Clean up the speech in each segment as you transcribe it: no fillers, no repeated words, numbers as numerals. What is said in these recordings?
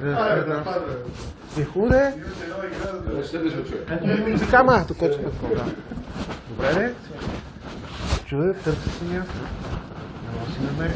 Хубаво де. Така малко, който сме такова. Добре де. Чуде, търси си място. Не може да си намери.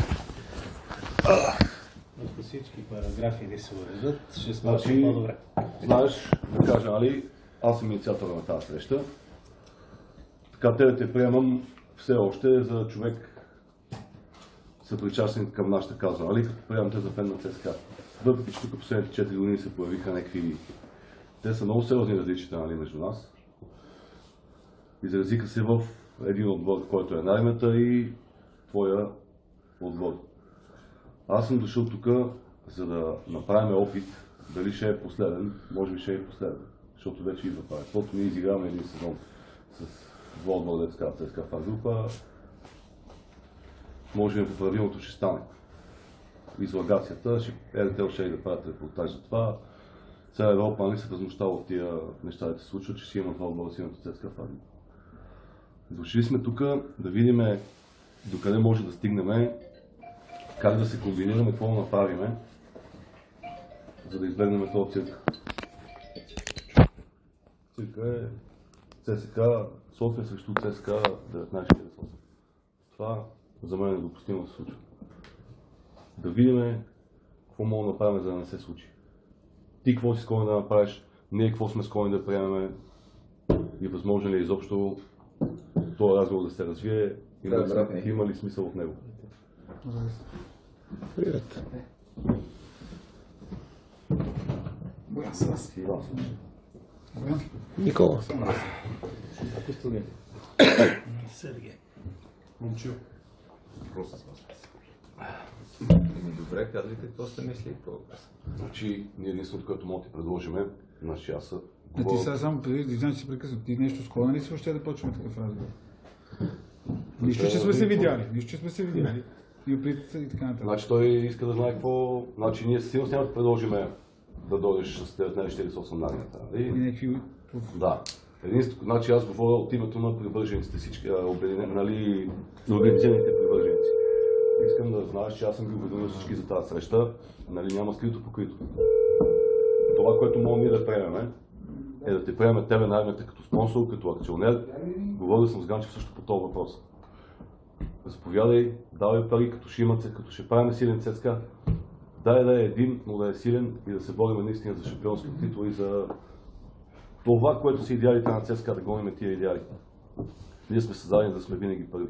Ако всички параграфи ви се уредят, ще смачи по-добре. Знаеш, да кажа, нали, аз съм инициатора на тази среща. Така те приемам все още за човек съпричастен към нашата каза, нали, като приемам те за фен на ЦСКА. Въпреки че тук последните 4 години се появиха някакви... Те са много сериозни различията, нали, между нас. Изразиха се в един отбор, който е на армията и твоя отбор. Аз съм дошъл тук, за да направим опит, дали ще е последен, може би ще е последен, защото вече идва това. Защото ние изиграваме един сезон с два отбора ЦСКА фан група, може би по правилното ще стане. Излагацията, РТЛ ще да правят репортаж за това. Цяла Европа нали се възмущава от тия неща да се случват, че си има два отбора, си имат ЦСКА фан група. Дошли сме тук да видим докъде може да стигнем, как да се комбинираме, какво да направим, за да избегнем този цирк. Цирка е ЦСКА, София срещу ЦСКА 1948. Това за мен е допустимо да се случва. Да видим какво мога да направим, за да не се случи. Ти какво си склонен да направиш, ние какво сме склонни да приемем и възможно ли е изобщо този разговор да се развие и има ли смисъл от него. Привет. Боян съм аз. Никола. Ако сте Сергей. Момчил. Просто съм аз. Добре, казвайте какво сте мисли по въпроса. Значи, ние единственото, което мога да ти предложим е, значи аз са... Ти сега само преди, значи си прекъснат, ти нещо склонен ли си въобще да почваме такъв разговор? Нищо, че сме се видяли, нищо, че сме се видяли. И опитите и така нататък. Значи той иска да знае какво... Значи ние силно няма да предложим да дойдеш с 1948 на армията. И някакви... Да. Единството, значи аз говоря от името на привържениците, всички, нали, организираните привърженици. Искам да знаеш, че аз съм ги уведомил всички за тази среща, нали, няма скрито покрито. Това, което мога ние да приемем, е да те приемем тебе на армията като спонсор, като акционер. Говорил съм с Ганчев също по този въпрос. Заповядай, давай пари, като ще имат, като ще правим силен ЦСКА. Дай да е един, но да е силен и да се борим наистина за шампионски титул и за това, което са идеалите на ЦСКА, да гоним тия идеали. Ние сме създадени да сме винаги първи.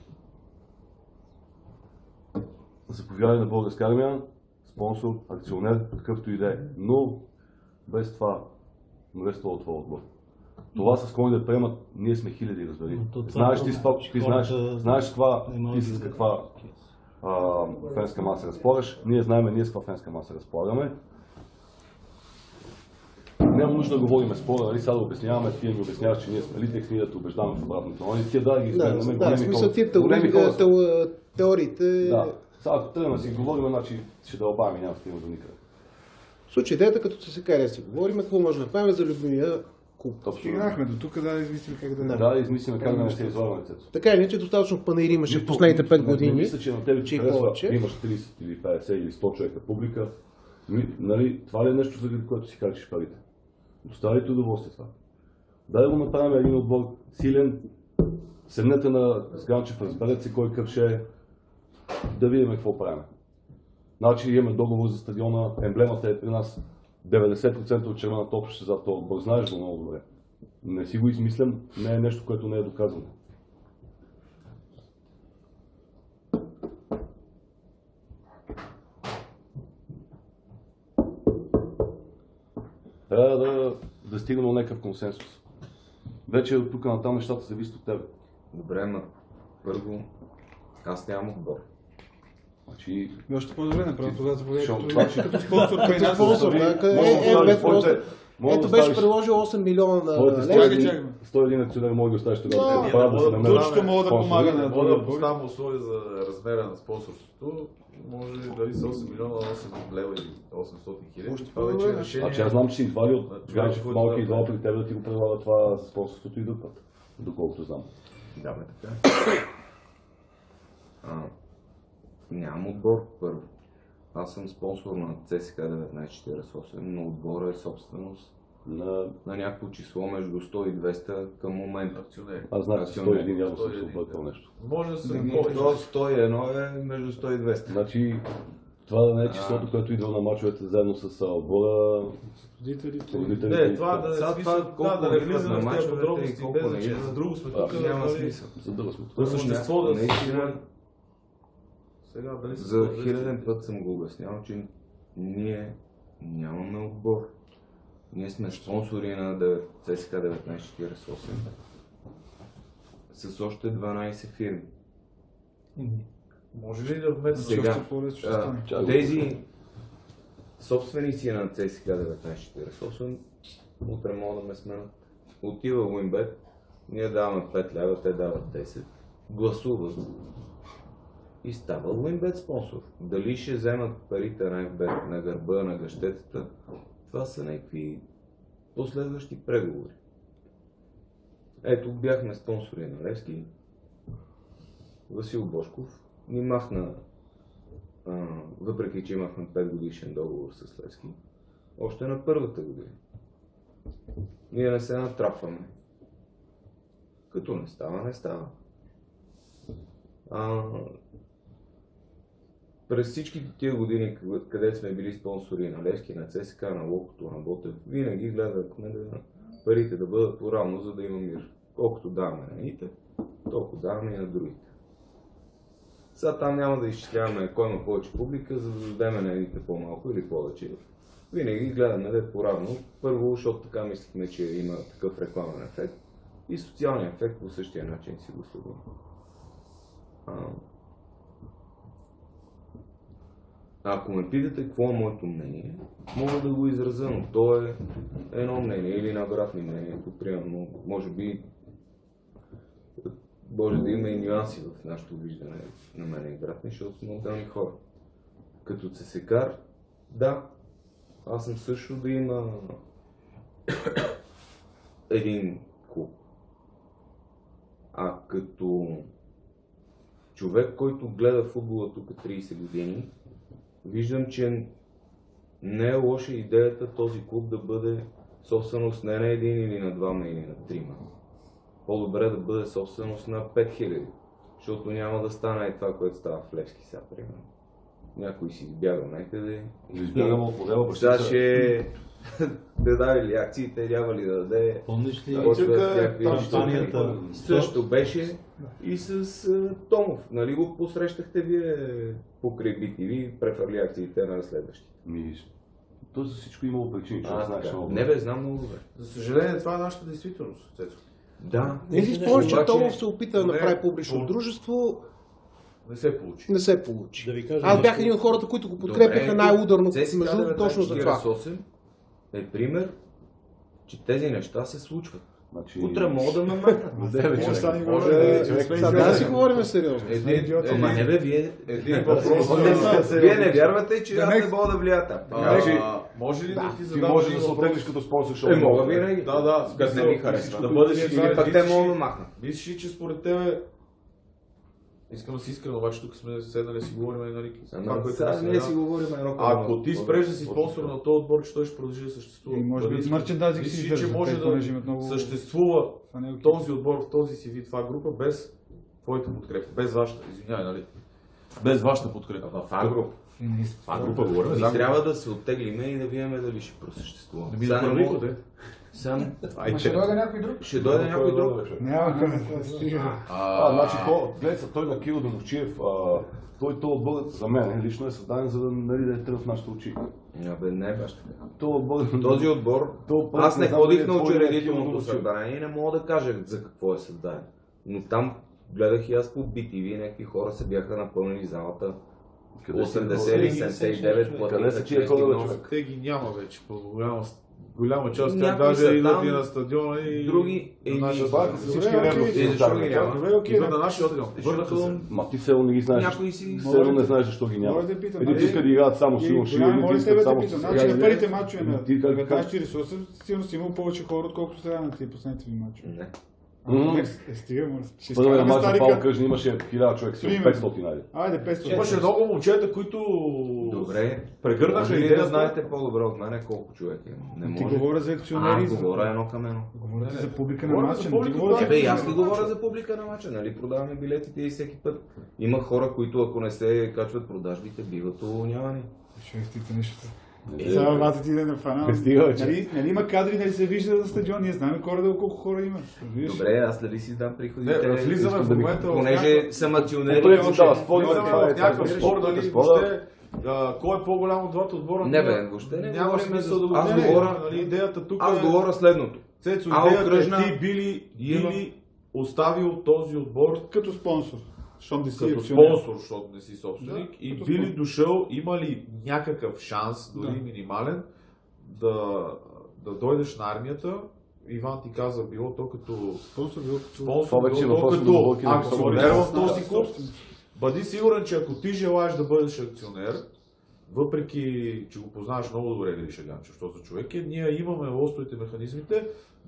Заповядай на Българска армия, спонсор, акционер, какъвто и да е. Но без това, от това отбор. Това са склонни да приемат, ние сме хиляди, разбери. Знаеш ти с каква фенска маса разполагаш, ние знаем ние с каква фенска маса разполагаме. Няма нужда да говорим спора, нали сега да обясняваме, ти ми обясняваш, че ние сме литекс, ние да те убеждаваме в обратното. Тия да ги изгледаме. Да, в смисъл тия теориите... Да, сега ако тръгнем да си говорим, значи ще дълбавим и няма да стигнем до никъде. В случай идеята, като се каря си говорим, какво може да направим за любимия клуб. Стигнахме до тук, да измислим как да... Да, измислим как да не се излагаме лицето. Така или иначе, достатъчно панаири имаше в последните 5 години. Мисля, че на тебе ти харесва, имаш 30 или 50 или 100 човека публика. Нали, това ли е нещо, за което си харчиш парите? Достави ти удоволствие това. Дай да го направим един отбор силен, седнете на Ганчев, разберете се кой къв ще е, да видим какво правим. Значи имаме договор за стадиона, емблемата е при нас 90% от червената общност зад този отбор. Знаеш го много добре. Не си го измислям, не е нещо, което не е доказано. Трябва да стигнем до някакъв консенсус. Вече от тук натам нещата зависят от тебе. Добре, но първо аз нямам отбор. Значи... Още по-добре направо тогава заповядайте като спонсор при нас. Ето беше предложил 8 милиона на лева. 101 акционер може да оставиш тогава. Точно мога да помага на мога да поставям условия за размера на спонсорството. Може дали са 8 милиона, 8 лева или 800 хиляди. Това вече е решение. Значи аз знам, че си идвали от Ганчев малки идвал при тебе да ти го предлага това спонсорството и друг път. Доколкото знам. Да, бе, така. Нямам отбор, първо. Аз съм спонсор на ЦСКА 1948, но отбора е собственост на някакво число между 100 и 200 към момента. Акционери. Аз знам, че 101 явно съм се объркал нещо. Може да се То 101 е между 100 и 200. Значи, това да не е числото, което идва на мачовете заедно с отбора. Не, това да Сега е това смисъл, колко да не идват влизаме на в тези мачовете и подробности, колко без не значение. идват. За друго сме Да, тук. Няма нали, смисъл. За друга сме. По същество да Наистина, Сега, дали се за според хиляден път съм го обяснявал, че ние нямаме отбор. Ние сме спонсори на ЦСКА 1948 с още 12 фирми. Може ли да вместо Сега, по-лесно ще стане. тези собственици на ЦСКА 1948 утре могат да ме сменят. Отива Уинбет, ние даваме 5 лева, те дават 10, гласуват и става Уинбет спонсор. Дали ще вземат парите на FBet на гърба, на гъщетата, това са някакви последващи преговори. Ето, бяхме спонсори на Левски, Васил Бошков ни махна, въпреки че имахме 5 годишен договор с Левски, още на първата година. Ние не се натрапваме. Като не става, не става. През всичките тия години, където сме били спонсори на Левски, на ЦСКА, на Локото, на Ботев, винаги гледахме парите да бъдат по-равно, за да има мир. Колкото даваме на едните, толкова даваме и на другите. Сега там няма да изчисляваме кой има повече публика, за да дадем на едните по-малко или повече. Винаги гледаме да е по-равно. Първо, защото така мислихме, че има такъв рекламен ефект. И социалния ефект по същия начин си го следваме. Ако ме питате какво е моето мнение, мога да го изразя, но то е едно мнение или набратни мнения, примерно, може би може да има и нюанси в нашето виждане на мен и брат ми, защото сме отделни хора. Като ЦСКАР, да, аз съм също да има един клуб. А като човек, който гледа футбола тук 30 години, виждам, че не е лоша идеята този клуб да бъде собственост не на един или на двама или на трима. По-добре да бъде собственост на 5000, защото няма да стане и това, което става в Левски сега, примерно. Някой си избягал някъде. Избягам от модела, Сега ще да даде ли акциите, няма ли да даде. Помниш ли кампанията? Също беше и с Томов. Нали го посрещахте вие покрай BTV, префърли акциите на следващите. То за всичко имало причини, че знаеш много. Не бе, знам много добре. За съжаление, това е нашата действителност, Цецо. Да. Не си спомняш, че Обаче- Томов се опита да направи публично дружество, Не се получи. не се получи. Да ви кажа Аз бях нещо. един от хората, които го подкрепяха най-ударно, между другото, точно за това. ЦСКА е пример, че тези неща се случват. Значи... Утре мога да ме махнат. Може да ни Може говори. Сега да си говорим сериозно. Ама не бе, вие... Един въпрос. Вие не вярвате, че Да, аз не- не мога да влия там. Може ли да ти Ти задам може един да се въпрос? оттеглиш като спонсор, защото... Мога винаги. Да, Като не ми харесва. всичко Да тук бъдеш ние или знаем. пък те Мислиш могат ли- да махнат. Мислиш ли, че според тебе... Искам да си искрен, обаче тук сме седнали да си говорим, нали? Това, което Сега се ние надява. си говорим едно към Ако едно. ти спреш да си спонсор на този отбор, че той ще продължи да съществува. И може би Дали мерчендайзинг си мислиш, издържа, че може те, понеже имат да много- съществува Това не е окей. този отбор в този си вид, това група, без твоята подкрепа, без вашата, извинявай, нали? Без вашата подкрепа. В Агро. група говорим Ми трябва да се оттеглиме и да видим дали ще просъществува. Да ми Сега не направи мога- къде? Сам... Ще дойде някой друг? Ще дойде някой друг. Няма къде. Стига. Значи, гледай се, той на Киро Домовчиев, той отбор за мен лично е създаден, за да, нали, да е тръв в нашите очи. Бе, не баш така. Този Този отбор, аз не ходих на учредителното събрание и не мога да кажа за какво е създаден. Но там гледах и аз по BTV, някакви хора се бяха напълнили залата. 80 или 79 Къде са платиха тия членски хора, внос. човек? Те ги няма вече, голяма част, те Някои даже са идват там, и на стадиона и други на и нашия Добре, стадион. всички Добре, ревности окей, са защо там, ги така? няма? Добре, окей. Идват на нашия стадион. Върнаха се. Защото Ма ти все едно не ги знаеш. някои си... Все едно не знаеш защо ги няма. Може да питам, Едните нали? искат да играят само силно шире, Голямо, едните може искат тебе да само питам. с Значи на сега. първите мачове на Ти как кажеш? 1948 сигурно си имал повече хора, отколкото сега на тези последните ви мачове. Не. Стига, ще Първият изкараме мач за стари Павел кад. Кръжни имаше 1000 човек, си Примерно. 500 найде. Айде, 500. Имаше много момчета, които Добре, прегърнаха може ли да идеята. знаете по-добре от мене колко човека има? Не Ти може. говоря за акционери. Говоря едно към едно. Говоря за публика на Говоря за матча. публика, Говоря за да. И аз ли говоря за публика на матча, нали продаваме билетите и всеки път. Има хора, които ако не се качват продажбите, биват уволнявани. Шестите нещо. Сега бата ти да не фана. Стига, че. Нали има кадри, нали се вижда за стадион, ние знаем горе-долу колко хора има. Виж? Добре, аз дали си знам приходите. Не, влизаме в момента в Понеже съм акционер. влизаме в някакъв спор, нали, въобще, кой е по-голям от двата отбора? Не бе, въобще не няма говорим смисъл за- да го аз говорим. говоря- Нали, идеята тук Аз говоря следното. Цецо, А идеята окръжна е ти били има- оставил този отбор Като спонсор. Щом да си като акционер. спонсор, защото не си собственик, Да, и като били спонсор. дошъл, има ли някакъв шанс, дори Да. минимален, да дойдеш на армията. Иван ти каза, било то като Спонсор бил като... спонсор, Това вече е било то въпрос на като дълбоки на акционер в високо. този клуб. Бъди сигурен, че ако ти желаеш да бъдеш акционер, въпреки че го познаваш много добре Гриша Ганчев, що за човек е, ние имаме лостовите механизмите,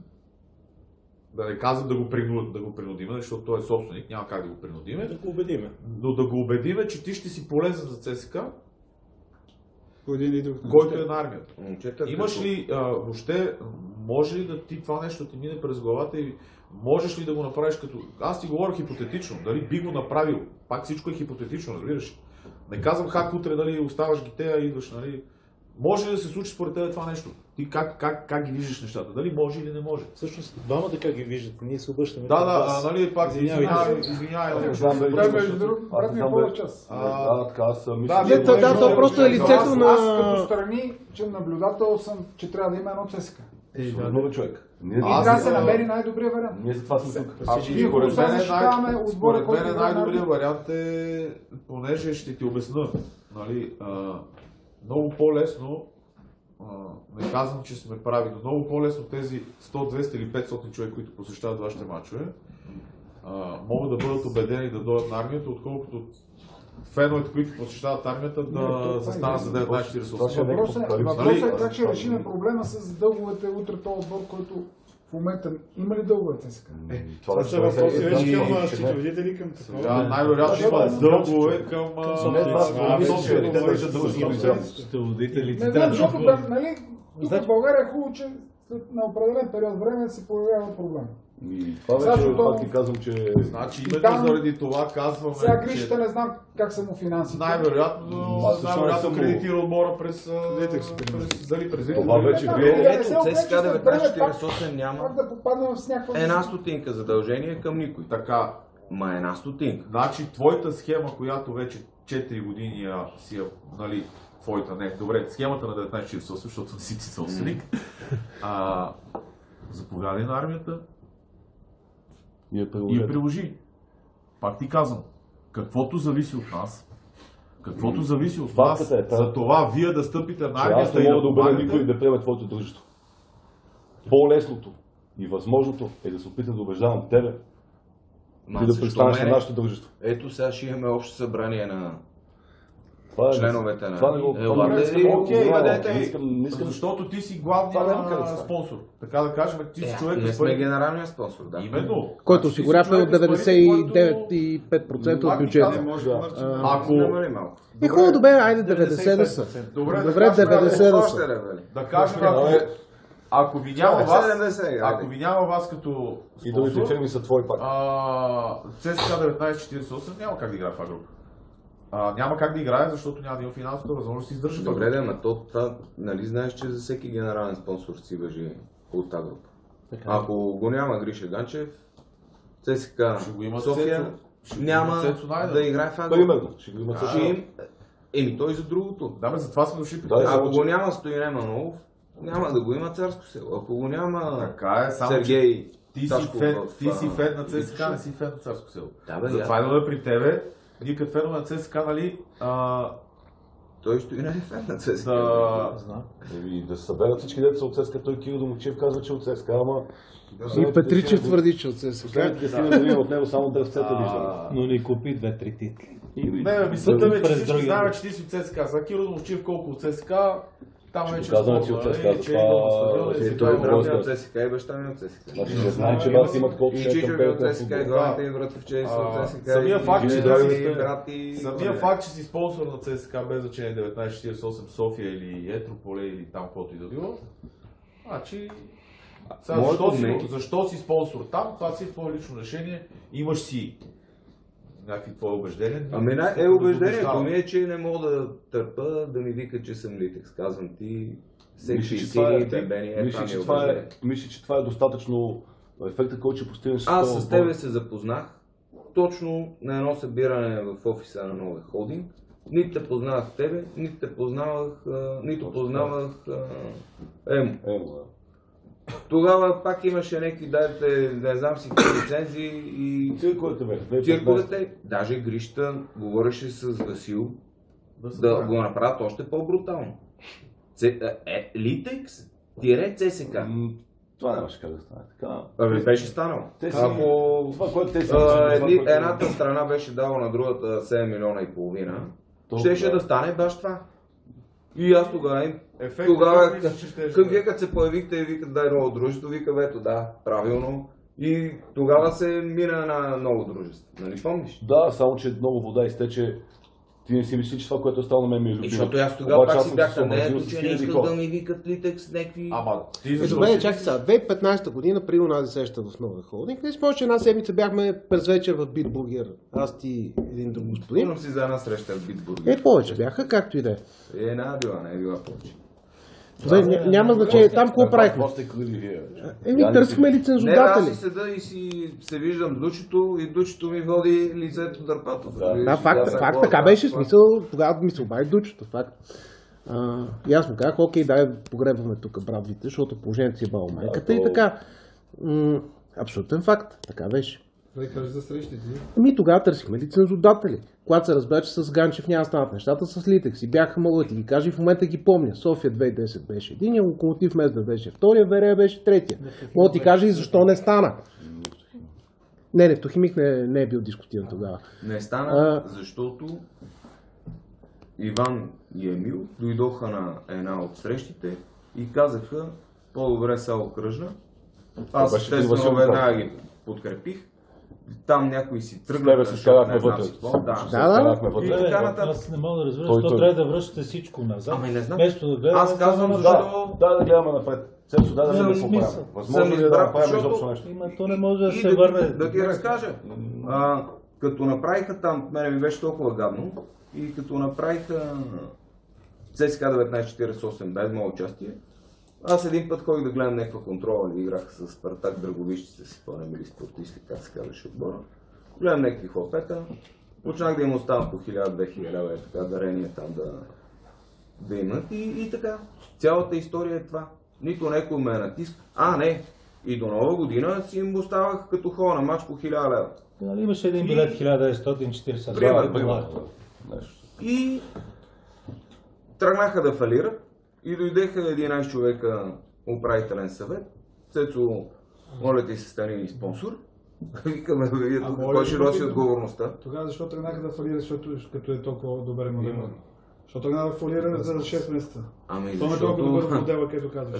да не казвам да го принудим, защото той е собственик, няма как да го принудиме, Да го убедиме. но да го убедиме, че ти ще си полезен за ЦСКА, По един или друг начин. който е на армията. Момчета, Имаш като- ли, въобще, може ли да ти това нещо ти мине през главата и можеш ли да го направиш като... Аз ти говоря хипотетично, дали би го направил, пак всичко е хипотетично, разбираш. Не казвам как утре, дали оставаш ги тея, идваш, нали... Може ли да се случи според теб това нещо? Ти как ги виждаш нещата? Дали може или не може? Всъщност, двамата как ги виждате? Ние се обръщаме Да, към да, вас. нали, пак Извинявайте. извинявай. Не знам дали Брат, имаш- между другото, аз брат не ми е знам по дали- час. Да, така аз мисля. Да, че- то просто е лицето на... Аз като страни, че наблюдател съм, че трябва да има едно ЦСКА. Абсолютно бе, човек. Ние И Аз- трябва да се намери най-добрия вариант. ние за това сме тук. Ние Според просто мен, защитаваме отбора, според който мен играе най-добрият най-добре. вариант е, понеже ще ти обясна, нали, много по-лесно, не казвам, че сме прави, но много по-лесно тези 100, 200 или 500 човек, които посещават вашите мачове, могат да бъдат убедени да дойдат на армията, отколкото феновете, които посещават армията, да застанат за 1948. Въпросът е как ще решим проблема с дълговете утре този отбор, който в момента има ли дългове ЦСКА? Това са въпроси вече към счетоводители, към такова. Да, най-вероятно има дългове към Счетоводителите. Не знам, защото нали, тук в България е хубаво, че след на определен период време се появява проблем. Това вече Защото- пак ти казвам, че... Значи И именно там- заради това казваме, Сега че Гришата не знам как са му финансите. най-вероятно съм кредитира отбора през... Дайте експеримент. Дали през Това вече Да, било... да не Ето, се окаже, ЦСКА че след време 1948 няма Пак да попаднем с някаква... една стотинка задължение към никой. Така, Ма една стотинка. значи твоята схема, която вече 4 години си я, нали, твоята, не, добре, схемата на 1948, защото не си ти собственик, заповядай на армията Ние и я приложим. приложи. Пак ти казвам, каквото зависи от нас, каквото зависи от Фактът вас, е, да. за това вие да стъпите на Че аз армията не и мога да да убедя помагате, никой да приеме твоето дружество. По-лесното и възможното е да се опитам да убеждавам тебе, Ма ти да защо представиш на мене? нашето дружество. Ето сега ще имаме общо събрание на Това е- членовете на... Това не го... Елате не искам- и окей, убедете. не искам- не искам- защото ти си Това няма къде да главният стане. спонсор. Така да кажем, ти си човек Ние с сме пари. генералния спонсор, да. Именно. Който Значи ти си осигурява човек от с пари, който- 99,5% от бюджета. Може Да. да мърчи. Ако, Намали малко. Е хубаво, добре, айде 90 да са. добре, да Добре, кажем, 90 да Още са. ревели. да кажем, ако ви няма вас, 70, ако айде. ви няма вас като И другите спонсор, фирми са твои пак. ЦСКА 1948 няма как да играе в тази група. Няма как да играе, защото няма да има финансовата възможност да се издържа. Добре, да, ма то това, нали знаеш, че за всеки генерален спонсор си въжи от тази група. Ако го няма Гриша Ганчев, ЦСКА Ще го има София Цецо. Ще го няма има Цецо Найденов. да играе в тази група. Примерно, ще го имат Ще също. им... Еми той за другото. Да, бе, затова сме дошли при Да, теб. само Ако че- го няма Стоине Манолов, няма да го има Царско село. Ако го няма Така е, само че Сергей ти си Ташков фен, в, ти си фен на Витоша. ЦСКА, не си фен на Царско село. Да, бе, Затова идваме при тебе. Ние като фенове на ЦСКА, нали, Той Стоине е фен на ЦСКА. да... Еми, да се съберат всички деца от ЦСКА, той Кирил Домочев казва, че от ЦСКА, ама... И Петричев твърди, че от ССК. Последните 10 години от него само дръвцета виждаме. Но ни купи 2-3 титли. Не, бе, мисълта ми е, че През всички другия знаем, път. че ти си от ЦСКА. Сега Киро Домочев колко от ЦСКА, там Ще вече доказваме, че спорно, от ЦСКА нали, за че това- идва на стадиона и Е, си той е казва, брат ми «Брат, от ЦСКА и баща ми от ЦСКА. Значи не знаем, че брат имат колко И ще е чичо към ми от пеята ЦСКА, и футбол. главните ми братовчеди са от ЦСКА. самия и факт, че жена ти ми, сте- брат и... Самия факт, че си спонсор на ЦСКА без значение 1948 София или Етрополе или там каквото и да било, значи сега, Моето мнение- защо си спонсор там, това си е твое лично решение, имаш си някакви твои убеждения. Ами не не, убеждението ми е, че не мога да търпа да ми вика, че съм литекс. Казвам ти, всеки Мисля, че сини, това е- бебени, мисля, това ми че е това е- убеждение. мисля, че това е достатъчно ефекта, който ще постигнеш. Аз този с отбор. тебе се запознах точно на едно събиране в офиса на Новия холдинг. Нито те познавах тебе, нито те познавах, нито познавах Емо. Да. Тогава пак имаше някакви, дайте, не знам си какви лицензии и Цирковете бе. 2015. цирковете. Даже Грища говореше с Васил да го направят още по-брутално. Литекс тире ЦСК. Това нямаше как да стане. Така. Абе, беше станало. Те си- Ако Това, което те си... едната страна беше дала на другата 7 милиона и половина, Толкова, щеше да. да стане баш това. И аз тогава им... Ефект, Тогава, мисля, че щеше към да- вие като се появихте и викат дай ново дружество, вика вето да, правилно. И тогава се мина на ново дружество. Нали помниш? Да, само че много вода изтече. Ти не си мислиш, че това, което е стало на мен ми е любимо. Защото аз тогава Обаче пак аз си съм бях се на съобразил нея, с че не хиляди исках хора. да ми викат литекс някакви... Ама ти Е, защо добре, си- чакай сега. 2015 година, при онази среща в Новия холдинг, не спомняш, че една седмица бяхме през вечер в Битбургер. Аз ти един друг господин. Спомням си за една среща в Битбург. Повече бяха, както и да е. Една била, не е била повече. Добре, няма значение. Там какво правихме? Какво сте ходили вие? Търсихме Не, аз лицензодатели. си седа и си се виждам дучето и дучето ми води лицето дърпато. Да, факт, така беше смисъл. Тогава ми се обади дучето, факт. И аз му казах, окей, дай погребваме тук бравите, защото положението си е бал майката и така. Абсолютен факт, така беше. Да кажеш за срещите. Тогава търсихме лицензодатели. Когато се разбра, че с Ганчев няма да станат нещата, с Литекс и бяха, мога да ти ги кажа, и в момента ги помня. София 2010 беше единия, Локомотив Мезда беше втория, Верея беше третия. Мога да ти кажа и защо не стана. Не, Нефтохимик не е бил дискутиран тогава. Не стана, защото Иван и Емил дойдоха на една от срещите и казаха, по-добре са окръжна. Аз беше естествено Васил веднага ги подкрепих. Там някои си Тебе тръгнаха, се защото скарахме не знам вътре. си какво. Да. Скарахме И вътре. така нататък. Аз не мога да разбера, Той- защо той- трябва да връщате всичко назад. Ами не знам. Вместо да гледаме Аз казвам, само защо- Да гледаме напред. Цецо, да Няма не какво смисъл. правим. Възможно ли е да избрал, направим защото- изобщо нещо? Има, то не може да И се да, върне. да ти разкажа. Като направиха там, мене ми беше толкова гадно, и като направиха ЦСКА 1948 без мое участие, аз един път ходих да гледам някаква контрола, или играх с Спартак Драговищите, си спомням, или спортисти, как се казваше отбора. Гледам някакви хлопета, почнах да им оставам по 1000-2000 лева, така дарение там да имат и така. Цялата история е това. Нито някой ме натиска. Не. И до нова година си им оставах като хора на мач по 1000 лева. Нали имаше един билет 1940 Примерно. долара. И тръгнаха да фалират и дойдеха 11 човека управителен съвет. Цецо, моля ти се, стани ни спонсор. Викаме, вие тук, моля кой ви, ще носи попитам. отговорността? Тогава защо тръгнаха да фалира, защото като е толкова добър модел? Защо тръгнаха да фалира за 6 месеца? Ами Това е толкова добър защото... модел, където казваш.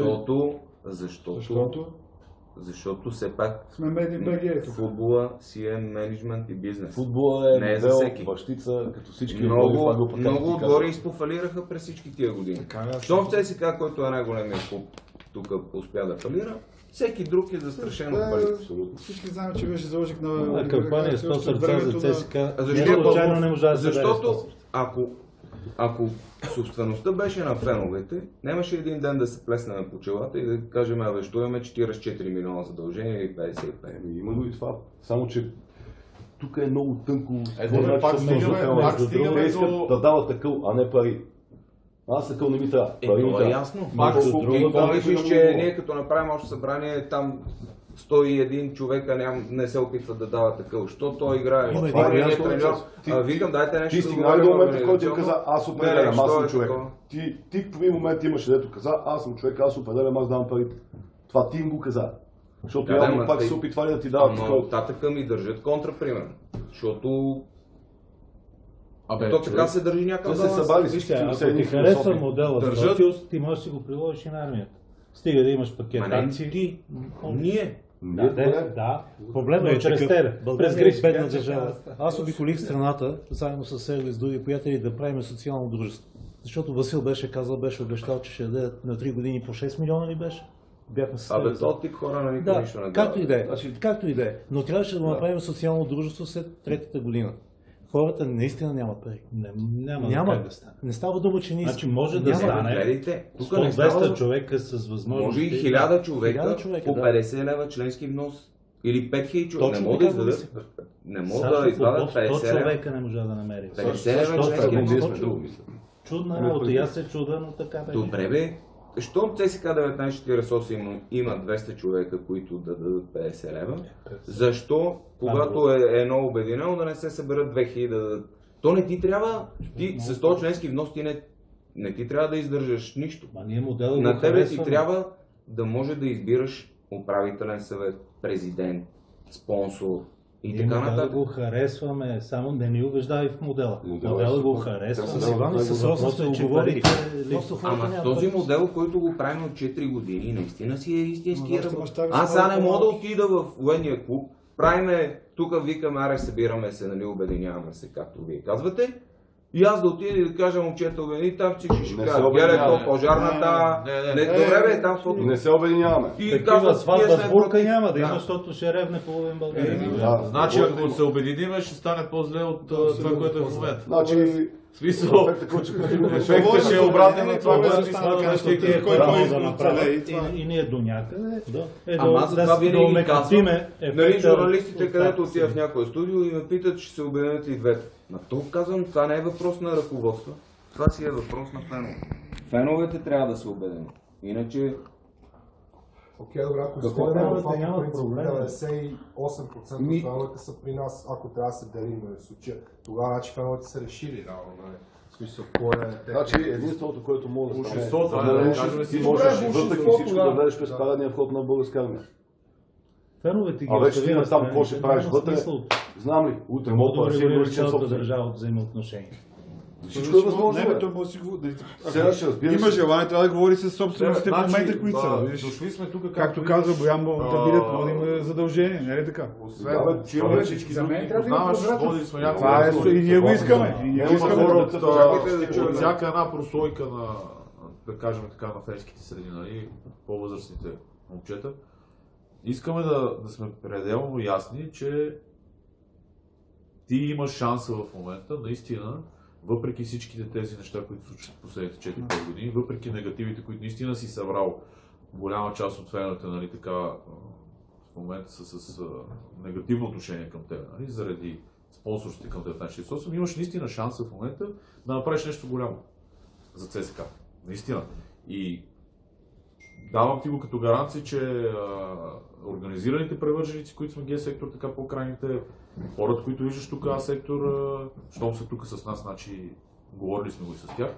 Защото все пак Сме меди БГ тук. футбола си е менеджмент и бизнес. Футбола Не е е за модел, всеки. бащица, като всички отбори в това Много, група. много отбори изпофалираха през всички тия години. Щом в ЦСКА, който е най-големия клуб, тук успя да фалира, всеки друг е застрашен от фалит. Всички знаем, че беше заложник на... Кампания 100 сърца за ЦСКА. Защото- Случайно не можа да се даде Защото 100 сърца. ако собствеността беше на феновете, нямаше един ден да се плеснем по челата и да кажем, що имаме 44 милиона задължения или 55. Именно и това. Само, че тук е много тънко. Добре, пак стигаме Те искат до... да дават такъв, а не пари. Аз такъв не ми трябва. Пари ми Това е трябва. ясно. Пак Пак с и друго, мислиш, че ние като направим още събрание, там 101 човека не се опитват да дават такъв. Що той играе? Това е Това е ясно, треньор. ти- Викам, дайте нещо Ти да стигна до говорим момента, в който ти организационно. каза, аз Не, определям, аз що съм е човек. такова? Ти в един момент имаше, дето каза, аз съм човек, аз определям, аз давам парите. Това ти им го каза. Защото Да, явно ма, пак тъй- се опитвали да ти дават Но такова. татъка ми държат контра, примерно. Защото То така се държи някакъв Те се баланс. събрали Вижте, всички ако уседни ти харесва философии. модела Държат. Социус, ти можеш да си го приложиш и на армията. Стига да имаш пакет Ма не акции. ти, ние. Да. Проблемът е чрез тебе. През гриф бедна държава. Аз обиколих страната, заедно с Серго и с други приятели, да правим социално дружество. Защото Васил беше обещал, че ще даде на 3 години по 6 милиона ли беше? Бяхме с Абе, този тип хора на никой Да, нищо не както и дава. да е. Както и да е. Но трябваше да направим социално дружество след третата година. Хората наистина нямат пари. Няма как да стане. Не става дума, че ние... Значи може да Няма. стане Гледайте, тук не 100-200 става... човека с възможност. Може и 1000 човека 1000 човека, по да. 50 лева членски внос. Или 5000 човека. Точно Не могат да така го издадат. Не могат Сашо да извадат Попов 50 100 лева. човека не можа да намери. 50 лева Защо? членски Ние внос. сме друго, мисля. Чудна работа. И аз се чуда, но така беше. Добре бе, щом ЦСК 1948 има 200 човека, които да дадат 50 лева, защо, когато е едно обединено, да не се съберат 2000 да дадат? То не ти трябва, ти с този членски внос ти не ти трябва да издържаш нищо. Ма ние модела На го тебе ти харесваме. трябва да може да избираш управителен съвет, президент, спонсор и Ние така модела нататък. го харесваме, само не ни убеждай в модела. Модела е Модела го супер. харесваме. Трябва да С Иван и с Росен сме Въпросът е, че оговорили. парите Просто хората Ама нямат този пари. модел, който го правим от 4 години, наистина си е истински Ма, вашите работа. мащаби Аз са сега не малко мога да по-малки. отида в военния клуб, правиме, тук викаме, аре събираме се, нали, обединяваме се, както вие казвате. И аз да отида и да кажа, момчета, обедини, там всички ще Не се кажат, обединяваме. гелето, пожарната, Не. добре бе, там каквото. Не се обединяваме. И Такива казват, сватба ние с сме бурка против. няма да има, Да. защото ще ревне половин България. Да. Значи, Може да ако има. се обединиме, ще стане по-зле от това, което е в момента. Значи, В смисъл, ефектът ще е обратен на това, което искаме да Тия Кой хора кой могат да оцелее направят и това. и ние до някъде. Ама аз затова винаги ги казвам, нали, ефекта журналистите, от където факта. отиват в някое студио и ме питат, че се обединят и двете. На то казвам, това не е въпрос на ръководство, това си е въпрос на фенове. Феновете трябва да се обединят. Иначе, Окей, добре, ако Какво сходим трябва на да това, няма по принцип, проблем? 98% Ми- от феновете са при нас, ако трябва да се делим в случая. Тогава значи феновете са решили, реално, нали? В смисъл, кой е... значи единственото, което може да стане, Обществото, да да влезеш кажем си, и можеш добре, въпреки обществото, всичко да. да влезеш през парадния вход на българска армия. Феновете ги А вече остави ти там на какво ще страна, правиш няма вътре? смисъл. Знам ли, утре Мога мога да да си регулираш личен цялата собственик. държава от взаимоотношения. Всичко е възможно. Не, бе, бе. той може да си го... Сега ще разбираш. Има желание, трябва да говори с собствениците в момента, които са. да, Видиш, дошли сме тук, както казва Боян Давидов, това да има задължение, не е ли така? Да, Освен, бе, че имаме всички за мен други, трябва да има познаваш, прозрачност. водили сме Това е, някакво... и ние го искаме. И ние го Има искаме. хора Чакайте да от чуем. всяка една прослойка на, да кажем така, на фенските среди, нали, по-възрастните момчета. Искаме да сме пределно ясни, че ти имаш шанса в момента, наистина, въпреки всичките тези неща, които се случват в последните 4-5 години, въпреки негативите, които наистина си събрал голяма част от феновете, нали, така, в момента са с негативно отношение към теб, нали, заради спонсорството към 1968, имаш наистина шанса в момента да направиш нещо голямо за ЦСКА. Наистина. И давам ти го като гаранция, че организираните превърженици, които сме Г-сектор, така по-крайните, хората, които виждаш тук А-сектор, щом са тук с нас, значи говорили сме го и с тях,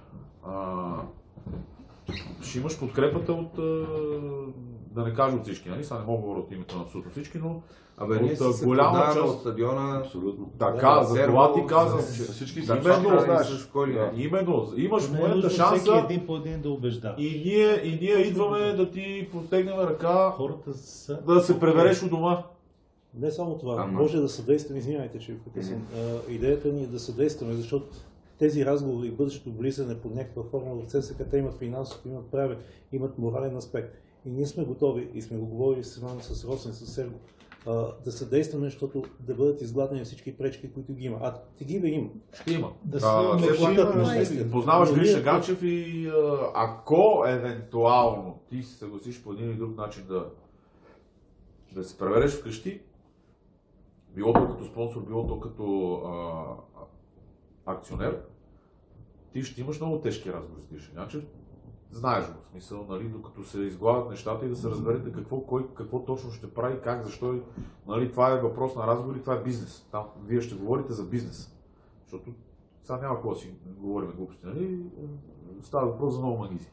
ще имаш подкрепата от, да не кажа от всички, нали? Сега не мога да говоря от името на абсолютно всички, но Абе, ние от се голяма познаваме част- от стадиона. Абсолютно. така, за това ти казвам, че С всички Да, именно прави знаеш. с кой ли не. именно, имаш в Не е момента нужно шанса всеки един по един да убеждава. и ние идваме да ти протегнем ръка, Хората са... да се пребереш у дома. Не само това, Ама. може да съдействаме, извинявайте, че ви прекъсвам. Идеята ни е да съдействаме, защото тези разговори и бъдещето влизане под някаква форма в ЦСКА, те имат финансов, имат правен, имат морален аспект. И ние сме готови, и сме го говорили с Иван, с Росен, с Серго, да съдействаме, защото да бъдат изгладени всички пречки, които ги има. А такива има. Ще има. Да се все платят пак, неща. познаваш Но Гриша ние- Ганчев и ако евентуално ти се съгласиш по един или друг начин да се превереш вкъщи, било то като спонсор, било то като акционер, ти ще имаш много тежки разговори с Гриша Ганчев. Знаеш го, в смисъл, нали, докато се изгладят нещата и да се разберете какво точно ще прави, как, защо. Нали, това е въпрос на разговори, това е бизнес. Там вие ще говорите за бизнес. Защото сега няма какво да си говорим глупости, нали? Става въпрос за много магизи.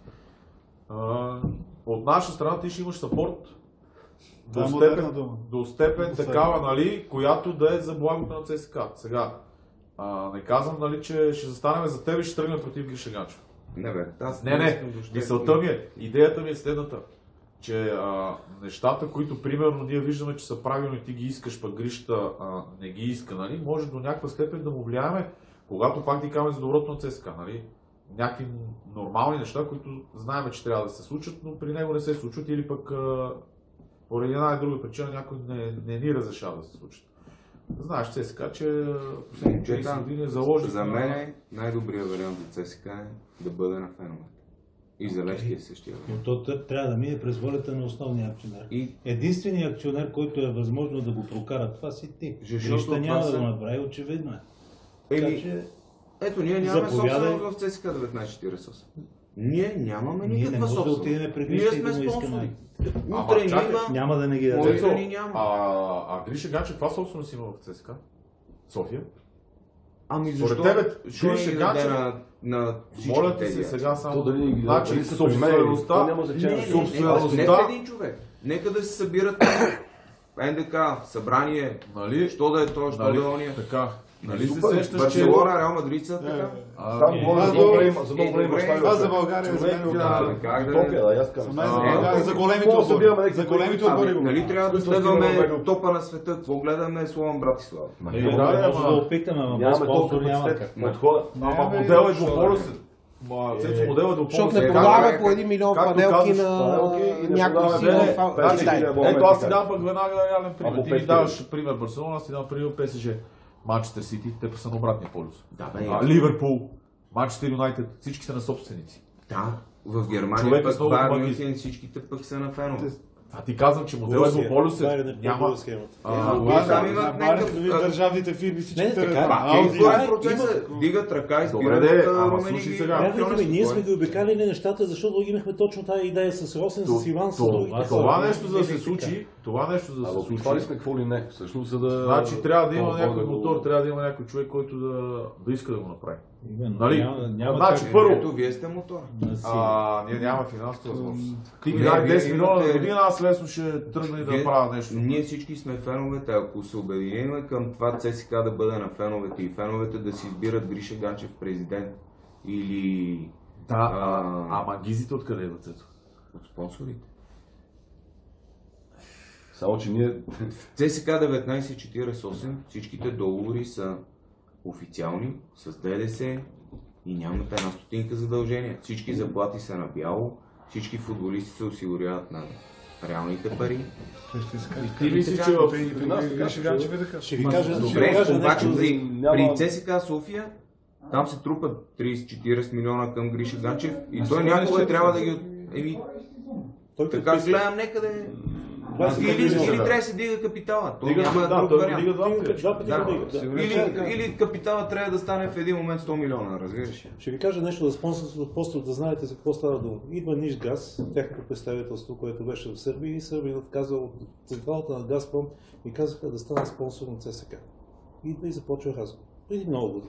От наша страна ти ще имаш сапорт Това е модерна дума. до степен такава, нали, която да е за благото на ЦСКА. Сега, Не казвам, нали, че ще застанем за теб и ще тръгнем против Гриша Ганчев. Не бе, аз Не, мисълта ми е, идеята ми е следната, че нещата, които примерно ние виждаме, че са правилни, ти ги искаш, пък Гришата не ги иска, нали, може до някаква степен да му влияеме, когато пак ти казваме за доброто на ЦСКА, нали, някакви нормални неща, които знаем, че трябва да се случат, но при него не се случват или пък поради една и друга причина някой не ни разрешава да се случат. Знаеш ЦСКА, че последните 30 години е заложил. За мен най-добрият вариант за ЦСКА е да бъде на феновете. И за Левски е същия вариант. Но то трябва да мине през волята на основния акционер. Единственият акционер, който е възможно да го прокара, това си ти. Грища няма да го направи, очевидно е. Ето, ние нямаме собственост в ЦСКА 1948. Ние нямаме никаква собственост. Ние сме спонсори. Няма да не ги даде. Гриша Ганчев, каква собственост има в ЦСКА? София? Ами защо? Гриша Ганчев на моля ти се сега само. Значи собствеността. Не един човек. Нека да се събират НДК, събрание, нали? Що да е то, що да е ония. Така. Нали се сещаш, че... Барселона, Реал Мадрид са така? Това за България е за големите отбори. Нали трябва да следваме топа на света, какво гледаме Слован Братислава? Може да опитаме, ама без спонсор няма как. Ама модел е двуполюсен. Модел е двуполюсен. Защото не продаваме по 1 милион панелки на някой си в Китай. Ето аз ти дам пък веднага реален пример. Ти ми даваш пример Барселона, аз ти дам пример ПСЖ. Манчестър Сити, те па са на обратния полюс. Ливърпул, Манчестър Юнайтед, всички са на собственици. Да, в Германия пък Байер Мюнхен всичките пък са на фенове. Ти казвам, че модел е двуполюсен. Няма. Държавните фирми всички дигат ръка и спират румени. Ние сме ги обикалили нещата, защото имахме точно тази идея с Росен, с Иван, с другите. Това нещо за да се случи, това ли сме какво ли не, всъщност за да... Значи трябва да има някой мотор, трябва да има някой човек, който да иска да го направи. Нали? Значи първо... Вие сте мотор. Ние нямаме финансова възможност. Ти ми дай 10 милиона на година, аз лесно ще тръгна и да правя нещо. Ние всички сме феновете, ако се обединим към това ЦСКА да бъде на феновете и феновете да си избират Гриша Ганчев президент или... Да, ама гизите откъде идват? От спонсорите. Само, че ние... ЦСКА 1948, всичките договори са официални, с ДДС и нямате една стотинка задължения. Всички заплати са на бяло, всички футболисти се осигуряват на реалните пари. Ти мислиш, че в ще ви кажа, добре, обаче при ЦСКА София там се трупат 30-40 милиона към Гриша Ганчев и той някога трябва да ги... Така гледам некъде... Или трябва да се дига капитала. То няма друг вариант. Или капитала трябва да стане в един момент 100 милиона, разбираш? Ще ви кажа нещо за спонсорството, просто да знаете за какво става дума. Идва Нишгаз, тяхното представителство, което беше в Сърбия, и Сърбия казва от централата на Газпром и казаха да стане спонсор на ЦСКА. Идва и започва разговор. Преди много години.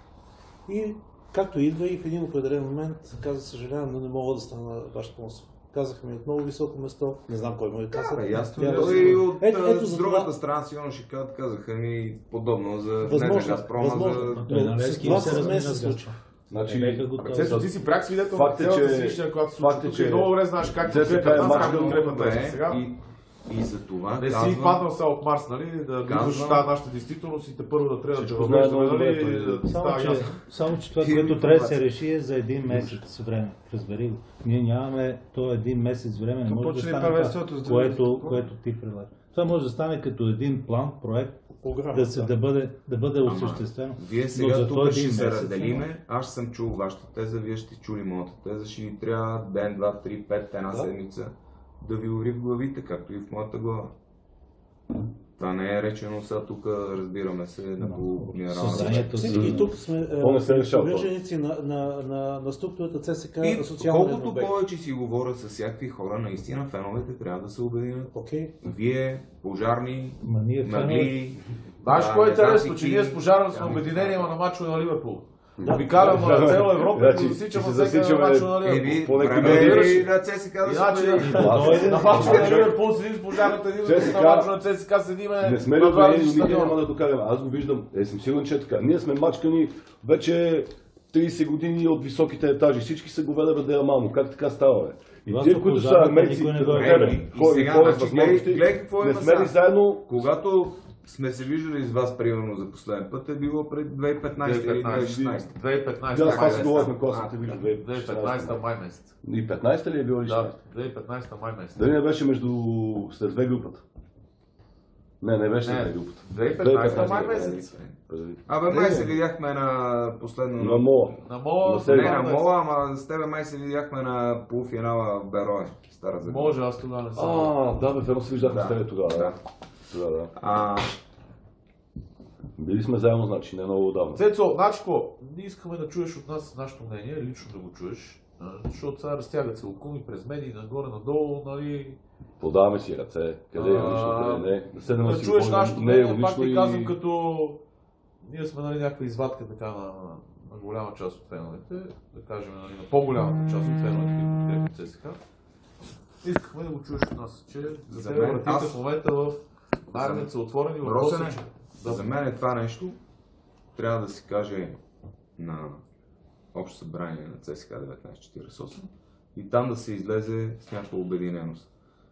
И както идва и в един определен момент каза, съжалявам, но не мога да стана ваш спонсор. Казаха ми от много високо место, не знам кой му е казал. И от другата страна сигурно ще казаха ми подобно за Газпрома. С това се случва. Значи, ти си пряк свидетел на цялата среща, когато се случва. Тук е много добре знаеш как подкрепят нас, как подкрепят сега. И за това не си паднал сега от Марс, нали, да защитава нашата действителност и те първо да трябва да въвеждаме, нали, да става ясно. Само, че това, което трябва да се реши е за един месец време. Разбери го. Ние нямаме то един месец време, не може да стане това, което ти предлагаш. Това може да стане като един план, проект, да бъде осъществено. Вие сега тук ще се разделиме. Аз съм чул вашата теза, вие ще чули моята теза. Ще ни трябва ден, 2, 3, 5, една седмица да ви ори в главите, както и в моята глава. Това не е речено сега тук, разбираме се, на генерална. И тук сме привърженици на структурата ЦСКА. Колкото повече си говоря с всякакви хора, наистина феновете трябва да се обединят. Вие, пожарни, магли... Знаеш кое е интересно, че ние с пожарни сме обединени на мачове на Ливърпул. Обикалям цяла Европа и да засичам на всеки мач на Ливърпул. Време на ЦСКА да се на мача на Ливърпул седим с пожарната на мача на ЦСКА седиме. Не сме ли убедени, никъде няма да докараме. Аз го виждам, съм сигурен, че е така. Ние сме мачкани вече 30 години от високите етажи. Всички са го ведат да е мамо. Как така става, бе? И тия, които са армейци, като тебе, кой възможности, не сме ли заедно? Когато сме се виждали с вас, примерно, за последен път, е било пред 2015 или 2016. 2015 аз си говорихме, когато съм те виждал. 2015 май месец. И 15 ли е било ли? Да, 2015 май месец. Дали не беше след две групата? Не беше след две групата. 2015 май месец. Абе, май се видяхме на последно... На Мола. Не на Мола, ама с тебе май се видяхме на полуфинала в Берое. Стара Загора. Може, аз тогава не съм. Да, верно се виждахме с тебе тогава. Да. Били сме заедно, значи, не много отдавна. Цецо, значи какво? Ние искаме да чуеш от нас нашето мнение, лично да го чуеш, защото сега разтягат се лукуми през медии, нагоре-надолу, нали... Подаваме си ръце, къде е лично, къде не. Да чуеш нашето мнение, пак ти казвам, като... Ние сме, нали, някаква извадка така на голяма част от феновете, да кажем, нали, на по-голямата част от феновете, които подкрепят ЦСКА. Искахме да го чуеш от нас, че за тебе вратите в момента в армията са отворени въпроса, че... За мен е това нещо, трябва да се каже на общо събрание на ЦСКА 1948 и там да се излезе с някаква обединеност.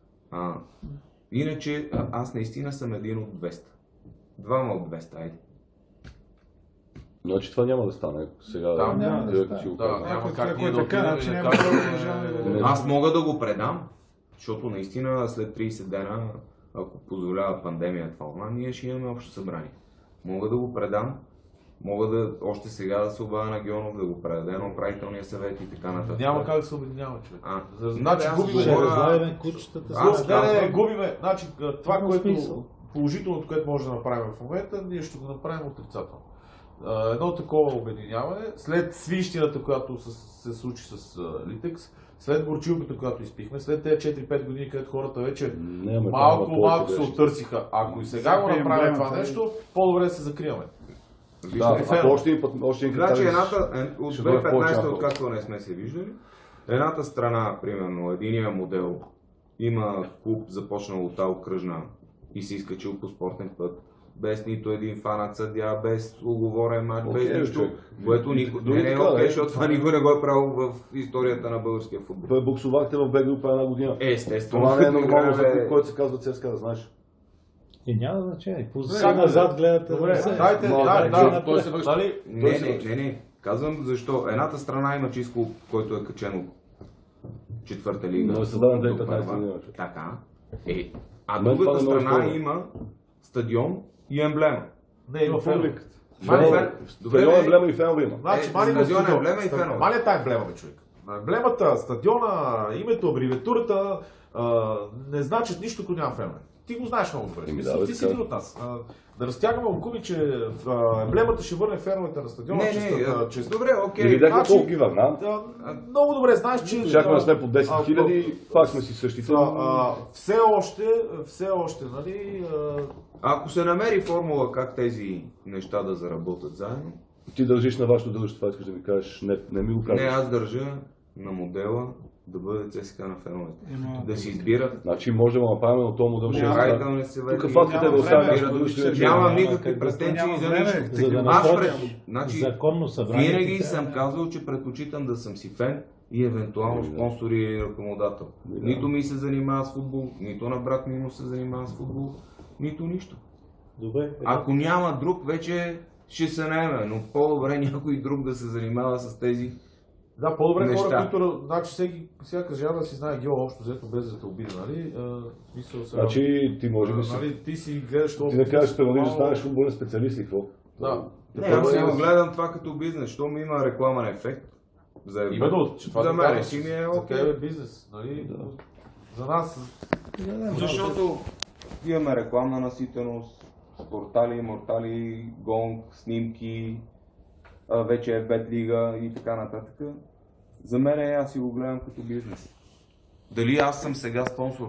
Иначе аз наистина съм един от 200. Двама от 200, айде. Значи това няма да стане сега. Да, няма как ние да отидем. Аз мога да го предам, защото наистина след 30 дена, ако позволява пандемията вълна, ние ще имаме общо събрание. Мога да го предам, мога да още сега да се обадя на Геонов, да го предаде на управителния съвет и така нататък. Няма как да се обединява, човек. Значи губиме кучетата. Губиме. Значи това, което положителното, което може да направим в момента, ние ще го направим отрицателно. Едно такова обединяване, след свищината, която се случи с Литекс, след горчилката, която изпихме, след тези 4-5 години, където хората вече малко се оттърсиха. Ако и сега го направим това нещо, по-добре да се закриваме. Още един значи от 2015, откакто не сме се виждали, едната страна, примерно, единия модел има клуб, започнал от окръжна и се изкачил по спортен път, без нито един фанат съдия, без уговорен мач, без нищо, което никой не е окей, защото това никой не го е правил в историята на българския футбол. Той боксувахте в Б група една година. Естествено. Това не е нормално за клуб, който се казва ЦСКА, да знаеш. И няма значение. Сега назад гледате. Не. Казвам защо. Едната страна има чист клуб, който е качен от четвърта лига. Но е създаден 2015 година. Така. А другата страна има стадион и емблема. Не, има фенове. Стадион, емблема и фенове има. Стадион, емблема и фенове. Мали е тая емблема, бе, човек? Емблемата, стадиона, името, абревиатурата не значат нищо, ако няма фенове. Ти го знаеш много добре. Ти си един от нас. Да разтягаме окуми, че емблемата ще върне феновете на стадиона. Добре, окей. Видяхме колко ги върна. Много добре знаеш, че... Чакаме сме по 10 000, пак сме си същите. Все още, нали... Ако се намери формула как тези неща да заработят заедно... Ти държиш на вашето дружество, това искаш да ми кажеш, не ми го кажеш. Не, аз държа на модела да бъде ЦСКА на феновете. Да си избират. Значи може да направим, но този модел ще е. Тук фактите да оставим. Нямам никакви претенции за нищо. Законно събрание. Винаги съм казал, че предпочитам да съм си фен и евентуално спонсор или ръководател. Нито ми се занимава с футбол, нито на брат ми му се занимава с футбол, нито нищо. Ако няма друг, вече ще се наеме, но по-добре някой друг да се занимава с тези. Да, по-добре хора, които, значи всяка жена да си знае гео общо взето, без да те обиди, нали? Значи ти може би нали, ти си гледаш това... Ти да кажеш, че да станеш футболен специалист и какво? Да. Не, аз си го гледам това като бизнес, защото има рекламен ефект. Именно, че това за мен си ми е окей. За бизнес, нали? За нас... Защото имаме рекламна наситеност, портали, мортали, гонг, снимки, вече е Бет лига и така нататък. За мен аз си го гледам като бизнес. Дали аз съм сега спонсор?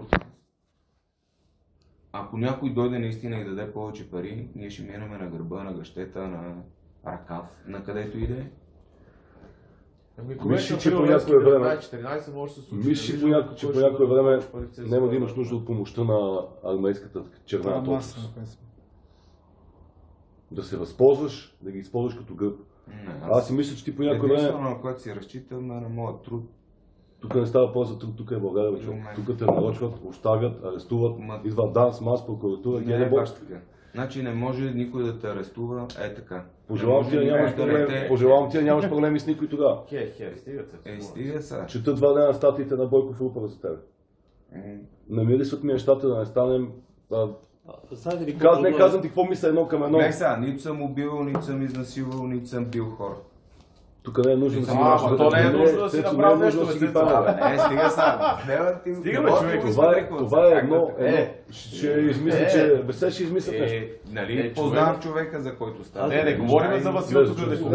Ако някой дойде наистина и даде повече пари, ние ще минаме на гърба, на гъщета, на ръкав, на където иде Мислиш, че по някое време... 14 може да се случи. Мислиш, че по някое време няма да имаш нужда от помощта на армейската червена точка. Да се възползваш, да ги използваш като гръб. Аз си мисля, че ти по някое време... Единствено, на което си разчитам, на моят труд. Тук не става въпрос за труд, тук е България. Тук те нарочват, оставят, арестуват, идват ДАНС, МАС, прокуратура, ГДБО. Значи не може никой да те арестува, така. Пожелавам ти да нямаш проблеми с никой тогава. Стига са. Чета 2 дена статиите на Бойко Филипова за тебе. Намирисват ми нещата да не станем... Не казвам ти какво мисля едно към едно. Не сега, нито съм убивал, нито съм изнасилвал, нито съм бил хора. Тук не е нужно да си то не е нужно да си направи нещо, да си ги памя. Не, стига сега. Стига, човек. Това е едно. Ще измисля, че Весе ще измислят нещо. Нали, познавам човека, за който става. Не говорим за Васил тук да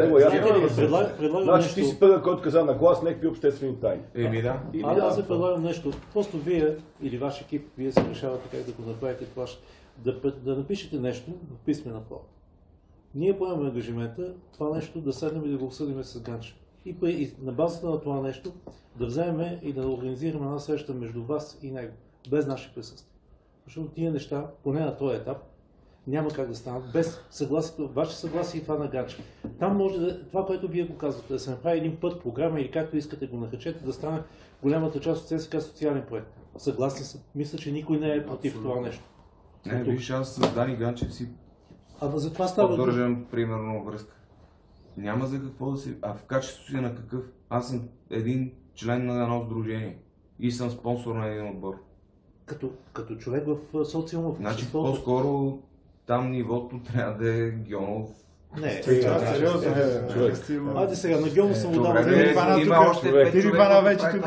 Значи ти си първият, който каза на глас някакви обществени тайни. Да. Аз ви предлагам нещо. Просто вие или ваш екип, вие се решавате как да го направите това, да напишете нещо в писмена форма. Ние поемаме ангажимента това нещо да седнем и да го обсъдим с Ганчев. И на базата на това нещо да вземем и да организираме една среща между вас и него, без наше присъствие. Защото тия неща, поне на този етап, няма как да станат без съгласието, ваше съгласие и това на Ганчев. Там може да, това, което вие го казвате, да се направи един път, програма или както искате го нахачете, да стане голямата част от ЦСКА социален проект. Съгласен съм. Мисля, че никой не е против това нещо. Не, виж, аз с Дани Ганчев си за това става поддържам примерно връзка. Няма за какво да си... А в качеството си на какъв? Аз съм един член на едно сдружение и съм спонсор на един отбор. Като човек в социума, в значи по-скоро там нивото трябва да е Гьонов. Не, сериозно Айде сега, на Гьонов съм удавал. Има още 5 човека вече тук.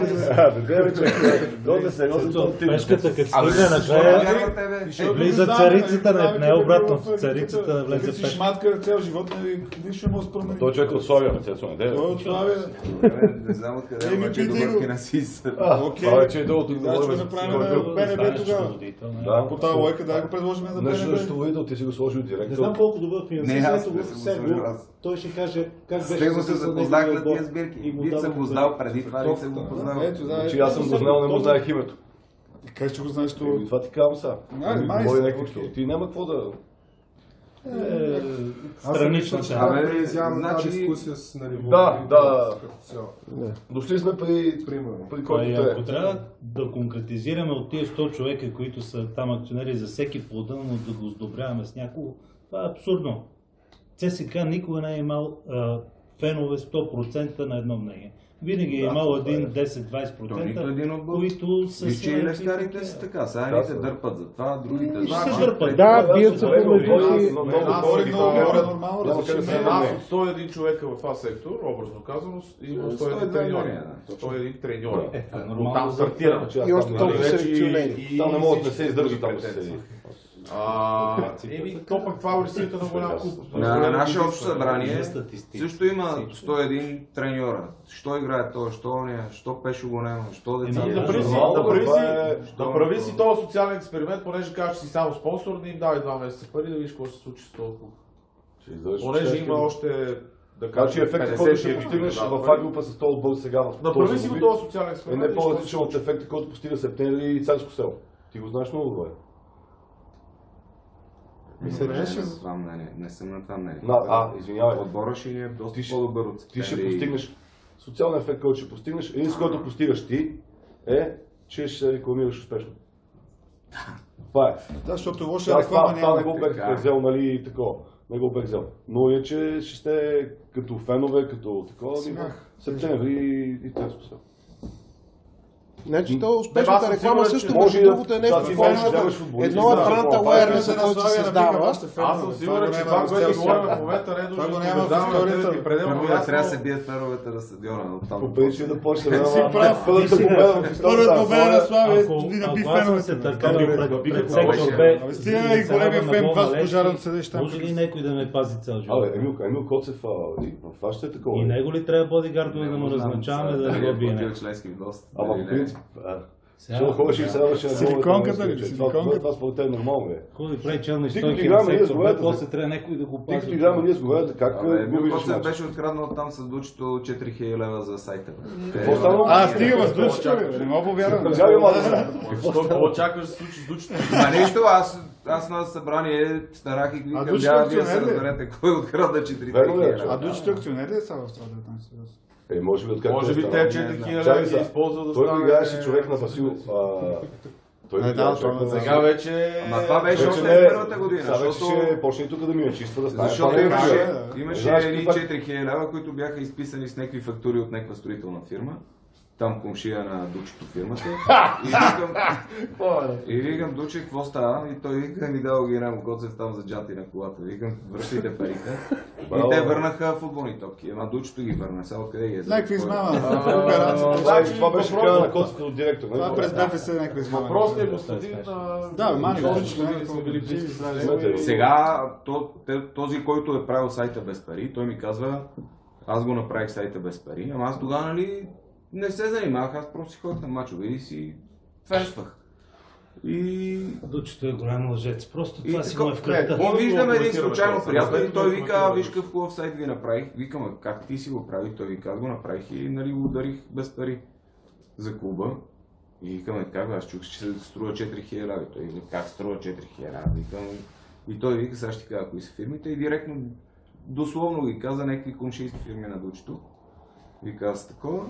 Добре, сериозно. Пешката като стигне накрая, влиза царицата, не е обратно. Царицата влезе пешка. Шматка цял живот, нищо не може да промени. Той човек от Славия, Цецо, Той от Славия. Не знам откъде, обаче добър финансист. Това вече е долу. Да, ще направим БНБ тогава. По тази лойка да го предложим за БНБ. Нещо видео, ти си го сложил директор. Не знам колко добър финансист, той ще каже как беше. С него се запознах на тия сбирки. Бит съм го знал преди това, не съм го познал. Значи аз съм го знал, не му знаех името. Как ще го знаеш това? Това ти казвам сега. Ти няма какво да... Странично. Значи дискусия с ниво. Да. Дошли сме при който ако трябва да конкретизираме от тия 100 човека, които са там акционери за всеки по-отделно, да го сдобряваме с някого, това е абсурдно. ЦСКА никога не е имал фенове 100% на едно мнение. Винаги е имал 10-20%, които са... Виж, че и левскарите са така, сега едните дърпат за това, другите за това. дърпат. Да, бият се помежду си. Нормално разрешение. Аз от 101 човека в това сектор, образно казано, има 101 треньори. 101 треньори. Там стартирам. И още толкова селекционери. Там не могат да се издържат там да се... То пък това улиците на голям куп. На наше общо събрание също има 101 треньора. Що играе това, що не, що Пешо го няма, що деца. Да прави си този социален експеримент, понеже кажеш, че си само спонсор, да им дай 2 месеца пари да видиш какво ще се случи с този клуб. Понеже има още... Значи ефектът, който ще постигнеш в А-група с този отбор сега. Направи си го този социален експеримент. Е не по-различен от ефекта, който постига Септември и Царско село. Ти го знаеш много добре. Не съм на това мнение. Извинявай. Отбора ще ни е доста по-добър от Ти ще постигнеш социален ефект, който ще постигнеш. Един с който постигаш ти е, че ще се рекламираш успешно. Това е. Да, защото лоша реклама няма. Това не го бех взел, нали, такова. Не го бех взел. Но иначе ще сте като фенове, като такова. Септември и Царско село. Значи то успешната реклама също между другото е нещо формата. Едно е бранд ауернес, който се създава. Аз съм сигурен, че това, което говорим в момента, не е нужно да няма в историята. Трябва да се бият феновете на стадиона. По принцип да почне си прав. Първата победа на Славия ви наби феновете. Стига и големия фен, това с пожарът седеш там. Може ли някой да ме пази цял живот? Емил Коцев, в вашето е такова. И него ли трябва бодигардове да му назначаваме да не го бие? Ама по принцип, Защото ходиш и сядаш на Силиконката ли? Това според теб нормално е. Ходи прави челни Ти като стойки играме, на ние сектор, сговаряте, после трябва някой да го Ти пази. като играме, ние сговаряте как го виждаш Коцев матча. беше откраднал там с дучето 4000 лева за сайта. Какво става? Стига с дучето, бе, не мога повярвам. Чакай, младе. Какво очакваш да се случи с дучето? Ма нищо, аз на събрание старах и викам, дучето вие се акционер ли? разберете кой открадна 4000 Верно ли е? лева. Дучето акционер ли е сега в това 19? Може би откак Може би те 4000 лева ги използват да Той стане... играеше човек на Васил. Той играеше човек на Сега вече... Ама това беше още не, първата година, Сега вече защото... ще почне и тук да ми е чиста да стане. Защото Това не е имаше Знаеш, едни пак- 4000 лева, които бяха изписани с някакви фактури от някаква строителна фирма. Там комшия на Дучето фирмата. И викам, Дуче, какво става? И той вика, ми дал ги една Коцев там за джанти на колата. Викам, връщайте парите. И те върнаха футболни топки. Ама Дучето ги върна. Сега къде ги е? Някакви измама. Значи това беше края на коцата от директор. нали? Това през БФС някакви измама. Въпросът е, господин... Да, мани, дучето ние сме били близки с Сега този, който е правил сайта без пари, той ми казва, аз го направих сайта без пари, ама аз тогава, нали, не се занимавах, аз просто си ходих на мачове и си фенствах. И... Дучето е голям лъжец, просто това си така, му е в кръвта. И виждаме един коментираме случайно това, приятел и той коментираме вика, виж това. какъв хубав сайт ви направих. Викам, как ти си го прави? Той вика, аз го направих и нали го ударих без пари за клуба. И викаме, как бе, аз чух, че се струва 4000 лева. Той вика, как струва 4000 лева? Викам, и той вика, сега ще ти кажа кои са фирмите и директно, дословно ги каза някакви комшийски фирми на Дучето. Вика, аз такова.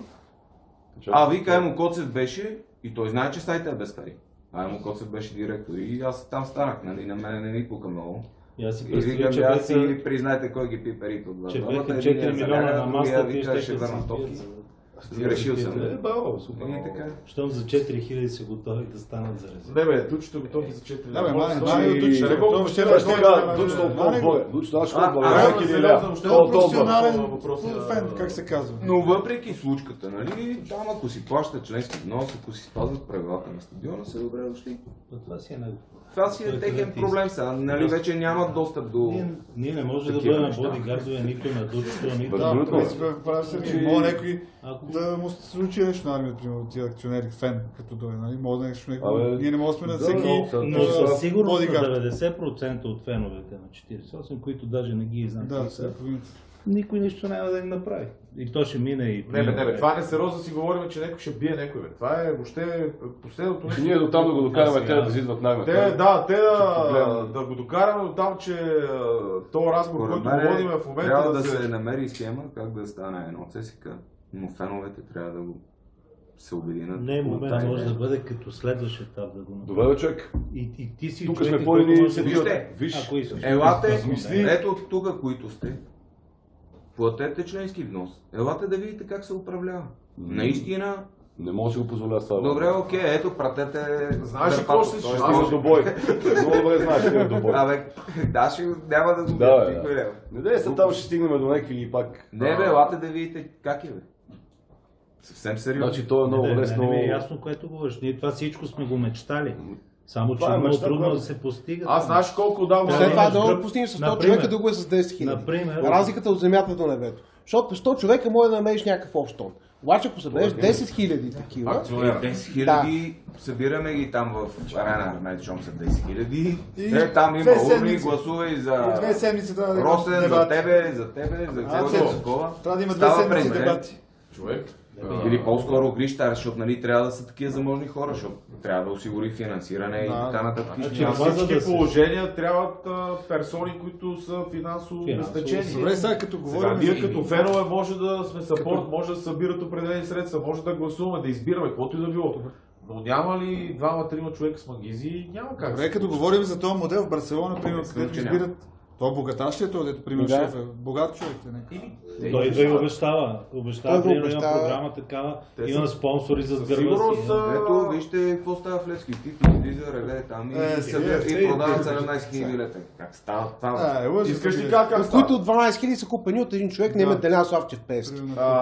А вика, Емо Коцев беше и той знае, че сайта е без пари. А Емо Коцев беше директор и аз там станах, нали, на мен не ми пука много. И аз си И представя, викам, че аз бяха, си признайте кой ги пи парите от вас. че Двамата, бяха единият 4 милиона заляга, на другия масата и вика, ще да върна се топки. пият. И решил съм. Браво, супер. И така. Щом за 4000 са готови да станат за резерв. Не бе, дучето е готов и за 4000 Да, бе, лева. мани, Може мани, да Дучето не е го готов, въобще ще Аз ще кажа, Дучето Дучето е отбор отборе. Дучето наш отбор. Професионален фен, как се казва. Но въпреки случката, нали, там ако си плаща членски внос, ако си спазват правилата на стадиона, са добре дошли. Това си е него. Това си е техен проблем сега, нали, вече нямат достъп до... Ние не може да такива бъдем неща. бодигардове нито на Дучето, нито Да, Абсолютно. в принцип, прав Сергей. Мога някой Ако- да му се случи нещо на армията, примерно, тия акционери, фен, като дойде, нали? Може да нещо Абе, ние не можем да сме на да, всеки... Но със сигурност на бодигард. 90% от феновете на 48, които даже не ги знам, Да, кои сега са, половината. никой нищо няма да им направи. И то ще мине и... Не бе, това е несериозно да си говорим, че някой ще бие някой, бе. Това е въобще последното нещо. Ние до там да го докараме, те да излизат в Те, наймата. да, те проблем. да го докараме до там, че този разговор, Според който мен водим в момента трябва да се намери схема как да стане едно ЦСК, но феновете трябва да го се обединят. Не, момент Тази може да идея. бъде като следващ етап да го направи. Добре, бе, човек. И ти си Тук човека, сме по-или който може се да- бият. Вижте, Виж, Ако искаш. Елате, Размисли. ето тук, които сте, платете членски внос. Елате да видите как се управлява. Наистина, не мога да си го позволя с това. добре, окей, ето, пратете... Знаеш ли Дърпато, какво ще се той случи? Имаш добой. Много добре знаеш, че имаш добой. Абе, да, ще няма да го Да, бият, бе, никой да. не. Не дай се там, ще стигнем до някакви и пак. Не бе, елате да видите как е бе. Съвсем сериозно. Значи то е много Не, лесно. не ми е ясно, което говориш. Ние това всичко сме го мечтали. Само, че Това е много мечта, трудно която- да се постига. Аз знаеш колко отдавна... След това имаш да гръб. го постигнеш с 100 Например. човека, друго е с 10 хиляди. Например. Разликата от земята до небето. Защото 100 човека може да намериш някакъв общ тон. Обаче ако събереш 10 хиляди такива, Акционер. 10 хиляди, събираме ги там в Арена Армейд, щом са 10 хиляди. И Там има две урни, седмици. гласувай И за 2 седмици трябва да има Росен, за дебати. тебе, за който Цецо, такова. Трябва да има 2 Става седмици президент. дебати. Човек. Или по-скоро Грищар, защото нали трябва да са такива заможни хора, защото трябва да осигури финансиране и така нататък. Значи, На това, за всички да се- положения трябват персони, които са финансово обезпечени. Добре, сега като Сега, говорим... ние като фенове може да сме съпорт, може да събират определени средства, може да гласуваме, да избираме, каквото и да било. Но няма ли двама-трима човека с магизи? Няма как. Добре, като говорим за този модел в Барселона, примерно, където че избират... Той е богаташ ли е той, дето примерно Да. шеф е? Богат човек е някакъв. Той идва и обещава. Обещава, Той го примерно има обещава. програма такава, Те има са- спонсори зад със гърба сигурност си. са- Ето, вижте какво става в Левски. Ти телевизия, реве там и продават 17 000 лета. Как става това? Лъжа, Искаш ли бе. как от става? които 12 хиляди са купени от един човек, не има Делян Славчев Певски.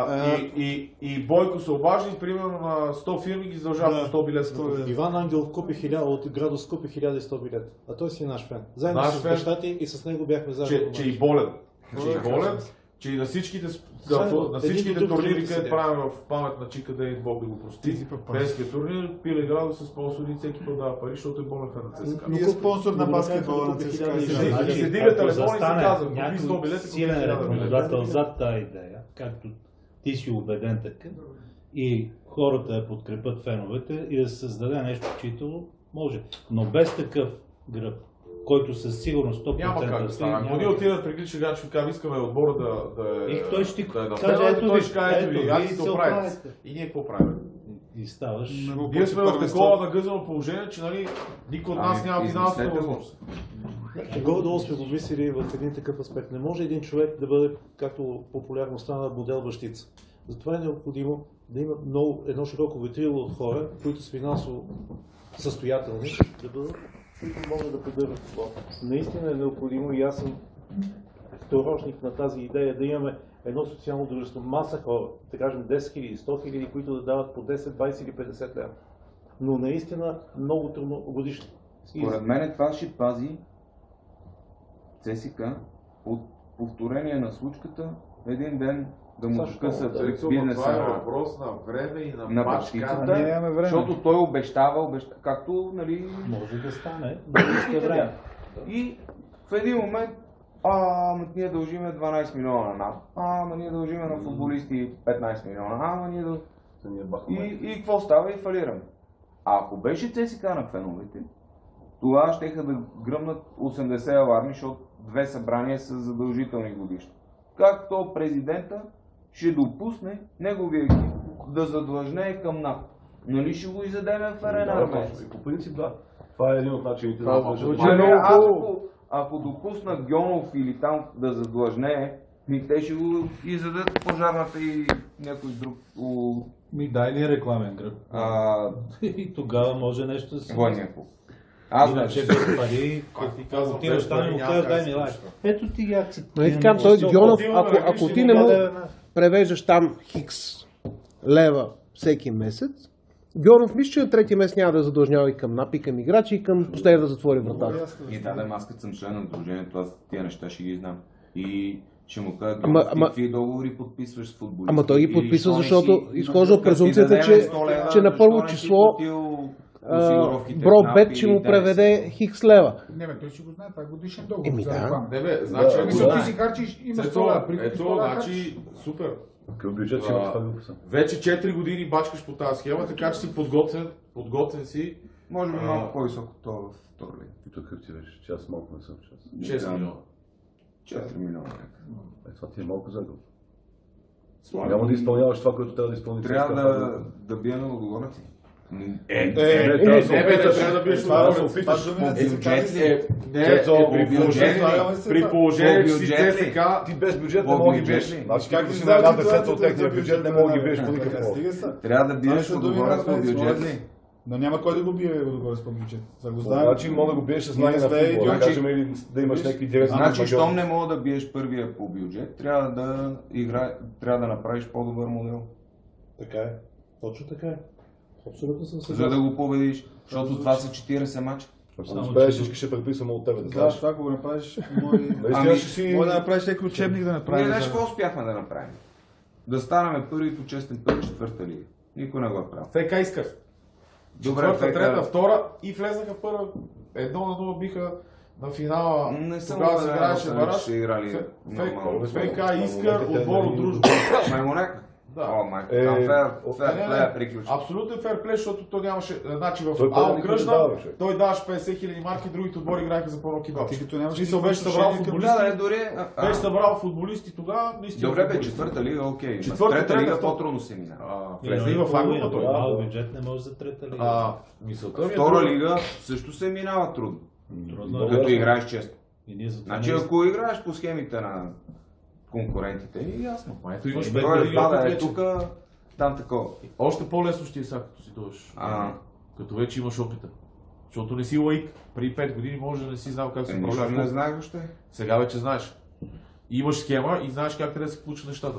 И Бойко се обажда и примерно на 100 фирми ги задължава по 100 билета. Иван Ангелов купи 1000, от градус купи 1100 билета. А той си е наш фен. Заедно Наш с фен. баща ти и с него бяхме заедно. Че и болен. Че и болен. че и на всичките турнири, където правим в памет на Чика Дей, Бог да го прости, френския турнир, Пиле Градо са спонсори и всеки път дава пари, защото е болен фен на ЦСКА. И е спонсор на баскетбола на ЦСКА. Да се дига телефон и се казва, купи 100 билета, силен рекламодател зад тази идея, както ти си убеден така, и хората я подкрепят феновете и да се създаде нещо чително, може. Но без такъв гръб, който със сигурност 100% няма как да стане. Ако ние отидат при Глича Ганчев и кажем, искаме отбора да е... И той ще ти каже, той ще каже, ето ви, аз си го правите. И ние какво правим? И ставаш... Ние сме в такова нагъзано положение, че нали, никой от нас няма финансова възможност. Горе-долу сме го мислили в един такъв аспект. Не може един човек да бъде, както популярно стана, модел бащица. Затова е необходимо да има едно широко ветрило от хора, които са финансово състоятелни, да бъдат, които могат да поддържат това. Наистина е необходимо и аз съм второжник на тази идея да имаме едно социално дружество, маса хора, да кажем 10 000, 100 000, които да дават по 10, 20 или 50 лева. Но наистина много трудно годишно. Според мен това ще пази ЦСКА от повторение на случката един ден да му скъсат бизнеса. Това е въпрос на време и на бащицата, защото той обещава, както нали... Може да стане, да време. И в един момент, ние дължиме 12 милиона на НАП, ние дължиме на футболисти 15 милиона, ние и какво става и фалираме. А ако беше ЦСКА на феновете, тогава щеха да гръмнат 80 аларми, защото 2 събрания са задължителни годишно. Както президента ще допусне неговия екип да задлъжне към НАП. Нали ще го изядеме в Арена Армейци? По принцип да. Това е един от начините. Ако допусна Гьонов или там да задлъжне, те ще го изядат пожарната и някой друг. Дай ни рекламен гръб. И тогава може нещо да се... Иначе без пари, отиваш там и му кажеш, дай ми лайк. Ето ти ги акцентирам. Той Гьонов, ако ти не му превеждаш там хикс лева всеки месец, Гьонов мисля, че на третия месец няма да задължнява и към НАП, и към играчи, и към последния да затвори вратата. И аз като съм член на дружението, аз тия неща ще ги знам. И ще му кажа, какви договори подписваш с футболисти. Ама той ги подписва, защото изхожда от презумцията, че на първо число Брокбет ще му преведе хикс лева. Не бе, той ще го знае, това е годишен договор. Не бе, значи ти си харчиш, имаш 100 лева. Ето, значи, супер. Какъв бюджет ще има това? Вече 4 години бачкаш по тази схема, така че си подготвен си. Може би малко по-високо това в втора лига. И тук ти беше, че аз малко не съм част. 6 милиона. 4 милиона. Това ти е малко загъл. Няма да изпълняваш това, което трябва да изпълниш. Трябва да бия на отговорници. Трябва да биеш това, при положение, че си ЦСК, ти без бюджет не мога да ги биеш. Значи както си на една десета от техния бюджет, не мога да ги биеш по никакъв повод. Трябва да биеш отговорност по бюджет ли? Но няма кой да го бие отговорност по бюджет. Значи мога да го биеш с знание на футбол, да кажем или да имаш някакви директни. Значи, щом не мога да биеш първия по бюджет, трябва да направиш по-добър модел. Така е. Точно така е. Абсолютно съм съгласен. За да го победиш, защото това са 40 мача. Ако не успееш, всички ще преписваме от тебе. Да, това ако го направиш, може да направиш някой учебник да направиш. Ние нещо успяхме да направим. Да станем първи по честен път, четвърта лига. Никой не го е правил. ФК иска. Четвърта, трета, втора и влезнаха в първа. 1-0 биха на финала. Тогава се играеше бараж. ФК иска, отбор от дружба. Маймонек? Да. Ферплея приключи. Абсолютно ферплей, защото той нямаше. Значи в окръжна той даваше 50 000 марки, другите отбори играха за по-малки бачи. Смисъл беше събрал футболисти. Беше събрал футболисти тогава. Добре бе, четвърта лига, окей. Трета лига по-трудно се минава. Влезе и в Англия той. Бюджет не може за трета лига. Втора лига също се минава трудно. Като играеш често. Значи ако играеш по схемите на конкурентите, и ясно. Ето имаш тук, там такова. Още по-лесно ще е сега, като си дойдеш. Като вече имаш опита. Защото не си лаик. Преди 5 години може да не си знал как се управлява. Не знаеш още. Сега вече знаеш. Имаш схема и знаеш как трябва да се получат нещата.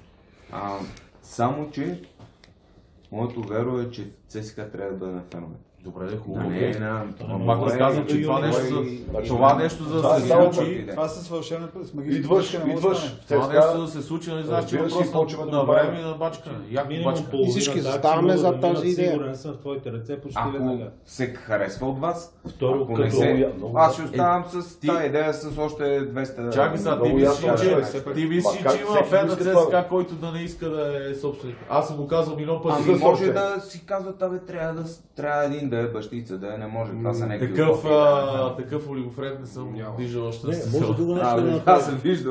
Само че моето веро е, че ЦСКА трябва да бъде на феновете. Добре, хубаво. Пак разказвам, че това нещо за да се случи. Това с вълшебната с магическа Идваш. Това нещо да се случи, не знаеш, че просто на време и на бачка. И всички заставаме зад тази идея. Сигурен съм в твоите ръце почти Ако веднага. се харесва от вас, Второ, ако не се... Аз ще оставам с тази идея с още 200... Чакай сега, ти мислиш, че има фен на ЦСКА, който да не иска да е собственик. Аз съм го казал милион пъти. Ами може да си казват, трябва един да е бащица, да не може. Това са някакви Такъв олигофред не съм виждал още. Аз съм виждал.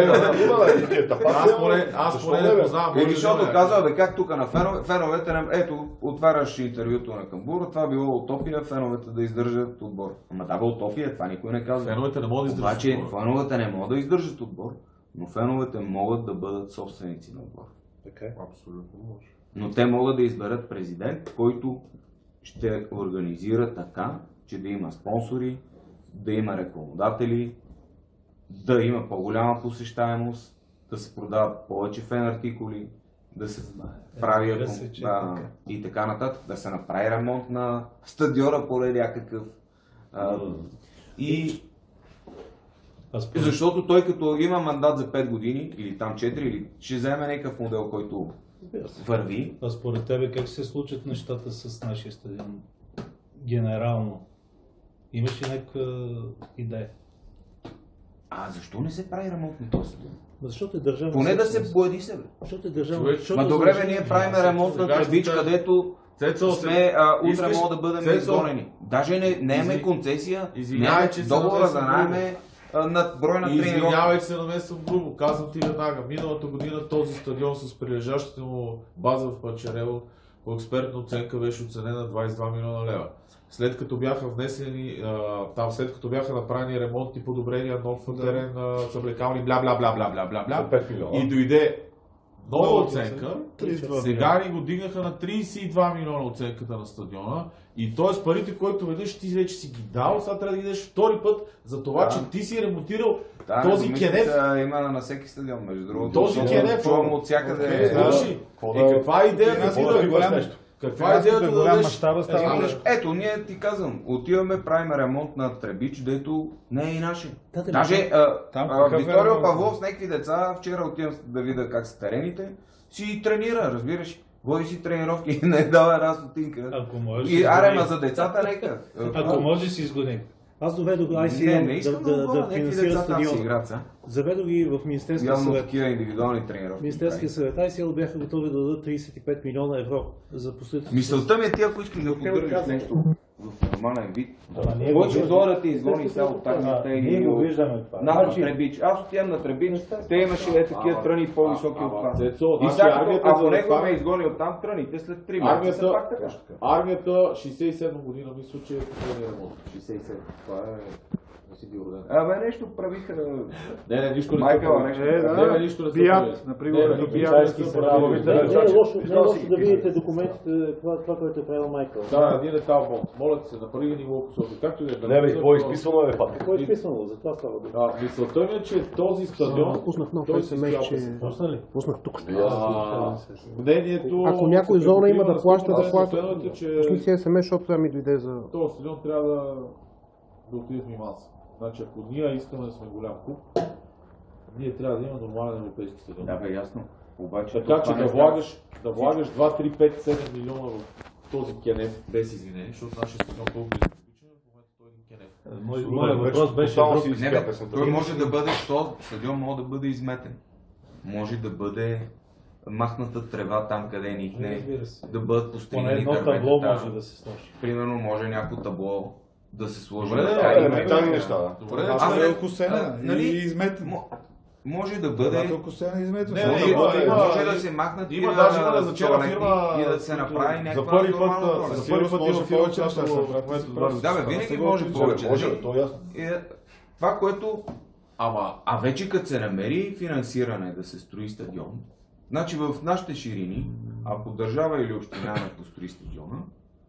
Аз поне не познавам. Защото казва, как тук на феновете, ето, отваряш интервюто на Камбура, това било утопия, феновете да издържат отбор. Ама да бе утопия, това никой не казва. Феновете не могат да издържат отбор. Обаче феновете не могат да издържат отбор, но феновете могат да бъдат собственици на отбор. Така е. Абсолютно може. Но те могат да изберат президент, който ще организира така, че да има спонсори, да има рекламодатели, да има по-голяма посещаемост, да се продават повече фен артикули, да се прави и така нататък, да се направи ремонт на стадиона поне някакъв. Защото той като има мандат за 5 години, или там 4, или ще вземе някакъв модел, който върви. А според тебе как се случат нещата с нашия стадион? Генерално. Имаш ли някаква идея? Защо не се прави ремонт на този стадион? Защото е държавна. Поне да се блади себе. Защото е държавна. Ма добре, ние правим ремонт на Тръбич, където сме утре могат да бъдем изгонени. Даже не имаме концесия, нямаме договора за найме на брой на тренировки. Извинявай, че се намесвам грубо, казвам ти веднага. Миналата година този стадион с прилежащата му база в Пачарево по експертна оценка беше оценена 22 милиона лева. След като бяха внесени, след като бяха направени ремонтни подобрения, нов терен, съблекални, бля, и дойде нова оценка, сега ни го дигнаха на 32 милиона оценката на стадиона и т.е. парите, които веднъж ти вече си ги дал, сега трябва да ги дадеш втори път за това, че ти си ремонтирал този кенеф. Има на всеки стадион, между другото. Този кенеф. Чувам от всякъде. Каква е идеята ти да го Каква е идеята да дадеш? Ето, ние ти казвам, отиваме, правим ремонт на Тръбич, дето не е и наше. Даже Викторио Павлов с някакви деца, вчера отивам да видя как са терените, си тренира, разбираш. Води си тренировки и не дава една стотинка. И арема за децата нека. Ако може си изгони. Аз доведох ICM да финансира стадион. Заведох ги в Министерския съвет. Такива индивидуални тренировки. Министерския съвет ICL бяха готови да дадат 35 милиона евро за последващите. Мисълта ми е ти, ако искаш да поддържаш нещо в нормален вид. Кой ще дойде да ти изгони сега от таксите и... Ние го виждаме това. На Тръбич. Аз отивам на Тръбич, те имаше такива тръни по-високи от това. И сега, ако него ме изгони от там, тръните след 3 месеца са пак така. Армията 67 година, мисля, че е последния ремонт. 67. Това е... Не си бил роден. Абе, нещо правиха... Не, нищо не Майкъл, нещо. Не, нищо не са правили. Например, Не е лошо да видите документите, това, което е правил Майкъл. Да, един етап. Моля ти се, направи ни го посока. Както и да е. Не, бе, какво е изписано, бе, пак? Какво е изписано? За това става дума. Мисълта ми е, че този стадион... Пуснах нов SMS, че... Пуснах тук. Мнението... Ако някой зона има да плаща, да плаща. Пусни си SMS, защото това ми дойде за... Този стадион трябва да отиде в Миманса. Значи, ако ние искаме да сме голям клуб, ние трябва да има нормален европейски стадион. Да, бе, ясно. Обаче, така че да влагаш 2, 3, 5, 7 милиона в този кенеф, без извинение, защото нашия стадион толкова изключен, в момента той е един кенеф. Моят въпрос беше друг. Той може да бъде, стадион може да бъде изметен. Може да бъде махната трева там, къде никне, да бъдат постригани дървета. Поне едно табло може да се сложи. Примерно може някакво табло да се сложи. Елементарни неща, да. Добре, е окосена и изметена. Може да бъде... окосена и изметена. Може да се махнат и да се направи някаква нормална. За първи път има повече неща. Да, бе, винаги може повече. Това, което... А вече като се намери финансиране да се строи стадион, значи в нашите ширини, ако държава или община не построи стадиона,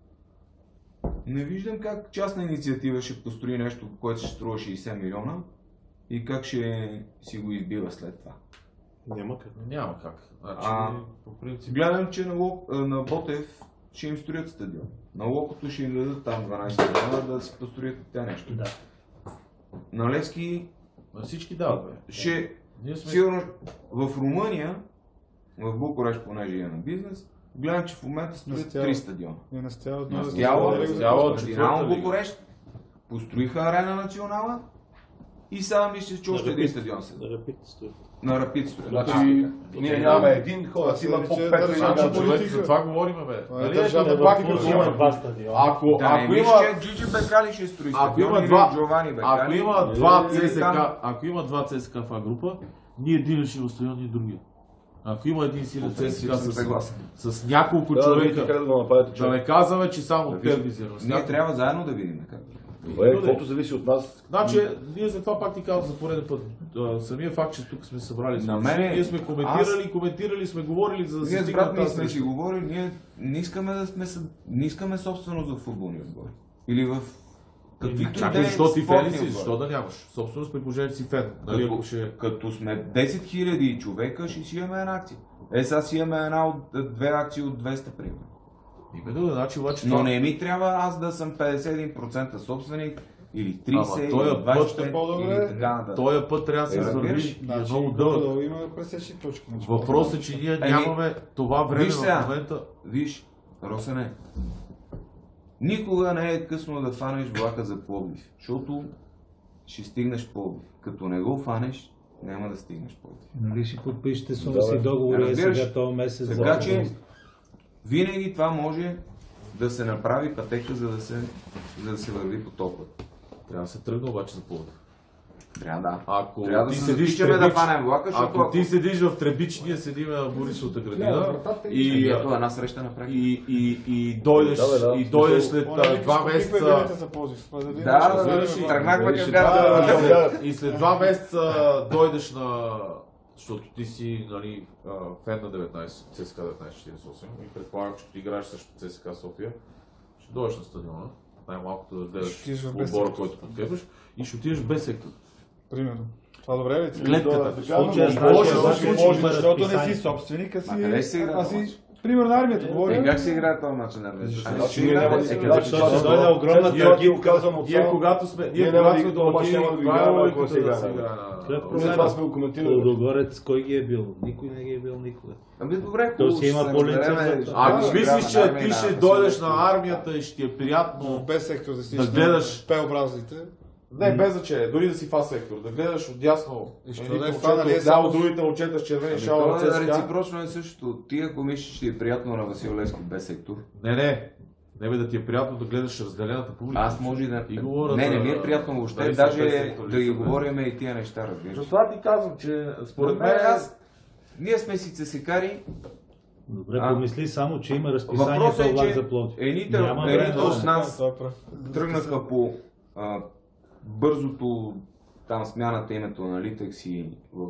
не виждам как частна инициатива ще построи нещо, което ще струва 60 милиона и как ще си го избива след това. Няма как. Няма как. Значи, по принцип... Гледам, че на Ботев ще им строят стадион. На Локото ще им дадат там 12 милиона да си построят тя нещо. Да. На Левски всички дават, бе. Сигурно в Румъния, в Букурещ, понеже е на бизнес, гледам, че в момента строят 3 стадиона. На Стяла, Динамо Букурещ, построиха Арена Национала и сега мисля, че още един стадион се. На Рапид строят. На Рапид строят. Значи, ние нямаме един, хората си имат по 5 за това говорим, бе. Ако има Джиджи Бекали ще строи стадион или Джовани Бекали. Ако има два ЦСКА в група, ние един ще има стадион и другия. Ако има един силен ЦСКА с няколко човека, да не казваме, че само от телевизия. Ние трябва заедно да видим как. Добре, каквото зависи от нас. Значи, ние за това пак ти казвам за пореден път. Самия факт, че тук сме събрали, ние сме коментирали сме говорили за ние с брат ми сме си говорили, ние не искаме собственост в футболния отбор. Или в каквито чакай, защо ти фен си? Защо да нямаш? Собственост при положение си фен. Като сме 10 000 човека, ще си имаме една акция. Сега си имаме две акции от 200 примерно. Но не ми трябва аз да съм 51% собственик или 30 или 20 или така нататък. Този път трябва да се върви много дълъг. Въпросът е, че ние нямаме това време в момента. Виж, Росене, никога не е късно да фанеш влака за Пловдив, защото ще стигнеш в Пловдив. Като не го фанеш, няма да стигнеш в Пловдив. Нали ще подпишете си договори сега този месец. Така че винаги това може да се направи пътека, за да се върви по топ път. Трябва да се тръгне обаче за Пловдив. Трябва да се запишеме да фанем влака, защото ако ти седиш в Требич, ние седим в Борисовата градина и една среща направи. И дойдеш след 2 месеца. Тръгнахме към гарата. И след 2 месеца дойдеш на... Защото ти си фен на 19, ЦСКА 1948 и предполагам, че ти играеш срещу ЦСКА София, ще дойдеш на стадиона, най-малкото да гледаш отбора, който подкрепяш и ще отидеш без сектор. Примерно. Това добре ли? Гледката. Защото не си собственик, а си... Примерно на армията говорим. Как се играе този мач на армията? Защото дойде огромна трагедия. Ние когато сме домакини, това е логиката да се играе. Лудогорец кой ги е бил? Никой не ги е бил никога. Ами добре, то си има по-лице. Ако мислиш, че ти ще дойдеш на армията и ще ти е приятно без сектор да гледаш П-образните. Не, без значение, дори да си фас сектор, да гледаш отдясно, отляво другите момчета с червени шалове на ЦСКА. Реципрочно е същото. Ти ако мислиш, че ти е приятно на Васил Левски без сектор. Не бе да ти е приятно да гледаш разделената публика. Аз може и да... Не ми е приятно въобще, даже да ги говорим и тия неща, разбираш. Затова ти казвам, че според мен ние сме си цесекари. Добре, помисли само, че има разписанието влак за Пловдив. Едните от нас тръгнаха по бързото там смяната името на Литекс и в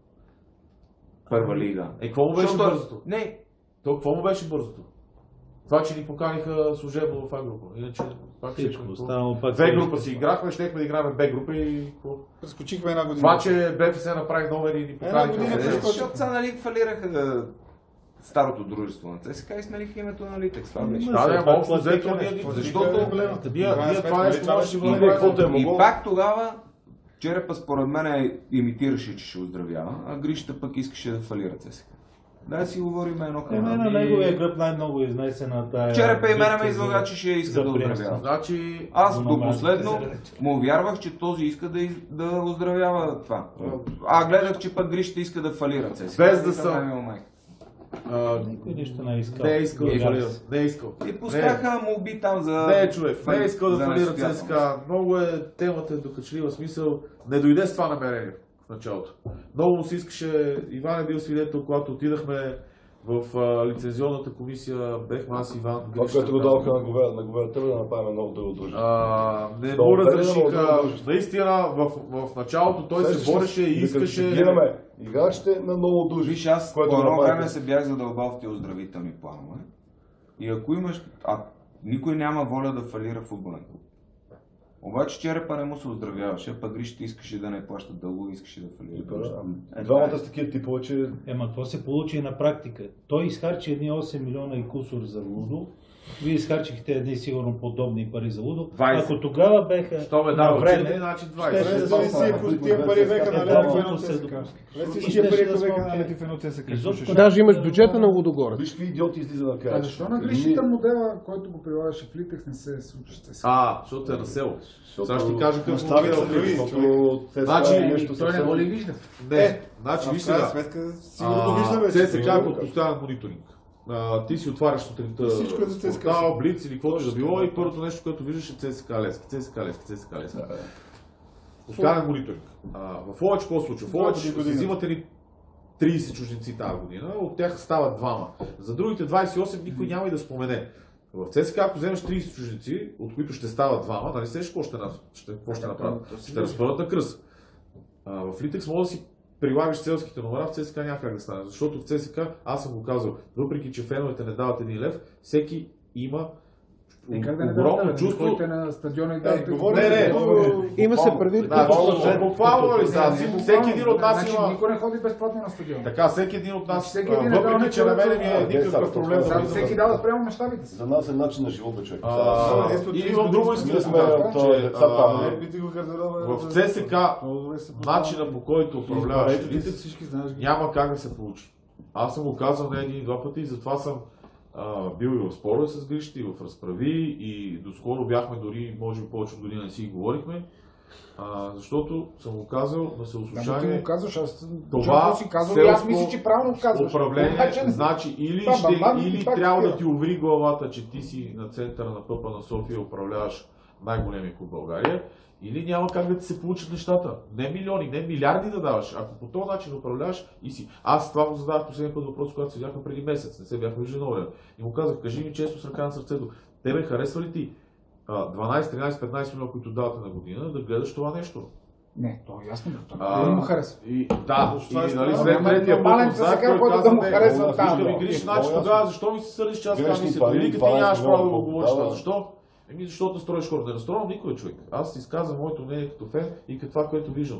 първа лига. Какво му беше бързото? Не. То какво му беше бързото? Това, че ни поканиха служебно в А-група. Иначе пак две група си играхме, щехме да играем Б-група и какво? Прескочихме една година. Това, че БФС направи номери и ни поканиха. Защото сега нали фалираха старото дружество на ЦСКА и смениха името на Литекс. Това беше. Общо взето защото това нещо може да бъде. И пак тогава Черепа според мен имитираше, че ще оздравява, а Гришата пък искаше да фалира ЦСКА. Да си говорим едно към едно. На неговия гръб най-много изнесена тая... Черепа и мене ме излага, че ще иска да оздравява. Аз до последно му вярвах, че този иска да оздравява това. А гледах, че пък Гришата иска да фалира ЦСКА. Без да съм... Никой нищо не е искал. Не е искал да фалира. Не е искал. И пускаха молби там за... Не, човек. Не е искал да фалира ЦСКА. Много темата е докачлива смисъл. Не дойде с това намерение в началото. Много му се искаше, Иван е бил свидетел, когато отидахме в лицензионната комисия, бехме аз Иван. Това, което го даваха на говернатора да направим много дълго дружество. Не му разрешиха. Наистина в началото той се бореше и искаше... Играчите на много дружество. Виж, аз по едно време се бях задълбал в тези оздравителни планове. И ако имаш... никой няма воля да фалира футболен клуб. Обаче Черепа не му се оздравяваше, пък Гришата искаше да не плаща дълго, искаше да фалира. Двамата с такива типове, че... Ема, какво се получи на практика? Той изхарчи едни 8 милиона и кусор за Лудо Вие изхарчихте едни сигурно подобни пари за Лудо. 20. Ако тогава беха Що ме на дава време, учене, значи 20. Зависи ако тия пари беха налети в едно ЦСК. Тия пари беха налети в едно ЦСК. Даже имаш бюджета на Лудогорец. Виж какви идиоти излиза да кажеш. А защо на грешите модела, който го прилагаше в Литекс, не се случи с ЦСК? Защото е на село. Сега ще ти кажа какво Мащаби са други, Значи, той не го ли вижда? Не, значи виж сега. сигурно виждаме. ЦСК е под постоянен мониторинг. Ти си отваряш сутринта Всичко е за ЦСКА. портал, Блиц или каквото да било и първото нещо, което виждаш е ЦСКА Левски, ЦСКА Левски, ЦСКА Левски. Постоянен мониторинг. В Ловеч какво случва? В Ловеч си взимате ли 30 чужденци тази година, от тях стават двама. За другите 28 никой няма и да спомене. В ЦСКА, ако вземеш 30 чужденци, от които ще стават двама, нали сеш какво ще направят? Ще разпърват на кръст. В Литекс може да си прилагаш селските номера, в ЦСКА няма как да стане. Защото в ЦСКА, аз съм го казал, въпреки че феновете не дават 1 лев, всеки има огромно чувство. На стадиона и давате. Има се предвид. Буквално ли сега? Всеки един от нас има... Никой не ходи безплатно на стадиона. Така, всеки един от нас, въпреки че на мен ми е никакъв проблем. Всеки дава спрямо мащабите си. За нас е начин на живот, бе, човек. И имам друго искам да кажа, в ЦСКА начина по който управляваш няма как да се получи. Аз съм го казал не един и два пъти и затова съм бил и в спорове с грищите, и в разправи, и доскоро бяхме дори, може би повече от година не си говорихме, защото съм го казал на селослушание. Това селско управление, значи или трябва да ти уври главата, че ти си на центъра на пъпа на София управляваш най-големия клуб в България, или няма как да ти се получат нещата. Не милиони, не милиарди да даваш. Ако по този начин управляваш и си. Аз това го задавах последния път въпрос, когато се видяхме преди месец. Не се бяхме виждали много време. И му казах, кажи ми често с ръка на сърцето. Тебе харесва ли ти 12, 13, 15 милиона, които давате на година, да гледаш това нещо? Не, то е ясно. Не му харесва. Да, нали след третия път отзад, който да му харесва там. Ще ми гриш, значи тогава, защо ми се съдиш, че аз това ми се велика, ти нямаш право да го говориш. Защо? Защото настроиш хора. Не настроявам никой човек. Аз изказвам моето мнение като фен и като това, което виждам.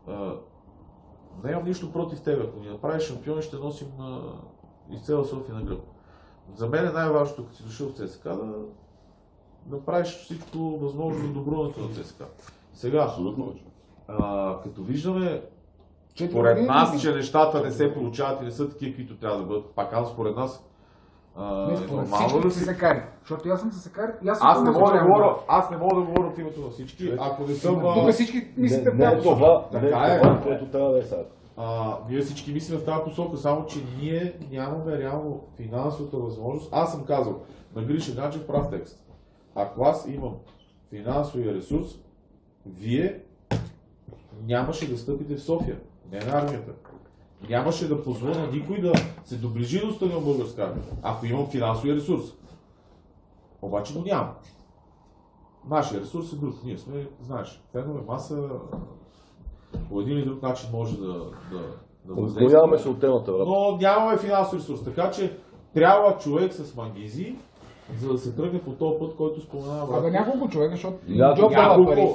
Не имам нищо против тебе. Ако ни направиш шампиони, ще носим из цяла София на гръб. За мен е най-важното, като си дошъл в ЦСКА, да направиш всичко възможно за доброто на ЦСКА. Сега, като виждаме, според нас, че нещата не се получават и не са такива, които трябва да бъдат, пак аз според нас, всички се кари. Защото аз съм се кари. Аз не мога да говоря от името на всички. Ако не съм... Тук всички мислите в тази посока. Така е. Което трябва да е сега. Ние всички мислим в тази посока, само че ние нямаме реално финансовата възможност. Аз съм казал на Гриша Ганчев прав текст. Ако аз имам финансовия ресурс, вие нямаше да стъпите в София, не на армията. Нямаше да позволя на никой да се доближи до стадион Българска армия, ако имам финансовия ресурс. Обаче го няма. Нашия ресурс е друг. Ние сме, знаеш, фенове маса по един или друг начин може да Отклоняваме се от темата, брат. Но нямаме финансов ресурс, така че трябва човек с мангизи, за да се тръгне по този път, който споменава брат. Няколко човека, защото Джоб дава пари.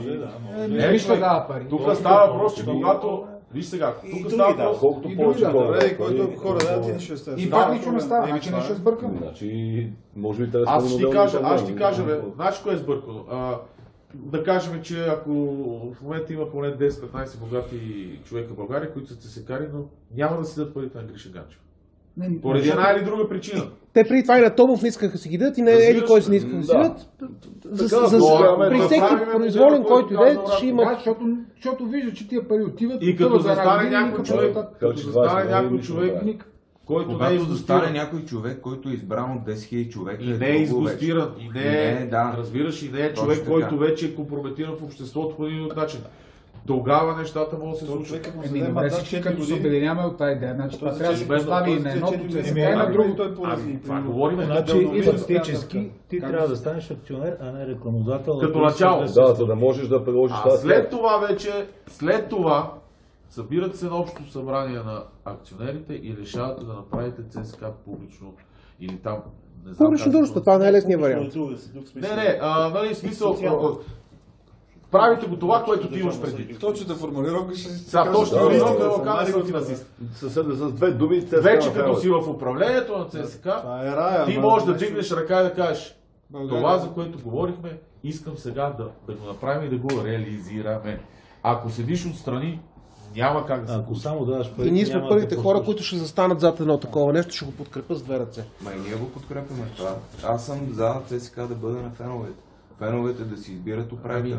Тук става въпрос, че когато... Виж сега, тук става въпрос, колкото повече хора да ти нищо става. И пак нищо не става, значи нещо е сбъркано. Значи, може би трябва аз ще ти кажа, знаеш кое е сбъркано? Да кажем, че ако в момента има поне 10-15 богати човека в България, които са ЦСКА-ри, но няма да си дадат парите на Гриша Ганчев. Поради една или друга причина. Те преди това и на Томов не искаха да си ги дадат и на еди кой си не искаха да си дадат. При всеки произволен, който иде, ще има... Защото вижда, че тия пари отиват... И като застане някой човек, който не е застане някой човек, който е избран от 10 000 човека. И не е изгостиран, и не е, разбираш, и не е човек, който вече е компрометиран в обществото по един начин. Тогава нещата могат да се случват. Добре, всички като се обединяваме от тази идея, значи това трябва да се постави на едното ЦСКА и на другото. Това говорим. Значи фактически ти трябва да станеш акционер, а не рекламодател. Като начало. Да, за да можеш да приложиш тази. След това събират се на общо събрание на акционерите и решавате да направите ЦСКА публично или там. Публично дружество, това е най-лесният вариант. Не, нали смисъл. правите го това, което ти имаш предвид. Точната формулировка ще Сега, точно формулировка казва антинацист. С две думи ЦСКА. Вече като си в управлението на ЦСКА, ти можеш да дигнеш ръка и да кажеш това, за което говорихме, искам сега да го направим и да го реализираме. Ако седиш отстрани, няма как да се Ако само даваш пари, И ние сме първите хора, които ще застанат зад едно такова нещо, ще го подкрепя с две ръце. Ма и ние го подкрепяме това. Аз съм за ЦСКА да бъде на феновете. Феновете да си избират управители.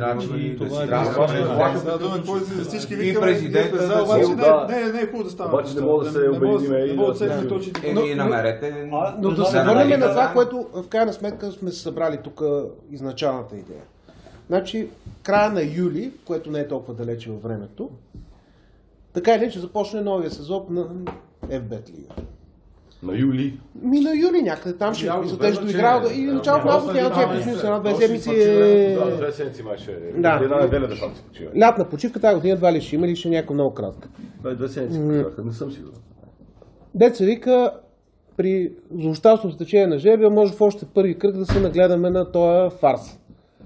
И президента да си... Не е хубаво да става. Обаче не мога да се обединим и намерете... Но да се върнем на това, което в крайна сметка сме се събрали тук изначалната идея. Значи, края на юли, което не е толкова далече във времето, така или иначе започне новия сезон на FBET Лига. На юли? На юли някъде там ще изотеж до игра и началото на август няма че плюс една-две седмици. Две седмици маше. Да. Една неделя да сам си почива. Лятна почивка тази година едва ли ще има или ще някаква много кратка. Две седмици почиваха, не съм сигурен. Деца вика, при злощастно стечение на жребия може в още първи кръг да се нагледаме на този фарс.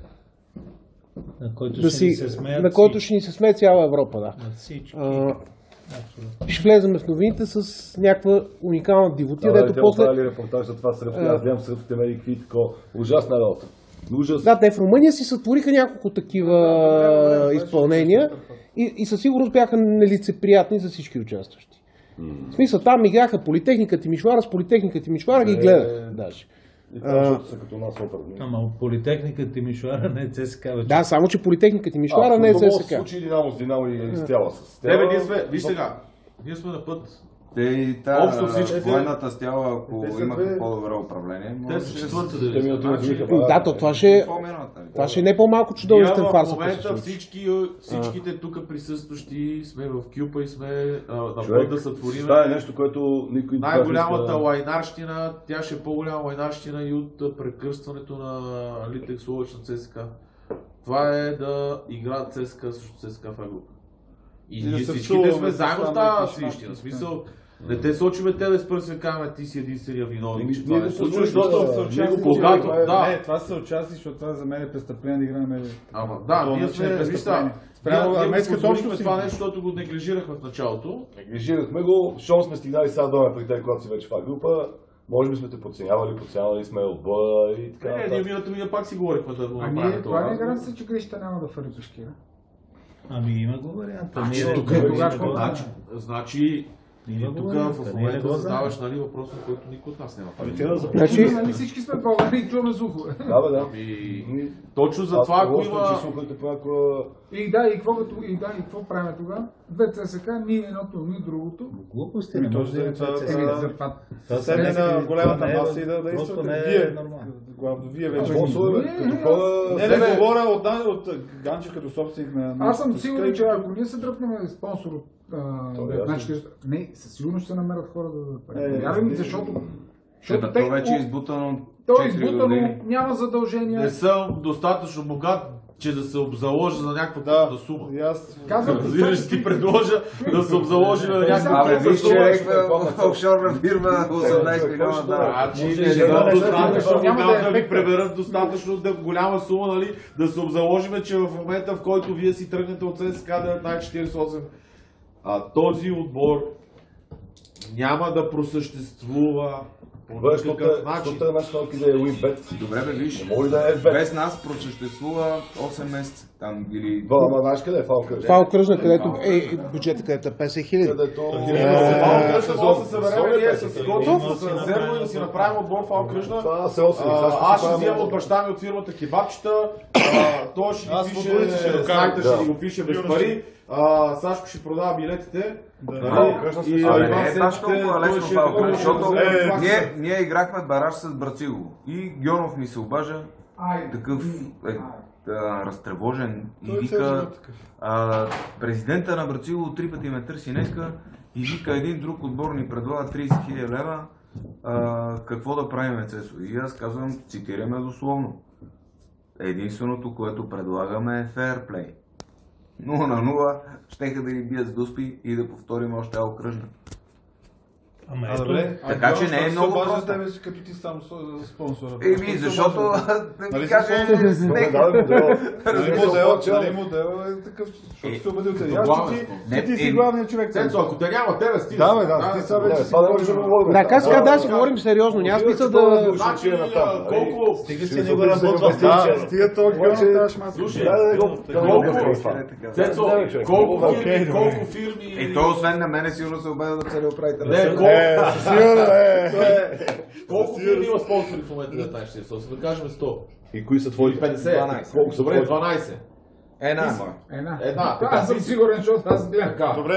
На който ще ни се смеят. На който ще ни се смее цяла Европа, да. Всички. Ще влезем в новините с някаква уникална дивотия, дето после... Те репортаж за това сръбски, аз гледам сръбските медии, какви такова ужасна работа. Ужас. Да, те в Румъния си сътвориха няколко такива изпълнения и със сигурност бяха нелицеприятни за всички участващи. В смисъл, там играха Политехника Тимишоара, с Политехника Тимишоара ги гледах даже. И това, защото са като нас оперни. Ама Политехника Тимишоара не е ЦСКА вече. Да, само че Политехника Тимишоара не е ЦСКА. В случай Динамо с Динамо и изцяла с Тебе, ние сме, виж сега, ние сме на път. Общо всички военната стяла, ако имаха по-добро управление, те са четвърта Да, то това ще е не по-малко чудовищен фарс. В момента всичките тук присъстващи сме в Кюпа и сме на път да сътворим. Това е нещо, което никой... Най-голямата лайнарщина, тя ще е по-голяма лайнарщина и от прекръстването на Литекс Ловеч на ЦСКА. Това е да играят ЦСКА срещу ЦСКА в група. И ние всичките сме заедно в тази свищина. Смисъл, не те сочиме те да с пръст казваме, ти си единствения виновник. Не, това са участие, защото това за мен е престъпление да играме. Да, ние сме престъпление. Армейската общност това нещо, защото го неглижирахме в началото. Неглижирахме го, щом сме стигнали сега доме при те, когато си вече в група. Може би сме те подценявали сме отбора и така. Не, ние миналата година пак си говорихме да го направим това. Това не гарантира, че Грища няма да фърли пешкира. Ами има го варианта. Значи, тук в момента задаваш въпрос, на който никой от нас няма. Нали всички сме българи и чуваме слухове. Да. Точно за това, ако има... И какво правим тогава? Две ЦСКА, ние едното, ние другото. Глупости не може да е това. Седне на голямата маса и да действате. Вие, главно, вие вече. Не говоря от Ганчев като собственик на... Аз съм сигурен, че ако ние се дръпнем спонсор от не, със сигурност ще се намерят хора да пари. Защото то вече е избутано. То е избутано, няма задължения. Не съм достатъчно богат, че да се обзаложа за някаква сума. Разбираш, ти предложа да се обзаложи на някаква сума. Виж, че офшорна фирма 18 милиона. Не съм достатъчно богат да ви преберат достатъчно голяма сума, да се обзаложиме, че в момента, в който вие си тръгнете от ЦСКА 1948, този отбор няма да просъществува по никакъв начин. Добре бе, виж, без нас просъществува 8 месеца. Там или... Знаеш къде е Фалкръжна? Фалкръжна, където е бюджета, където е 50 хиляди. Фалкръжна може да се съберем ние с Гоцов, с Зерно и да си направим отбор Фалкръжна. Аз ще вземам от баща ми от фирмата кебабчета, той ще ги пише, сайта ще ни го пише без пари. Сашко ще продава билетите. Ние играхме бараж с Брацигово и Гьонов ми се обажа такъв разтревожен и вика президента на Брацигово 3 пъти ме търси днеска и вика един друг отбор ни предлага 30 000 лева, какво да правим, Цесо? И аз казвам, цитираме дословно. Единственото, което предлагаме е фейрплей. 0-0, щеха да ни бият с дуспи и да повторим още окръжна. Добре, така че не е много просто. Като ти сам спонсора. Защото да ми каже... Модел е такъв, защото се убедил те. Ти си главният човек. Цецо, ако те няма тебе, стига. Да, ти сега вече си говориш. Да, как сега да си говорим сериозно, няма смисъл да... Колко... Стига си не го работва стига този геон тази шмаса. Слушай, Цецо, колко фирми... И то освен на мене сигурно се обеда да целия управител. Колко фирми има спонсори в момента на тази 48? Да кажем 100. И кои са твои? 50. 12. Колко са? Добре, 12. Една. Аз съм сигурен, защото аз гледам. Добре,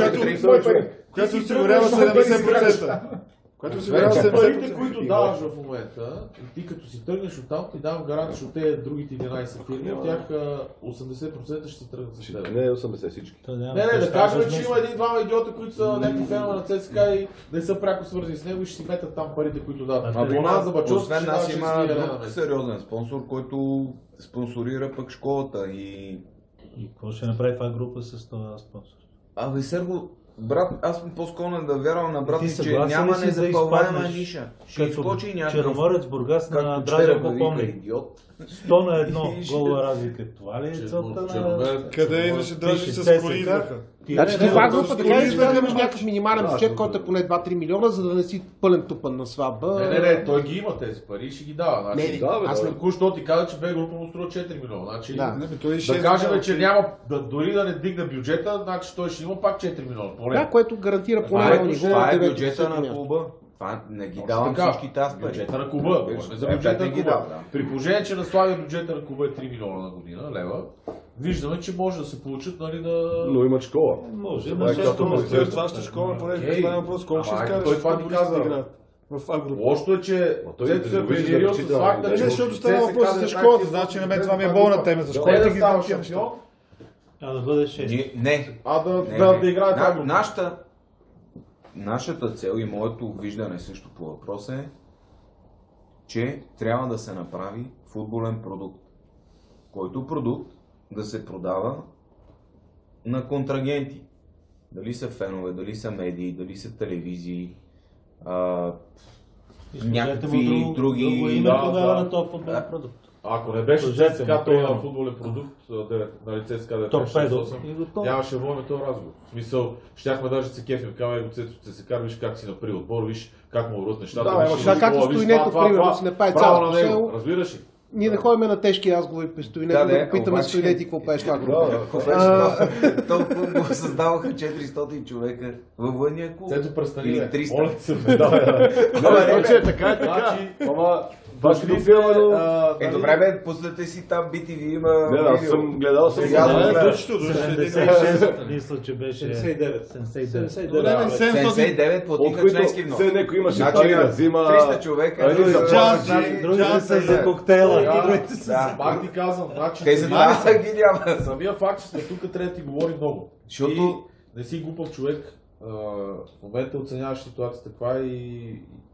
която осигурява 70%. Парите, които даваш в момента, и ти като си тръгнеш оттам, ти давам гаранция, че от тези другите 11 фирми, от тях 80% ще си тръгнат за тебе. Не 80 всички. Не, да кажем, че има един-двама идиота, които са някакви фенове на ЦСКА и не са пряко свързани с него и ще си метат там парите, които дават. Освен нас има друг сериозен спонсор, който спонсорира пък школата и... И какво ще направи това група с това спонсор? Абе, Серго, брат, аз съм по-склонен да вярвам на брат, че няма незапълваема ниша. Ще изкочи някакъв... Черноморец Бургас на Дража Попомни. 100 на 1 гола разлика. Това ли е целта на... Къде имаше Дражи с коли? Значи ти това група така ли да имаш някакъв минимален бюджет, който е поне 2-3 милиона, за да не си пълен тупан на сватба? Не, той ги има тези пари и ще ги дава. Аз току-що ти каза, че Б група му струва 4 милиона. Значи, да кажем, че няма, дори да не дигне бюджета, значи той ще има пак 4 милиона. Да, което гарантира поне на ниво. Това е бюджета на клуба. Това не ги давам всички тази пари. Бюджета на клуба. За бюджета на клуба. При положение, че на Славия бюджета на клуба е 3 милиона на година лева, виждаме, че може да се получат, нали, да... Но имат школа. Може. Това ще школа, поне става въпрос, колко ще изкараш. Той това ни каза. Лошото е, че Цецо е примирил с факта, че... Защото става въпрос за школата, значи на мен това ми е болна тема. За школата ги става шампион. А да бъде 6. Не. Да играе това група. Нашата цел и моето виждане също по въпроса е, че трябва да се направи футболен продукт, който продукт да се продава на контрагенти. Дали са фенове, дали са медии, дали са телевизии, някакви други... на този футболен продукт. Ако не беше ЦСКА, този футболен продукт, нали ЦСКА 9-6-8, нямаше водим този разговор. В смисъл, щяхме даже се кефим, казваме го ЦСКА, виж как си направи отбор, виж как му върват нещата. Да, както Стойнеков, примерно, си направи цялото село. Разбираш ли? Ние не ходим на тежки разговори при Стойнеков, да питаме Стойнети какво пееш как група. Толкова го създаваха 400 човека във военния клуб. Цето престани, или 300. Оле се така. Добре бе, пуснете си там BTV има... Не, аз съм гледал, Мисля, че беше 79 платиха членски внос. Все някой имаше пари да взима... 300 човека. Другите са за коктейла. Пак ти казвам, значи... Те за това са ги няма. Самия факт, че сме тук, трябва да ти говори много. Защото... Не си глупав човек. В момента оценяваш ситуацията каква и...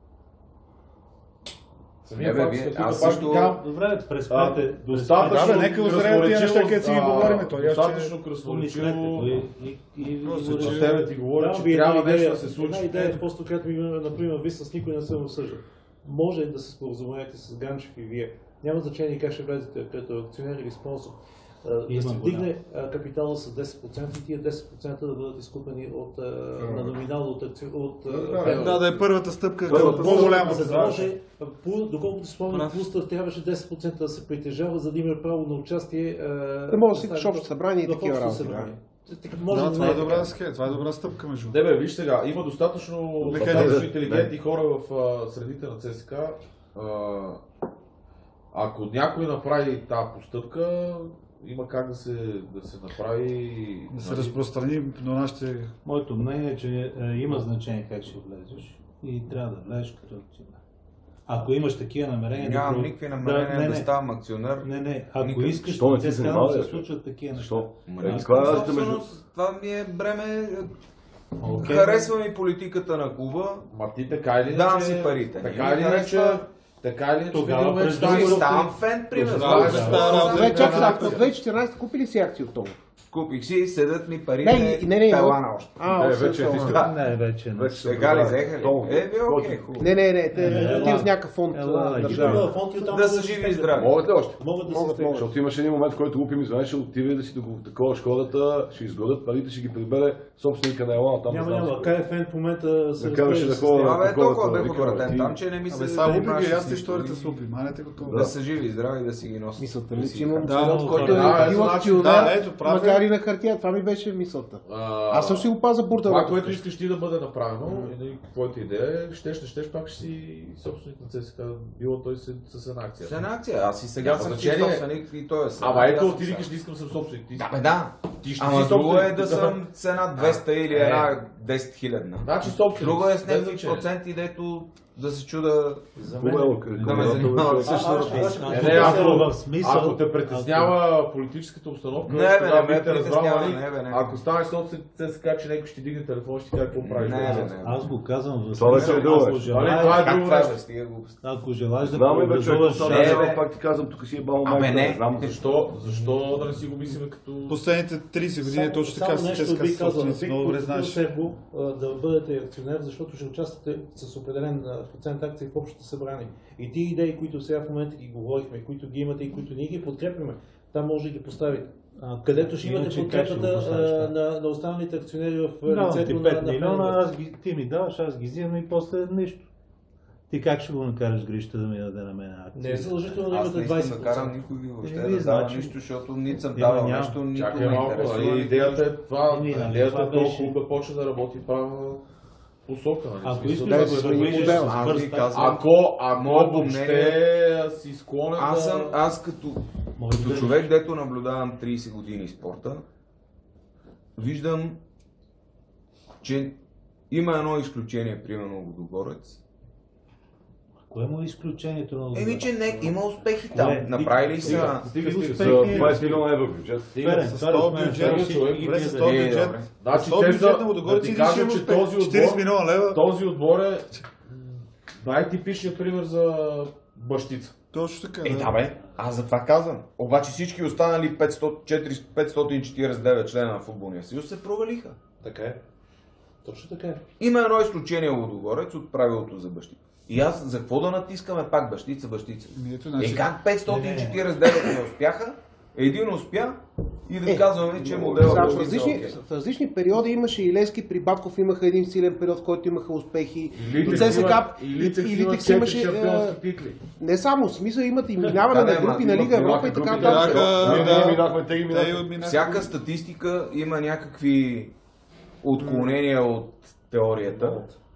Аз също... Добре, преспете. Достатъчно нека озреят тия неща, където си ги говорим. Достатъчно красноречиво. С тебе ти говоря, че трябва нещо да се случи. Една идея е просто, която ми, например, ви с никой не съм обсъждал. Може да се споразумеете с Ганчев и вие. Няма значение как ще влезете като акционер или спонсор. Да се вдигне капитала с 10% и тия 10% да бъдат изкупени на номинално от да е първата стъпка към по-голяма. За да може, доколкото спомням, Пустър трябваше 10% да се притежава, за да има право на участие. Да може да свикаш общо събрание и такива работи. Това е добра схема, това е добра стъпка между. Не бе, виж сега, има достатъчно интелигентни хора в средите на ЦСКА. Ако някой направи тази постъпка, има как да се направи... Да се разпространи до нашите... Моето мнение е, че има значение как ще влезеш и трябва да влезеш като акционер. Ако имаш такива намерения... Нямам никакви намерения да ставам акционер. Не, ако искаш, те се случват такива неща. Това ми е бреме... Харесва ми политиката на клуба. Ма ти така или давам си парите. Така или иначе... Така ли тогава ставам фен, примерно. Чакай, в 2014 купили си акции от това? Купих си, седат ми пари не, пелана още. Вече. Сега ли взеха ли? Окей, хубаво. Не, отива в някакъв фонд. Да са живи и здрави. Могат ли още? Могат. Защото имаше един момент, в който Лупи ми звъни, ще отиде да си таковаш хората, ще изгодят парите, ще ги прибере собственика на Елана. Там Няма. КФН в момента се разглежда за хора. Абе, толкова бе подвратен там, че не ми се... Сега Лупи ги ясна историята с Лупи, манете го това. Да са живи и здрави, да си ги носят. Мисълта ми, че имам Да, който е бил акционер, прави. макар и на хартия. Това ми беше мисълта. Аз съм си го паза бурта. Това, което искаш ти да бъде направено, твоята идея, щеш, пак ще си собственик на ЦСКА, било той с една акция. С една акция, аз и сега съм си собственик и той е собственик. Ама ето, ти викаш, не искам съм собственик. Да. Ама друго е да съм с една 200 или една 10 хилядна. Значи собственик. Друго е с някакви проценти, дето да се чуда да ме занимават също. Ако те притеснява политическата обстановка, не ме те разбрал, не. ако станеш собственик, те се каже, че някой ще дигне телефон, ще ти каже какво правиш. Аз го казвам в това е друго. Ако желаеш да образуваш... Пак ти казвам, тук си е бал майка. Не знам защо да не си го мислим като... Последните 30 години точно така се ЦСКА собственици, много добре знаеш. Да бъдете акционер, защото ще участвате с определен процент акции в общото събрание. И тия идеи, които сега в момента ги говорихме, които ги имате и които ние ги подкрепяме, там може да ги поставите. Където ще имате подкрепата на останалите акционери в лицето на 5 милиона, ти ми даваш, аз ги взимам и после нищо. Ти как ще го накараш Грища да ми даде на мен акции? Не е задължително да имате 20%. Аз не карам никой въобще да дава нищо, защото нито съм давал нещо, нито ме интересува. Идеята е това, идеята е толкова хубаво да почне да работи правилно посока. Ако искаш да го движиш с пръст, ако въобще си склонен аз като човек, дето наблюдавам 30 години спорта, виждам, че има едно изключение, примерно Лудогорец. Кое му е изключението на Лудогорец? Че има успехи там. Направили са... За 20 милиона евро бюджет. С този бюджет. Значи да ти кажа, че този отбор е най-типичният пример за бащица. Точно така. Аз за това казвам. Обаче всички останали 549 члена на футболния съюз се провалиха. Така е. Точно така е. Има едно изключение Лудогорец от правилото за бащица. И аз за какво да натискаме пак бащица? Как 549 не успяха? Един успя и да казваме, че моделът в различни периоди имаше и Левски, при Батков имаха един силен период, в който имаха успехи. И Литекс имаше... Не само, смисъл имат и минаване на групи на Лига Европа и така нататък. Всяка статистика има някакви отклонения от теорията.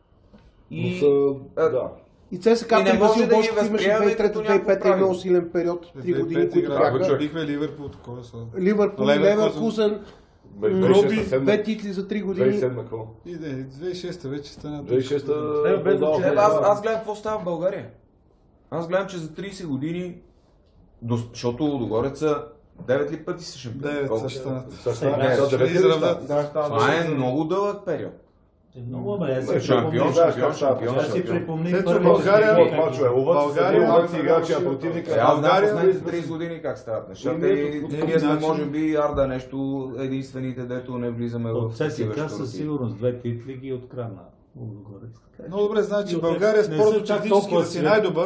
И ЦСКА при Васил Бошков имаше 2003-2005 много силен период, 3 години, които бяха. Бихме Ливърпул такова. Ливърпул, Леверкузен, Роби, 2 титли за 3 години. 2006 вече стана. 2006 аз гледам какво става в България. Аз гледам, че за 30 години, защото Лудогореца 9 ли пъти са шампиони? 9 ще станат. Това е много дълъг период. Много ме шампион. Си припомни България си играчи, а противника. Аз знам последните 30 години как стават нещата и ние сме може би Арда нещо единствените, дето не влизаме в такива ЦСКА със сигурност 2 титли ги открадна. Много добре знаеш, че България спортно технически да си най-добър.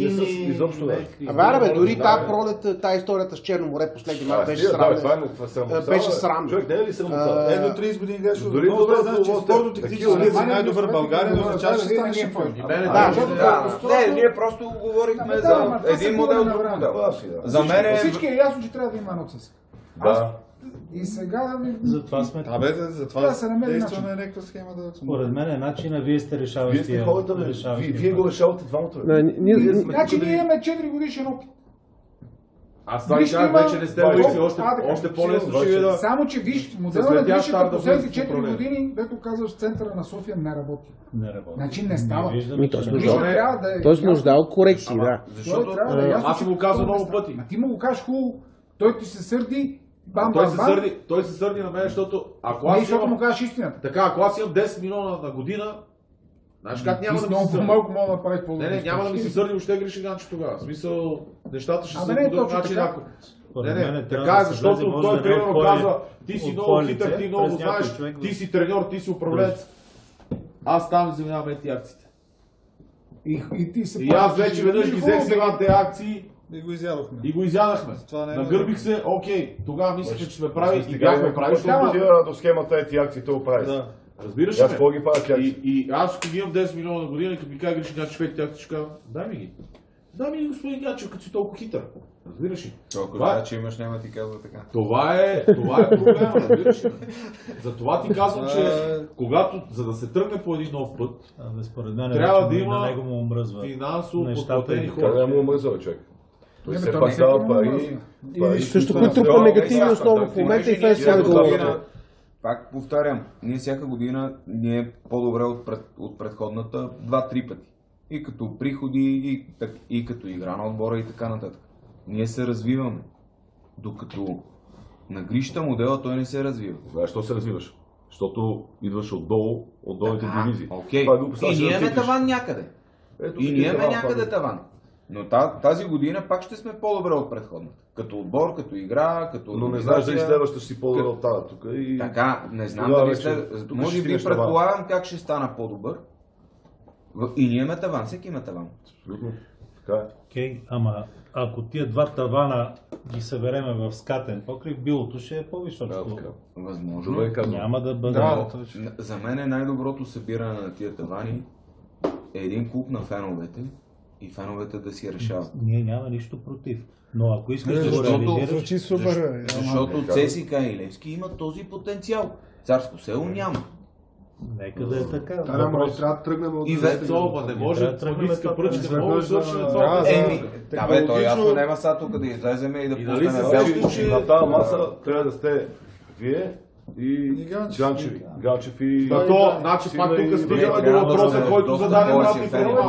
Абе, дори тази пролет, тази историята с Черно море последния март беше срамна. Беше срамна. Човек, не е ли срамота? Ето 30 години гледаш. Много добре знаеш, че спортно технически да си най-добър в България, но означава, че стане шампион. Не, ние просто говорихме за един модел, друг модел. За мен е... Всички е ясно, че трябва да има едно ЦСКА. Да. И сега да ви... Затова сме... Затова действаме някаква схема да... Според мен е начина, вие сте решаващия. Вие го решавате двамата. Значи ние имаме 4 годишен опит. Аз това казах, вече не сте войци, още по-лесно ще ви да... Само, че виж, моделът на Гришата последните 4 години, дето казваш, в центъра на София не работи. Значи не става. Той се нуждае от корекции, да. Аз съм го казал много пъти. А ти му го кажеш хубаво, той ти се сърди, той се сърди на мен, защото ако аз имам... му кажеш истината. Така, ако аз имам 10 милиона на година, знаеш как няма да ми се сърди? Малко мога да направиш по-добре. Не, няма да ми се сърди въобще Гриша Ганчев тогава. В смисъл, нещата ще се по друг начин. Не, така е, защото той примерно казва, ти си много хитър, ти много знаеш, ти си треньор, ти си управленец. Аз там вземавам тези акциите. И аз вече веднъж ги взех сега тези акции и го изядахме. Нагърбих се, окей, тогава мислихме, че сме прави и бяхме прави. До схемата тези акции, те оправи. Разбираш ли? И аз ако ги имам 10 милиона на година, като ми кажа Гришо Гачев тези акции, ще кажа, дай ми ги. Дай ми, господин Гачев, като си толкова хитър. Разбираш ли? Това че имаш, няма ти казва така. Това е проблема, разбираш ли? Затова ти казвам, че когато, за да се тръгне по един нов път, трябва да има финансово подплатени хора. Това не му омръзва, човек. Той все пак става пари. Също които негативни основно в момента и фестивал да. Пак повтарям, ние всяка година ни е по-добре от предходната 2-3 пъти. И като приходи, и като игра на отбора и така нататък. Ние се развиваме. Докато на Гришта модела той не се развива. Знаеш, защо се развиваш? Защото идваш отдолу, от долните дивизии. Окей. И ние имаме таван някъде. И ние имаме някъде таван. Но тази година пак ще сме по-добре от предходната. Като отбор, като игра, като... Но не знаеш дали следващата ще си по-добре от тази тук. Така, не знам дали следващата. Може би предполагам как ще стана по-добър. И ние имаме таван, всеки има таван. Абсолютно. Така е. Окей, ама ако тия два тавана ги събереме в скатен покрив, билото ще е по-високо. Възможно. Няма да бъде. За мен е най-доброто събиране на тия тавани е един клуб на феновете и феновете да си решават. Ние няма нищо против. Но ако искаш да го реализираш... Защото ЦСКА и Левски имат този потенциал. Царско село няма. Нека да е така. Трябва да тръгнем от... И Вецова, не може магическа пръчка, не може да свърши на това. Да бе, то ясно няма сега тук да излеземе и да пуснем Велски. На тази маса трябва да сте вие и Ганчев и... Значи пак тук стигаме до въпроса, който зададе Марти Ферова.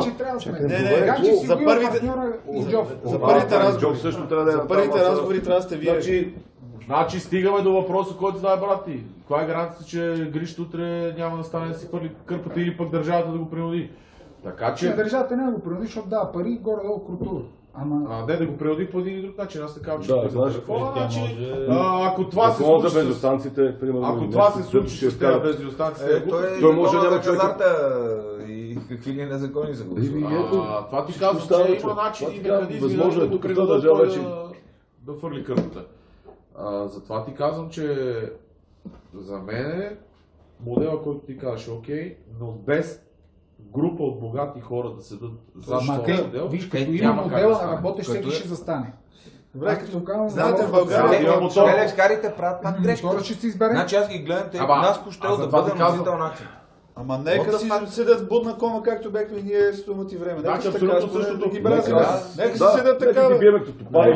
За първите разговори трябва да сте вие. Значи стигаме до въпроса, който зададе брат ти. Каква е гаранцията, че Гриш утре няма да стане да си хвърли кърпата или пък държавата да го принуди? Така че... Държавата не да го принуди, защото дава пари горе-долу култура. Не да го принуди по един и друг начин. Аз така че знаеш какво? Ако това се случи... бензиностанциите, примерно... Ако това се случи с тези бензиностанциите... Той може да няма човек... И какви ли незакони за гласува. Това ти казва, че има начин и механизми да го принудат да фърли кърпата. Затова ти казвам, че за мен модела, който ти казваш, окей, но без група от богати хора да седат зад този модел. Виж, като има модела на работещ, всеки ще застане. Добре, като казвам, знаете в България Левскарите правят пак грешка. Значи аз ги гледам, те нас пощел да бъдем носител начин. Ама нека си седят с будна кома, както бяхме и ние с томати време. Значи абсолютно същото ги бразят. Нека си седят така. Нека ги биеме като топали,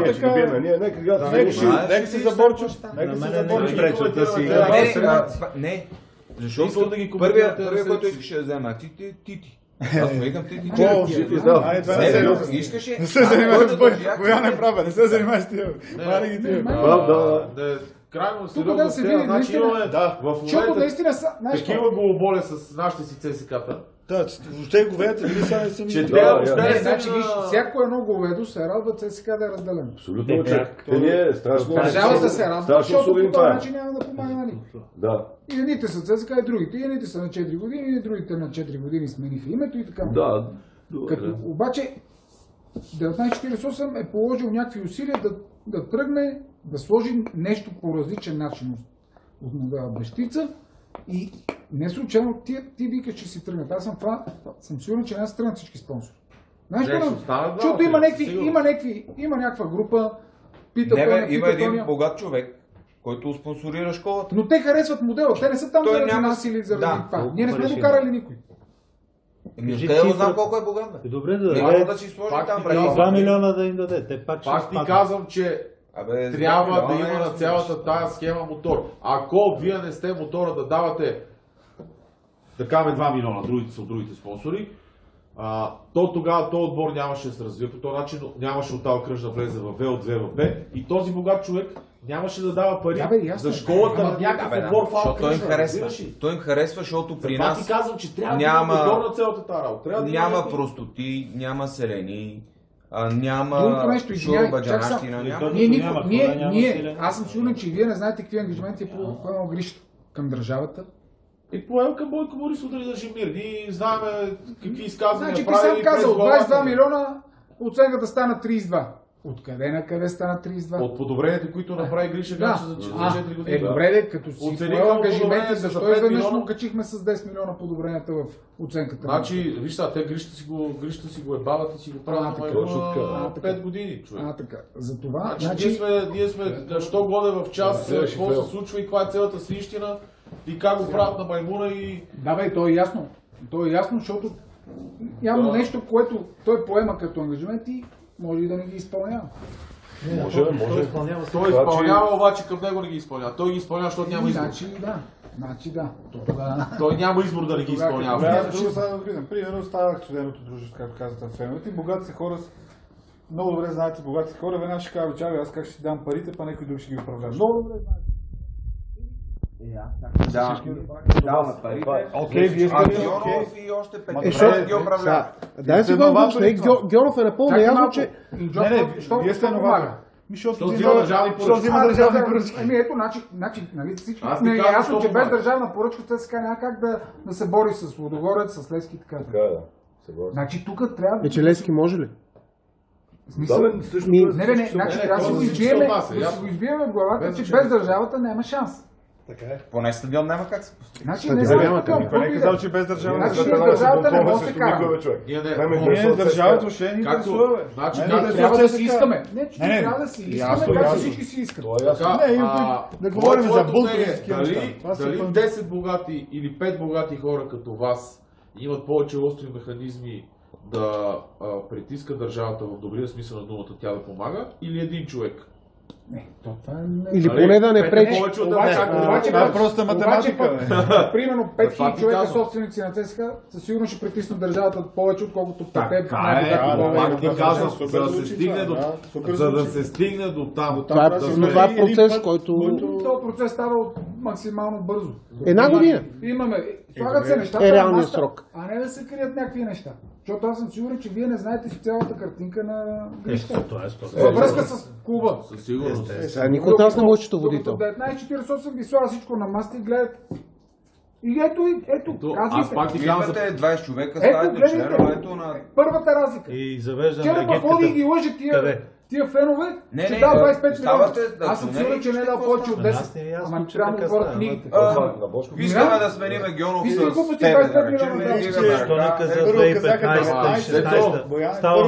нека си заборчат. Нека си заборчат. Не, защото първия, който искаше да вземе акциите е Тити. Аз му викам Тити. Искаше. Не се занимавай с бой. Боян е права, не се занимавай с тия. Мари ги тия. Крайно сериозно с тези, значи имаме в момента такива глоболи с нашите си ЦСКА-та. Да, въобще говедата били сами сами. Значи виж, всяко едно говедо се радва ЦСКА да е разделено. Абсолютно, човек. Те не е страшно. Държавата се радва, защото по този начин няма да помага на никой. Да. И едните са ЦСКА и другите. И едните са на 4 години, и другите на 4 години смениха името и така. Да. Обаче 1948 е положил някакви усилия да тръгне, да сложи нещо по различен начин от модела Бещица. И не случайно ти викаш, че си тръгнат. Аз съм сигурен, че не са тръгнат всички спонсори. Знаеш ли? Защото има някаква група, има един богат човек, който спонсорира школата. Но те харесват модела, те не са там заради нас или заради това. Ние не сме докарали никой. Откъде го знам колко е богат? Добре да даде. Да си сложи там. 2 милиона да им даде. Пак ти казвам, че трябва да има на цялата тая схема мотор. Ако вие не сте мотора да давате такава 2 милиона, другите са от другите спонсори, то тогава този отбор нямаше да се развие по този начин, нямаше от тази кръжна влезе в В, от 2 в Б и този богат човек нямаше да дава пари за школата на някакъв отбор в А кръжна. Той им харесва, защото при нас ти казвам, че трябва да има мотор на цялата тази работа. Няма простоти, няма селени. Няма шурубаджанащина, няма. Аз съм сигурен, че и вие не знаете какви ангажименти е поемал Гришто към държавата. И поел към Бойко Борисов да ни държи мир. Ние знаем какви изказвания значи, прави. Значи ти сам казал, 22 милиона, оценката стана 32. Откъде на къде стана 32? От подобренията, които направи Гриша Ганчев за 4 години. Добре, като си поел ангажименти, защо изведнъж му качихме с 10 милиона подобренията в оценката? Значи, виж сега, те Гришата си го ебават и си го правят на 5 години, човек. Така. За това, значи, ние сме, що годе в час, какво се случва и каква е цялата свищина и как го правят на маймуна и... Да бе, то е ясно. То е ясно, защото явно нещо, което той поема като ангажименти, може и да не ги изпълнява. Може. Той изпълнява, обаче към него не ги изпълнява. Той ги изпълнява, защото няма избор. Значи да. Той няма избор да не ги изпълнява. Примерно става акционерното дружество, както казвате в феновете. Богатите хора, много добре знаете, богатите хора веднага ще кажат, чакай, аз как ще си дам парите, па някой друг ще ги управлява. Много добре знаете. Даваме парите. Окей, вие сте и още 5 ги управляват. Дай си го обучне. Гьонов е напълно ясно, че... Вие сте новатор. Защото взима държавни поръчки. Еми ето, нали всички не е ясно, че без държавна поръчка ЦСКА няма как да се бори с Лудогорец, с Левски и така. Така да. Значи тук трябва... Че Левски може ли? Смисъл? Не, значи трябва да си го избиеме в главата, че без държавата няма шанс. Така е. Поне стадион няма как се постигне. Значи не само така. Никой не е казал, че без държавата. Значи държавата не може да се кара. Ние държавата въобще ни интересува. Значи трябва да си искаме. Не, че трябва да си искаме, както всички си искат. Да говорим за бултовски дали 10 богати или 5 богати хора като вас имат повече остри механизми да притиска държавата в добрия смисъл на думата, тя да помага, или един човек? Или поне да не пречи. Това е просто математика. Примерно 5000 човека собственици на ЦСКА със сигурно ще притиснат държавата повече, отколкото те. За да се стигне до там. Това е процес, който... Този процес става максимално бързо. Една година. Слагат се нещата на маста, а не да се крият някакви неща. Защото аз съм сигурен, че вие не знаете цялата картинка на Гришта. Във връзка с клуба. Със сигурност. Никой от нас не може счетоводител. 1948 ги слага всичко на маста и гледат. И ето, разлика. Имате 20 човека, ставате членовето на... Първата разлика. И завеждаме енергетиката. Вчера пък ходи и ги лъже тия фенове, че дава 25 милиона. Аз съм сигурен, че не е дал повече от 10. Ама трябва да говорят книги. Искаме да смениме Гьонов с тебе, да речем. Защо не каза 2015 и 16? Става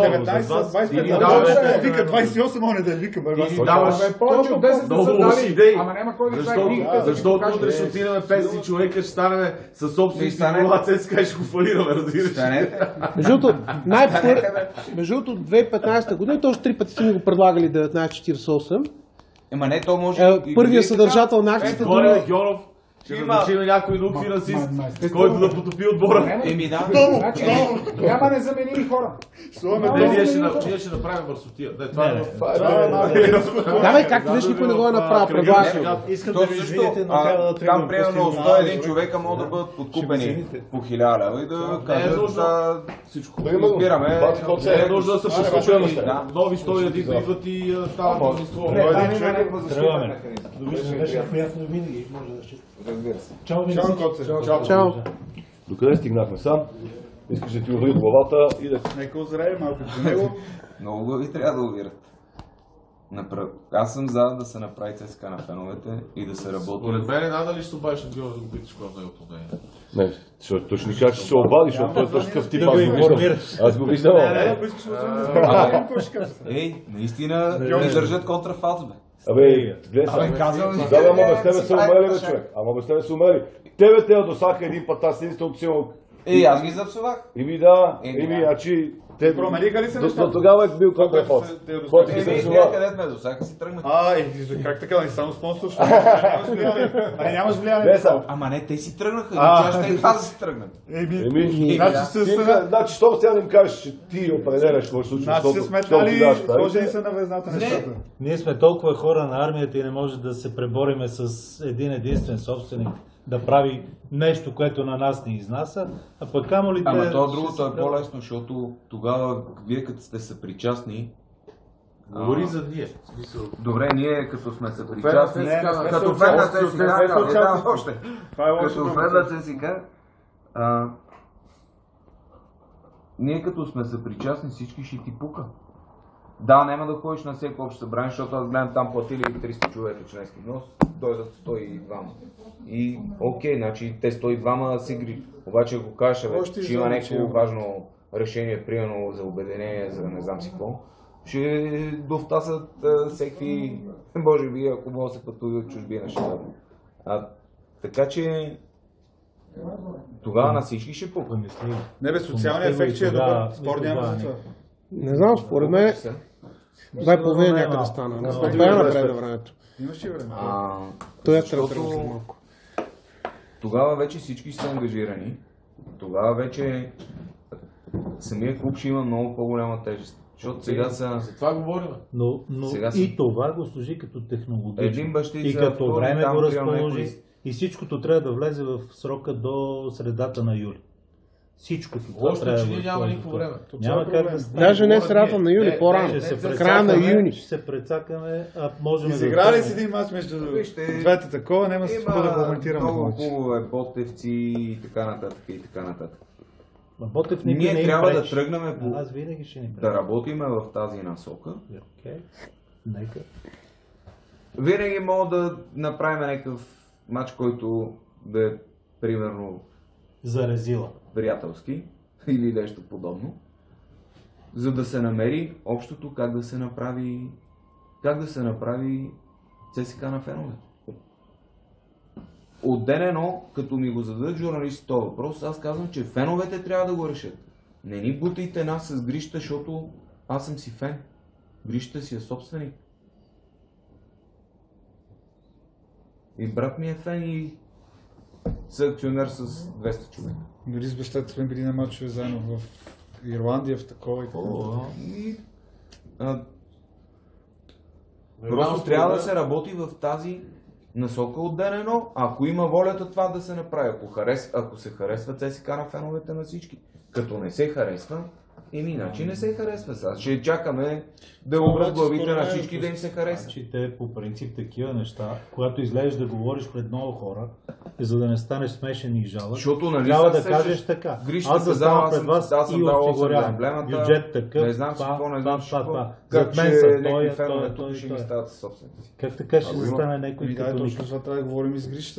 19. Вика 28, он е да вика. Ти даваш повече от 10 да са дали. Ама няма кой да прави книгите. Защото утре ще отидем 50 човека, ще станем със собствените кола, ЦСКА и ще го фалираме, разбираш. Между другото, 2015 година, точно 3 пъти са ми го предлагали 1948. Ема не, то може... Първия съдържател на акцията... Горе Гьонов, ще назначим някой друг финансист, който да потопи отбора. Еми да. Няма незаменими хора. Ние ще направим върсотия. Давай, как виж никой не го е направил, предлагам. Искам да ви извините, но трябва да тръгвам. Там примерно 101 човека могат да бъдат подкупени по 1000 лева и да кажат да всичко избираме. Не е нужда да са подкупени. Нови 101 да идват и стават мнозинство. Тръгваме. Довиждане, беше приятно винаги. Може да ще... Разбира се. Чао. Докъде стигнахме сам? Искаш да ти увери главата и да... Нека озрее малко за него. Много глави трябва да увират. Аз съм за да се направи ЦСКА на феновете и да се работи. Според мен надали ще се обадиш на Гьонов да го питаш кога неговото мнение. Не, защото той ще ни каже, че се обади, защото той е точно такъв тип. Аз го виждам. Наистина ни държат контрафалс, бе. Гледай сега. Ама без тебе са умели, бе, човек. Ама без тебе са умели. Тебе те досаха един път, аз единственото си имал... Аз ги запсувах. Значи... Те промениха ли се нещата? Тогава е бил контрафалс. Където ме досаха си тръгнаха. Как така, не само спонсор? Нямаш влияние. Ама не, те си тръгнаха. Аз ще да си тръгнат. Значи, що сега да им кажеш, че ти определяш какво ще случи? Значи се сметнали, сложени са на везната нещата. Ние сме толкова хора на армията и не може да се пребориме с един единствен собственик да прави нещо, което на нас не изнася, а пък камо ли те... Ама то другото е по-лесно, защото тогава вие като сте съпричастни, говори за ние. Добре, ние като сме съпричастни, като фен на ЦСК, ние като сме съпричастни, всички ще ти пука. Да, няма да ходиш на всеки общо събрание, защото аз гледам там платили 300 човека членски внос, дойдат 102. И окей, значи те 102 си гри. Обаче ако кажеш, че има някакво важно решение, примерно за обединение, за не знам си какво, ще довтасат всеки, може би, ако може да се пътува от чужбина, ще дадат. Така че тогава на всички ще пука. Не бе, социалният ефект ще е добър, спор няма за това. Не знам, според мен 2,5 някъде стана. Това е напред на времето. Имаш ли време? Той е тръгнал малко. Тогава вече всички са ангажирани. Тогава вече самия клуб ще има много по-голяма тежест. Защото сега са... За това говорим. Но и това го служи като технологично. И като време го разположи. И всичкото трябва да влезе в срока до средата на юли. Всичкото това трябва да влезе. Няма никакво време. Няма как да стане. Даже не средата на юли, по-рано. Края на юни. Ще се прецакаме, а можем да... Изиграли си един мач между двете такова, няма с какво да коментираме. Много хубаво е, Ботевци и така нататък и така нататък. Ботев ние трябва да тръгнем да работим в тази насока. Нека. Винаги мога да направим някакъв мач, който да е примерно зарезила. Приятелски или нещо подобно, за да се намери общото как да се направи ЦСК на феновете. От ден едно, като ми го зададат журналисти този въпрос, аз казвам, че феновете трябва да го решат. Не ни бутайте нас с Грища, защото аз съм си фен. Грища си е собственик. И брат ми е фен и акционер с 200 човека. Дори с бащата сме били на мачове заедно в Ирландия, в такова и такова. Просто трябва да се работи в тази насока от ден едно. Ако има волята това да се направи, ако се харесва ЦСКА на феновете на всички. Като не се харесва, иначе не се харесва. Сега ще чакаме да обрат главите на всички да им се харесва. Значи те по принцип такива неща, когато излезеш да говориш пред много хора, за да не станеш смешен и жалък, трябва да кажеш така. Аз заставам пред вас и осигурявам бюджет такъв, не знам какво, не знам какво. Зад мен са той. Ще ми стават със собственици. Как така ще застане някой като точно това трябва да говорим и с Грища.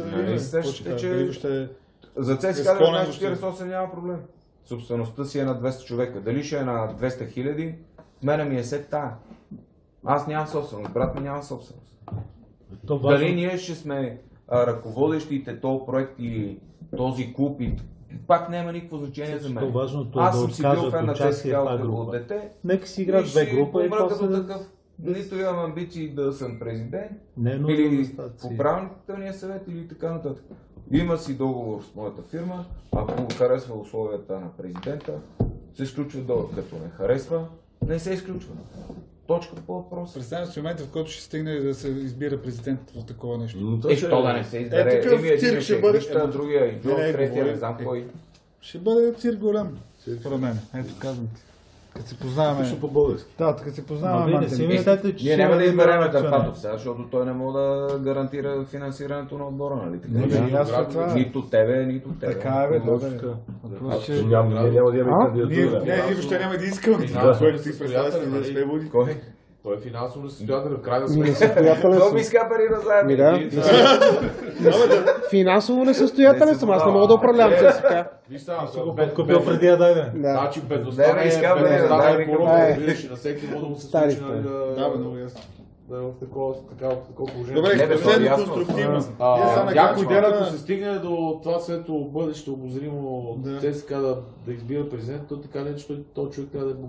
За ЦСКА 48 няма проблем. Собствеността си е на 200 човека. Дали ще е на 200 хиляди, мене ми е сет тая. Аз нямам собственост, брат ми няма собственост. Дали ние ще сме ръководещите този проект или този клуб и пак няма никакво значение за мен. Аз съм си бил фен на ЦСКА от дете. Нека си играят две група и после... Нито имам амбиции да съм президент, или управителния съвет, или така нататък. Има си договор с моята фирма, ако харесва условията на президента, се изключва договор. Като не харесва, не се изключва. Точка по въпрос. Представям си момента, в който ще стигне да се избира президент в такова нещо. То да не се избере. Такъв цирк ще бъде. Другия и третия, не знам кой. Ще бъде цирк голям, според мен. Ето казвам ти. Като се познаваме... Пише по-български. Да, като се познаваме... Ние няма да изберем Карпатов сега, защото той не може да гарантира финансирането на отбора, нали? Нито тебе, нито тебе. Така е, бе, добре. Няма да имаме кандидатура. Ние въобще няма да искаме. Който си представя, да сме води. Кой? Той е финансово несъстоятелен, в крайна сметка. Това ми иска пари да заедно. Финансово несъстоятелен съм, аз не мога да управлявам ЦСКА. Купил преди да дойде. Значи бедността е порода, видиш, на всеки може да му се случи да, много ясно. В такова положение. Добре, последно конструктивно. Някой ден, ако се стигне до това светло бъдеще, обозримо ЦСКА да избира президент, то така не, че този човек трябва да е богат.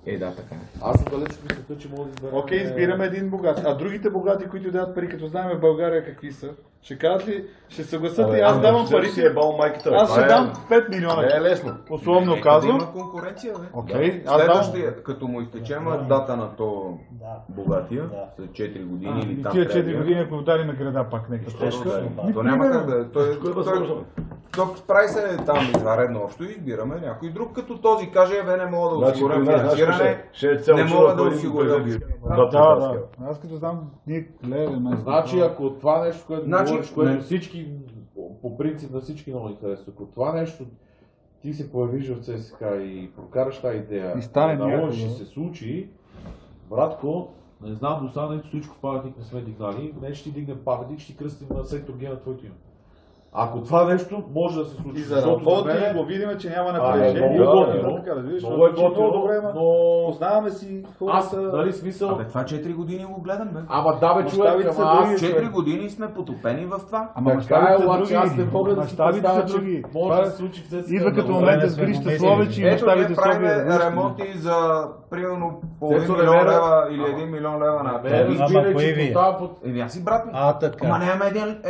Да, така е. Аз съм далеч от мисълта, че мога да изберем... Окей, избираме един богат. А другите богати, които дават пари, като знаем в България какви са, ще кажат ли, ще съгласат ли, аз давам парите, аз ще дам 5 милиона. Не е лесно. Условно казвам. Има конкуренция, бе. Окей, Следващия, като му изтечем дата на то богатия, след 4 години или там. Тия 4 години, ако удари на града пак нека. То няма как да... Той прави се там изваредно общо и избираме някой друг, като този каже, не мога да осигуря финансиране, не мога да осигуря. Да. Аз като знам, ние леве, Значи, ако това нещо, което говориш, което всички, по принцип на всички много ни харесва, ако това нещо ти се появиш в ЦСКА и прокараш тази идея, наложиш и се случи, братко, не знам, до останалите Стоичков паметник не сме дигнали, не ще ти дигнем паметник, ще ти кръстим на сектор Г на твоето име. Ако това нещо може да се случи, и за работи, го видим, че няма напрежение. Много е готино, но... Познаваме си хората... Дали смисъл... Абе, това 4 години го гледам, бе. Ама да, бе, човек, ама аз 4 години сме потопени в това. Ама така е, обаче аз не мога да си представя, че може да се случи в ЦСКА. Идва като момента с Грища Словечи и мащабите София. Ето, ние правим ремонти за примерно половин милион лева или 1 милион лева на разбира, че поставя под... Аз си брат ми. Така. Ама нямаме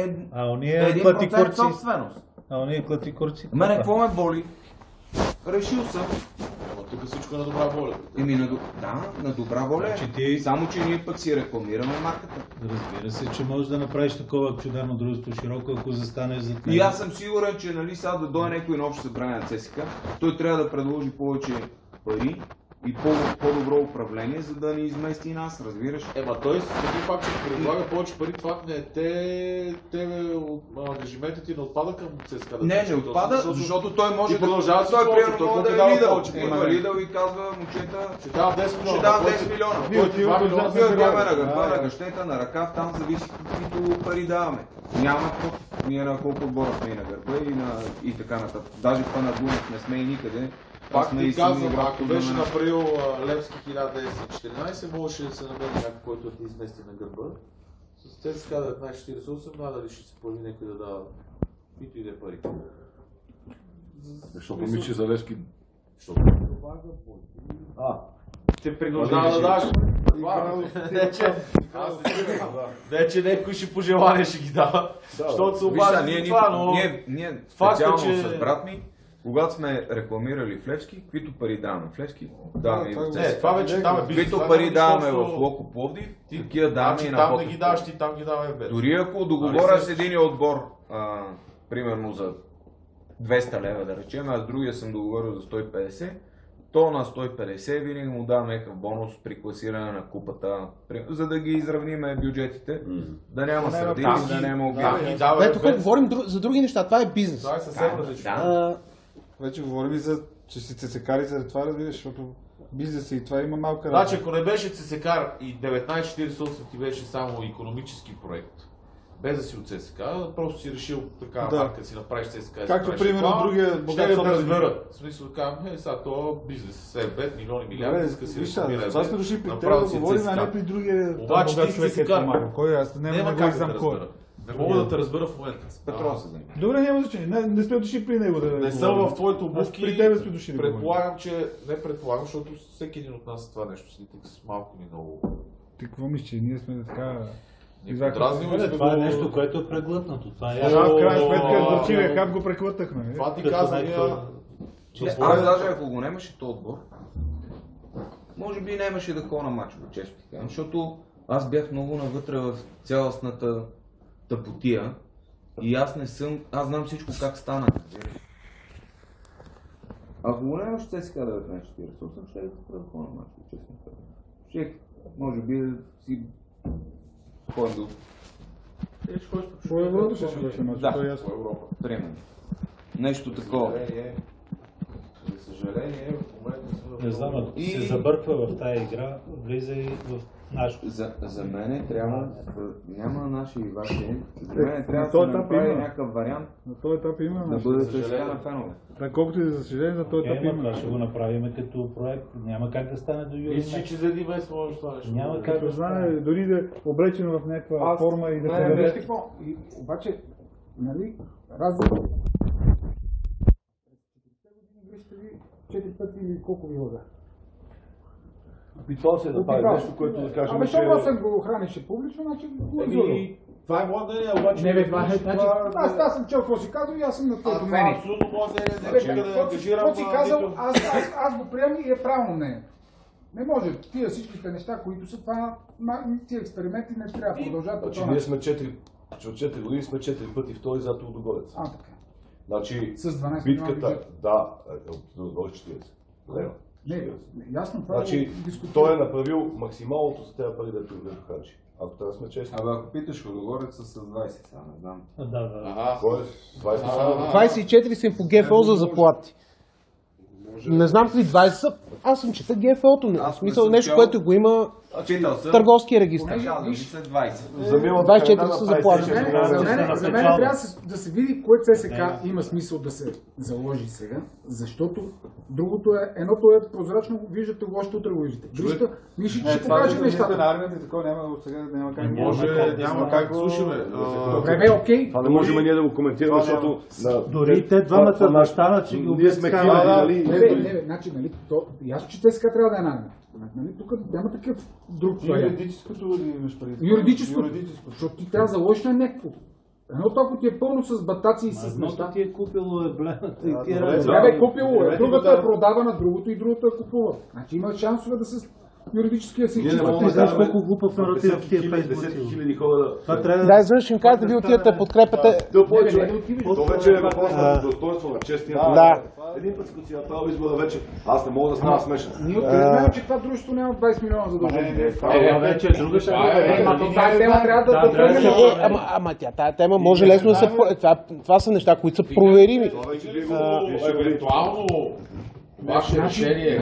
1% собственост. Ония клатикурци. Мене какво ме боли? Решил съм. Ама тук всичко е на добра воля. На добра воля. Само, че ние пък си рекламираме марката. Разбира се, че можеш да направиш такова чудерно дружество широко, ако застанеш зад него. И аз съм сигурен, че сега да дойде някой на общо събрание на ЦСКА, той трябва да предложи повече пари и по-добро управление, за да ни измести и нас, разбираш? Той преди факт, че предлага повече пари, това не ангажиментите не отпада към ЦСКА. Не отпада, защото той може да продължава той примерно да е лидъл и казва, момчета, ще давам 10 милиона. Ще давам 10 милиона. Вие отиваме на гърба, на гъщета, на ръкав, там зависи каквито пари даваме. Няма против. Ние на колко отбора сме и на гърба и така нататък. Даже това на Дунав не сме и никъде. Пак ти казвам, ако беше направил Левски 1914, можеше да се намери някой, който да ти измести на гърба. С ЦСКА 1948, надали ще се появи някой да дава пито и да пари. Защото мичи за Левски. Те принуждава да даш. Не, че някой ще пожелание ще ги дава. Защото се обажда за това, но... Ние специално с брат ми, когато сме рекламирали в Левски, каквито пари даваме в Левски, даваме и в ЦСКА. Това вече там е бизнес. Каквито пари даваме в Локо Пловдив, такива даваме и на Там не ги даваш, ти там ги дава ФБ. Дори ако договоря с един отбор, примерно за 200 лева да речем, аз другия съм договорил за 150, то на 150 винаги му давам някакъв бонус при класиране на купата, за да ги изравниме бюджетите, да няма сърдини, да няма обяви. Тук говорим за други неща, това е бизнес. Това е съвсем различно. Вече говорим и за, че си ЦСКАРи за това, разбираш, защото бизнеса и това има малка Значи, ако не беше ЦСКАР и 1948 ти беше само икономически проект, без да си от ЦСКА, просто си решил така марка, си направиш ЦСКА. Както примерно другия България да разберат. В смисъл да кажем, сега това бизнес, 5 милиони, милиарди, иска си рекламира. Това сме дошли при теб да говорим, а не при другия богат човек е помага. Кой аз не мога да знам кой. Не мога да те разбера в момента. С Петрова се занимава. Добре, няма значение. Не сме дошли при него да не съм в твоите обувки. При тебе сме дошли. Предполагам, че не предполагам, защото всеки един от нас това нещо си с малко ни много. Ти какво мислиш, че ние сме така... Това е нещо, което е преглътнато. Това е в крайна сметка горчивия хап го преглътнахме. Това ти казвам. Аз даже ако го нямаше този отбор, може би нямаше да ходя на мачове, често ти казвам, защото аз бях много навътре в цялостната тъпотия и аз знам всичко как стана. Ако го нямаш ЦСКА 1948, ще да ходя на мачове, честно казвам. Ще, може би си ходим до... По Европа ще ходиш на мачове, това е ясно. Примерно. Нещо такова. За съжаление, в момента сме... Не знам, ако се забърква в тая игра, влиза и в нашото. За мен трябва, няма наши и ваши, за мен трябва да се направи някакъв вариант на този етап има, да бъде ЦСКА на фенове. Колкото и за съжаление, на този етап има. Това ще го направим като проект, няма как да стане до юли. Мисля, че за един месец може това нещо. Няма как да стане, дори да е облечено в някаква форма и да се даде. Обаче, нали, разлика. 4 пъти или колко ви лъга? И това се направи нещо, което да кажем, че... Ама съм го хранеше публично, значи го изолил. Това е мое мнение, обаче... Не бе, това е... Аз съм чел какво си казал и аз съм на твоето мнение. Абсолютно мое мнение, не ангажирам... Какво си казал, аз го приемам и е правилно мнение. Не може, тия всичките неща, които са това, тия експерименти не трябва да продължат. Значи ние сме 4 години сме 4 пъти втори зад Лудогорец. Така. Значи, с 12 битката, да, от 40 лева. Не, ясно, това значи, той е направил максималното за тези пари да харчи. Ако трябва да сме честни. Абе, ако питаш Лудогорец с 20, сега не знам. Да. Кой е? 24 са им по ГФО за заплати. Не знам какви 20 са. Аз съм чета ГФО-то. В смисъл нещо, което го има в търговския регистр. 24 са заплати. За мен трябва да се види кое ЦСК има смисъл да се заложи сега, защото другото е, едното е прозрачно, виждате го, още утре го виждате. Ние ще покажем нещата. На армията такова няма как. Няма как да слушаме. Добре, окей. Това не можем ние да го коментираме, защото... Дори те двамата бащана, че ги обясняваме. Не, значи, нали, ясно, че ЦСК трябва да е на армия. Нали, тук няма такъв друг вариант. Юридическото ли имаш преди? Юридическото, защото ти трябва да заложиш на някакво. Едното, ако ти е пълно с батаци и с неща... ти е купило еблемата и ти е купило, другото е продава на другото и другото е купува. Значи има шансове да се юридическия си чиста. Не знаеш колко глупав наратив в тия Десетки хиляди хора да, изведнъж им кажете, вие отидете подкрепяте. То вече е въпрос на достоинство на честния. Да. Един път като си направил избора вече, аз не мога да стана смешен. Ние откриваме, че това дружество няма 20 милиона задължения. Вече е друга тази тема трябва да тръгне. Ама тая тема може лесно да се... Това са неща, които са проверими. Това вече би било евентуално ваше решение.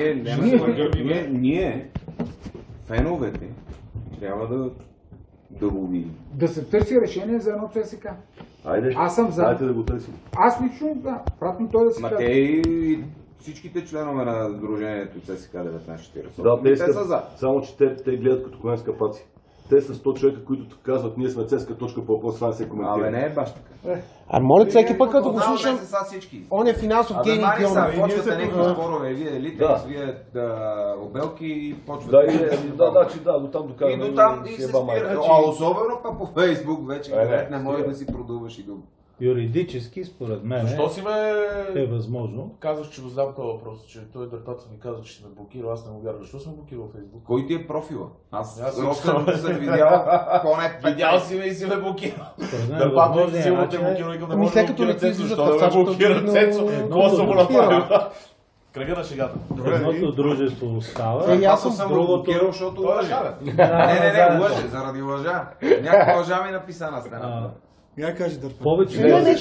Ние, феновете, трябва да го видим. Да се търси решение за едно ЦСК. Айде, аз съм за. Дайте да го търсим. Аз лично, да, пратим той да се каже. Те и всичките членове на Сдружението ЦСК 1940. Да, те са за. Само, че те гледат като конец капаци. Те са 100 човека, които казват, ние сме ЦСКА точка по въпрос, това не се коментира. Абе, не е баш така. А моля всеки път, като го слушам, он е финансов гений. Абе, Мари са, почвате някакви спорове, вие елитекс, вие обелки и почвате. Да, до там докараме. И до там и се спира. А особено па по Фейсбук вече, не може да си продуваш и дума. Юридически, според мен, е възможно. Казваш, че го знам този въпрос, че той дъртата ми казва, че ще ме блокира, аз не го вярвам. Защо съм блокирал Фейсбук? Кой ти е профила? Аз съм видял поне. Видял си ме и си ме блокирал. Дърпата си силно те блокирал и да може да блокира Цецо, защо да ме блокира Цецо? Какво съм го направил? Кръга на шегата. Едното дружество остава. Аз съм го блокирал, защото лъжа. Не, лъжа, заради лъжа. Някаква лъжа ми написа на стената. Я кажи Дърпа. Повече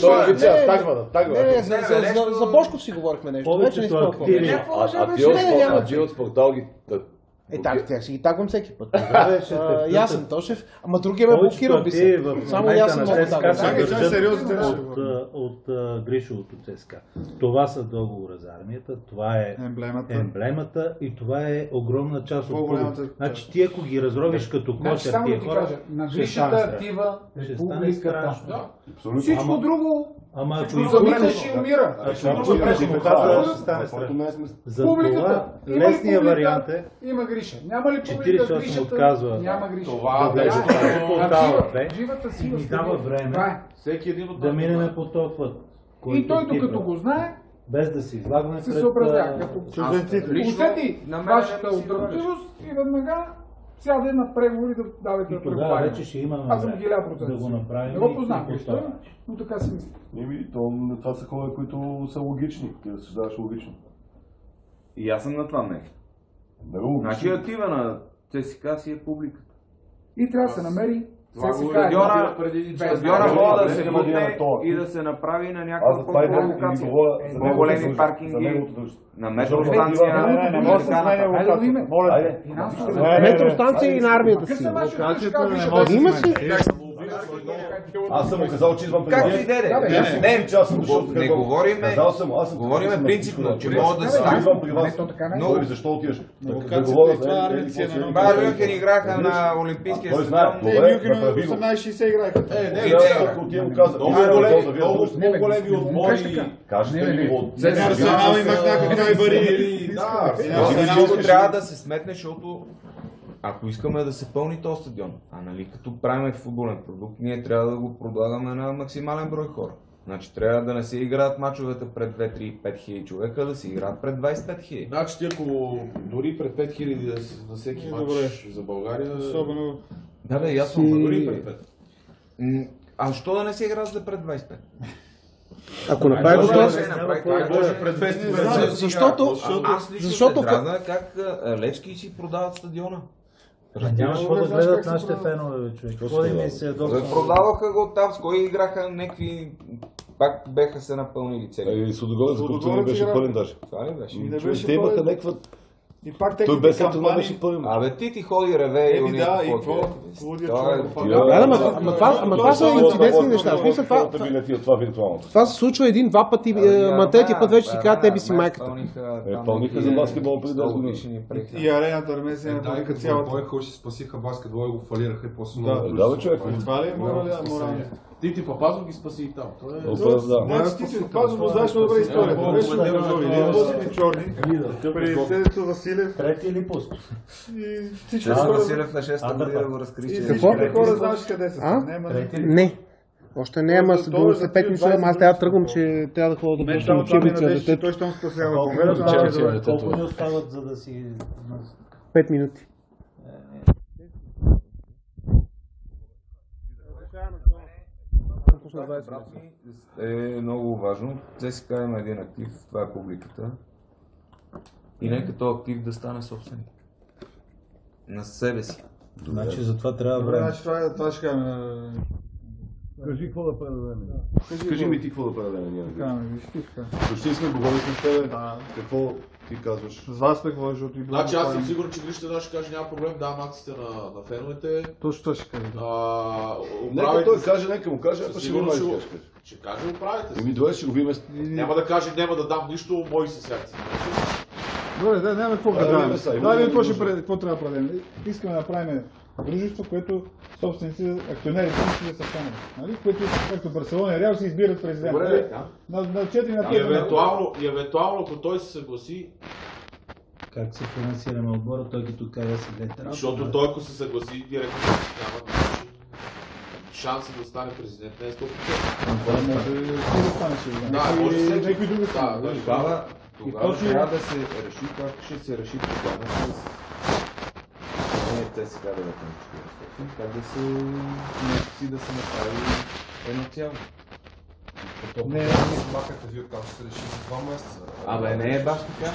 за Бошков си говорихме нещо. Повечето активи. А ти от спортал ги... Тях си ги тагвам всеки път. Ясен Тошев, ама другия ме блокирал би се. Само Ясен много тагвам. От Гришовото ЦСКА. Това са договора за армията, това е емблемата и това е огромна част от това. Значи ти ако ги разровиш като кошер тия хора, на Гришата актива републиката. Всичко друго ама ако забиташ и умира. За това лесният вариант е има Гриша. Няма ли публика Гришата? Няма Гриша. Това влезе в портала Б и ни дава време да минем по този път. И той докато го знае, без да се излагаме пред чужденците. Усети вашата отдръжливост и веднага сяде на преговори да давайте преговори. Тогава вече ще имаме аз съм 1000%. Да го направим. Не го познавам, но така си мисля. Това са хора, които са логични, да се създаваш логично. И аз съм на това мнение. Значи актива на ЦСК си е публиката. И трябва да се намери стадиона мога да се бутне и да се направи на някаква по-локация. На големи паркинги, на метростанция. Не може да се сменя локация. Метростанция и на армията си. Има си. Аз съм му казал, че идвам при вас. Както и да е. Не говорим. Говорим принципно, че могат да стане. Идвам при вас. Но защо отиваш? Да говоря за Байер Мюнхен играха на Олимпийския стадион. Мюнхен 1860 играха. Много големи отбори. Кажете ли от... Арсенал имах някакви пари. Арсенал трябва да се сметне, защото ако искаме да се пълни този стадион, а нали като правим футболен продукт, ние трябва да го предлагаме на максимален брой хора. Значи трябва да не се играят мачовете пред 2, 3, 5 хиляди човека, да се играят пред 25 хиляди. Значи ти ако дори пред 5 хиляди на всеки мач за България... Особено... Да, ясно, дори пред 5. А що да не се играят за пред 25? Ако направи това... Защото се дразна как Левски си продават стадиона. Няма какво да гледат нашите фенове, човек. Какво им се ядосва? Продаваха го там, с кой играха някакви... Пак беха се напълнили цели. И Судогорец, за който не беше пълен даже. Това ли беше? Те имаха някаква... И пак той без това беше пълен. Абе ти ходи реве и уния. Да, и какво? Това са инцидентни неща. Това се случва един-два пъти, ма трети път вече си казват, тебе си майката. Пълниха за баскетбол преди 10 години. И арената Армесия напълниха цялата. Хора си спасиха баскетбол и го фалираха и после Да, човек. Това ли е морално? Тити Папазов ги спаси и там. Тити Папазов го знаеш много добре историята. Беше на Босите Чорни. При Седето Василев. Трети или пуск? Василев на 6-та година го разкри, че... Всички хора знаеш къде са. Не. Още не, ама след 5 минути, аз трябва да тръгвам, че трябва да ходя да пусна учебница за детето. Той ще му спасява. Колко ни остават, за да си... 5 минути. Е много важно. ЦСКА има един актив, това е публиката. И нека този актив да стане собственик. На себе си. Значи за това трябва време. Значи това ще кажем. Кажи какво да предадем. Кажи ми ти какво да предадем. Почти сме говорили с тебе. Какво ти казваш? С вас сме говорили, защото и значи аз съм сигурен, че Грища ще каже няма проблем, давам акциите на феновете. Точно това ще каже. Нека той каже, нека му каже, а ще го кажеш. Ще каже, управите си. Еми добре, ще го видим. Няма да каже, няма да дам нищо, мои са си акции. Добре, да, няма какво да правим. Да, видим какво трябва да правим. Искаме да направим дружество, което собственици, акционерите си са фенове. Нали? Което, както Барселона и Реал си избират президент. Добре, на 4 на 5. И евентуално, ако той се съгласи. Как се финансираме отбора, той като каже си летера. Защото той, ако се съгласи, директно няма шанси да стане президент, не е 100%. Това може да стане, че да, може всеки. Някой друг Тогава трябва да се реши как ще се реши тогава с... Те сега да как да се някакси да се направи едно цяло. Не, бахата ви оттам ще се реши за 2 месеца. Абе не е баш така.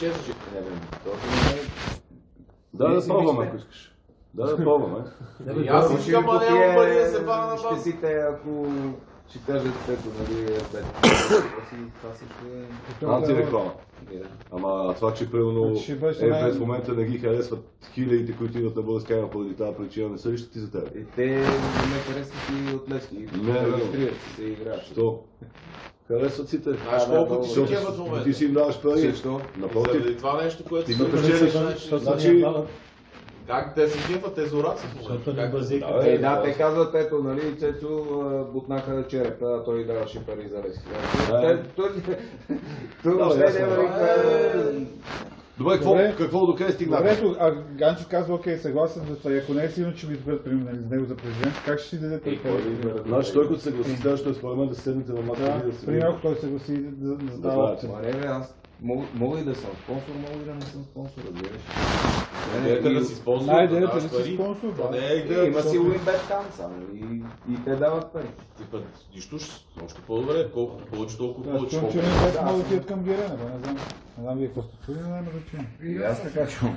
Да пробваме, ако искаш. Да пробваме. Аз искам, а нямам пари да се вана на вас. Щетите, ако ще кажете, ето, нали, това също е... Антиреклама. Ама това, че примерно в момента не ги харесват хилядите, които идват на Българска арена поради тази причина, не са ли щети за теб? Те не харесват и от Левски. Не, регистрират се и играят. Що? Харесват си те. Знаеш колко ти се кеват в момента? Ти си им даваш пари. Защо? Напротив. Това нещо, което ти печелиш. Как те се кефат, те зораци в момента? Да, те казват, ето, нали, Цецо бутнаха черепа, а той даваше пари за Левски. Тук въобще няма Добре, какво до къде стигнахме? Добре, а Ганчев казва, окей, съгласен за това. Ако не е сигурно, че ви бъдат примерни с него за президент, как ще си дадете това? Значи той, като се съгласи, следващото е според мен да седнете на мата и да се... Примерно, той се съгласи да дава опция. Аз мога и да съм спонсор, мога и да не съм спонсор, разбираш. Идеята да си спонсор, да даваш пари. Има си Уинбет там само и те дават пари. Нищо, още по-добре, колкото повече, толкова повече. Че Уинбет могат да отидат към Герена, не знам вие какво сте чули, но няма значение. И аз така чувам.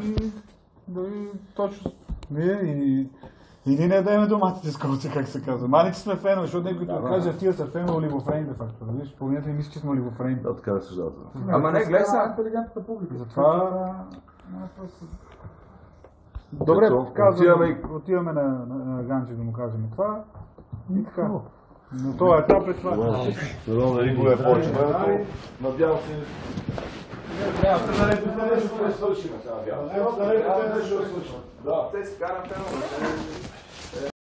Точно. И ние не дадем доматите с колци, как се казва. Малите сме фенове, защото някой като каже, тия са фенове оливофрейн, де факто. Виж, половината ми мисли, че сме оливофрейн. Да, така да се ждава. Ама не, гледай са интелигентната публика. Затова... Добре, отиваме на Ганчев да му кажем това. Но това етап е това. Надолу на Риго е повече времето. Надявам се. Трябва да нещо да свършим. Да, те си карат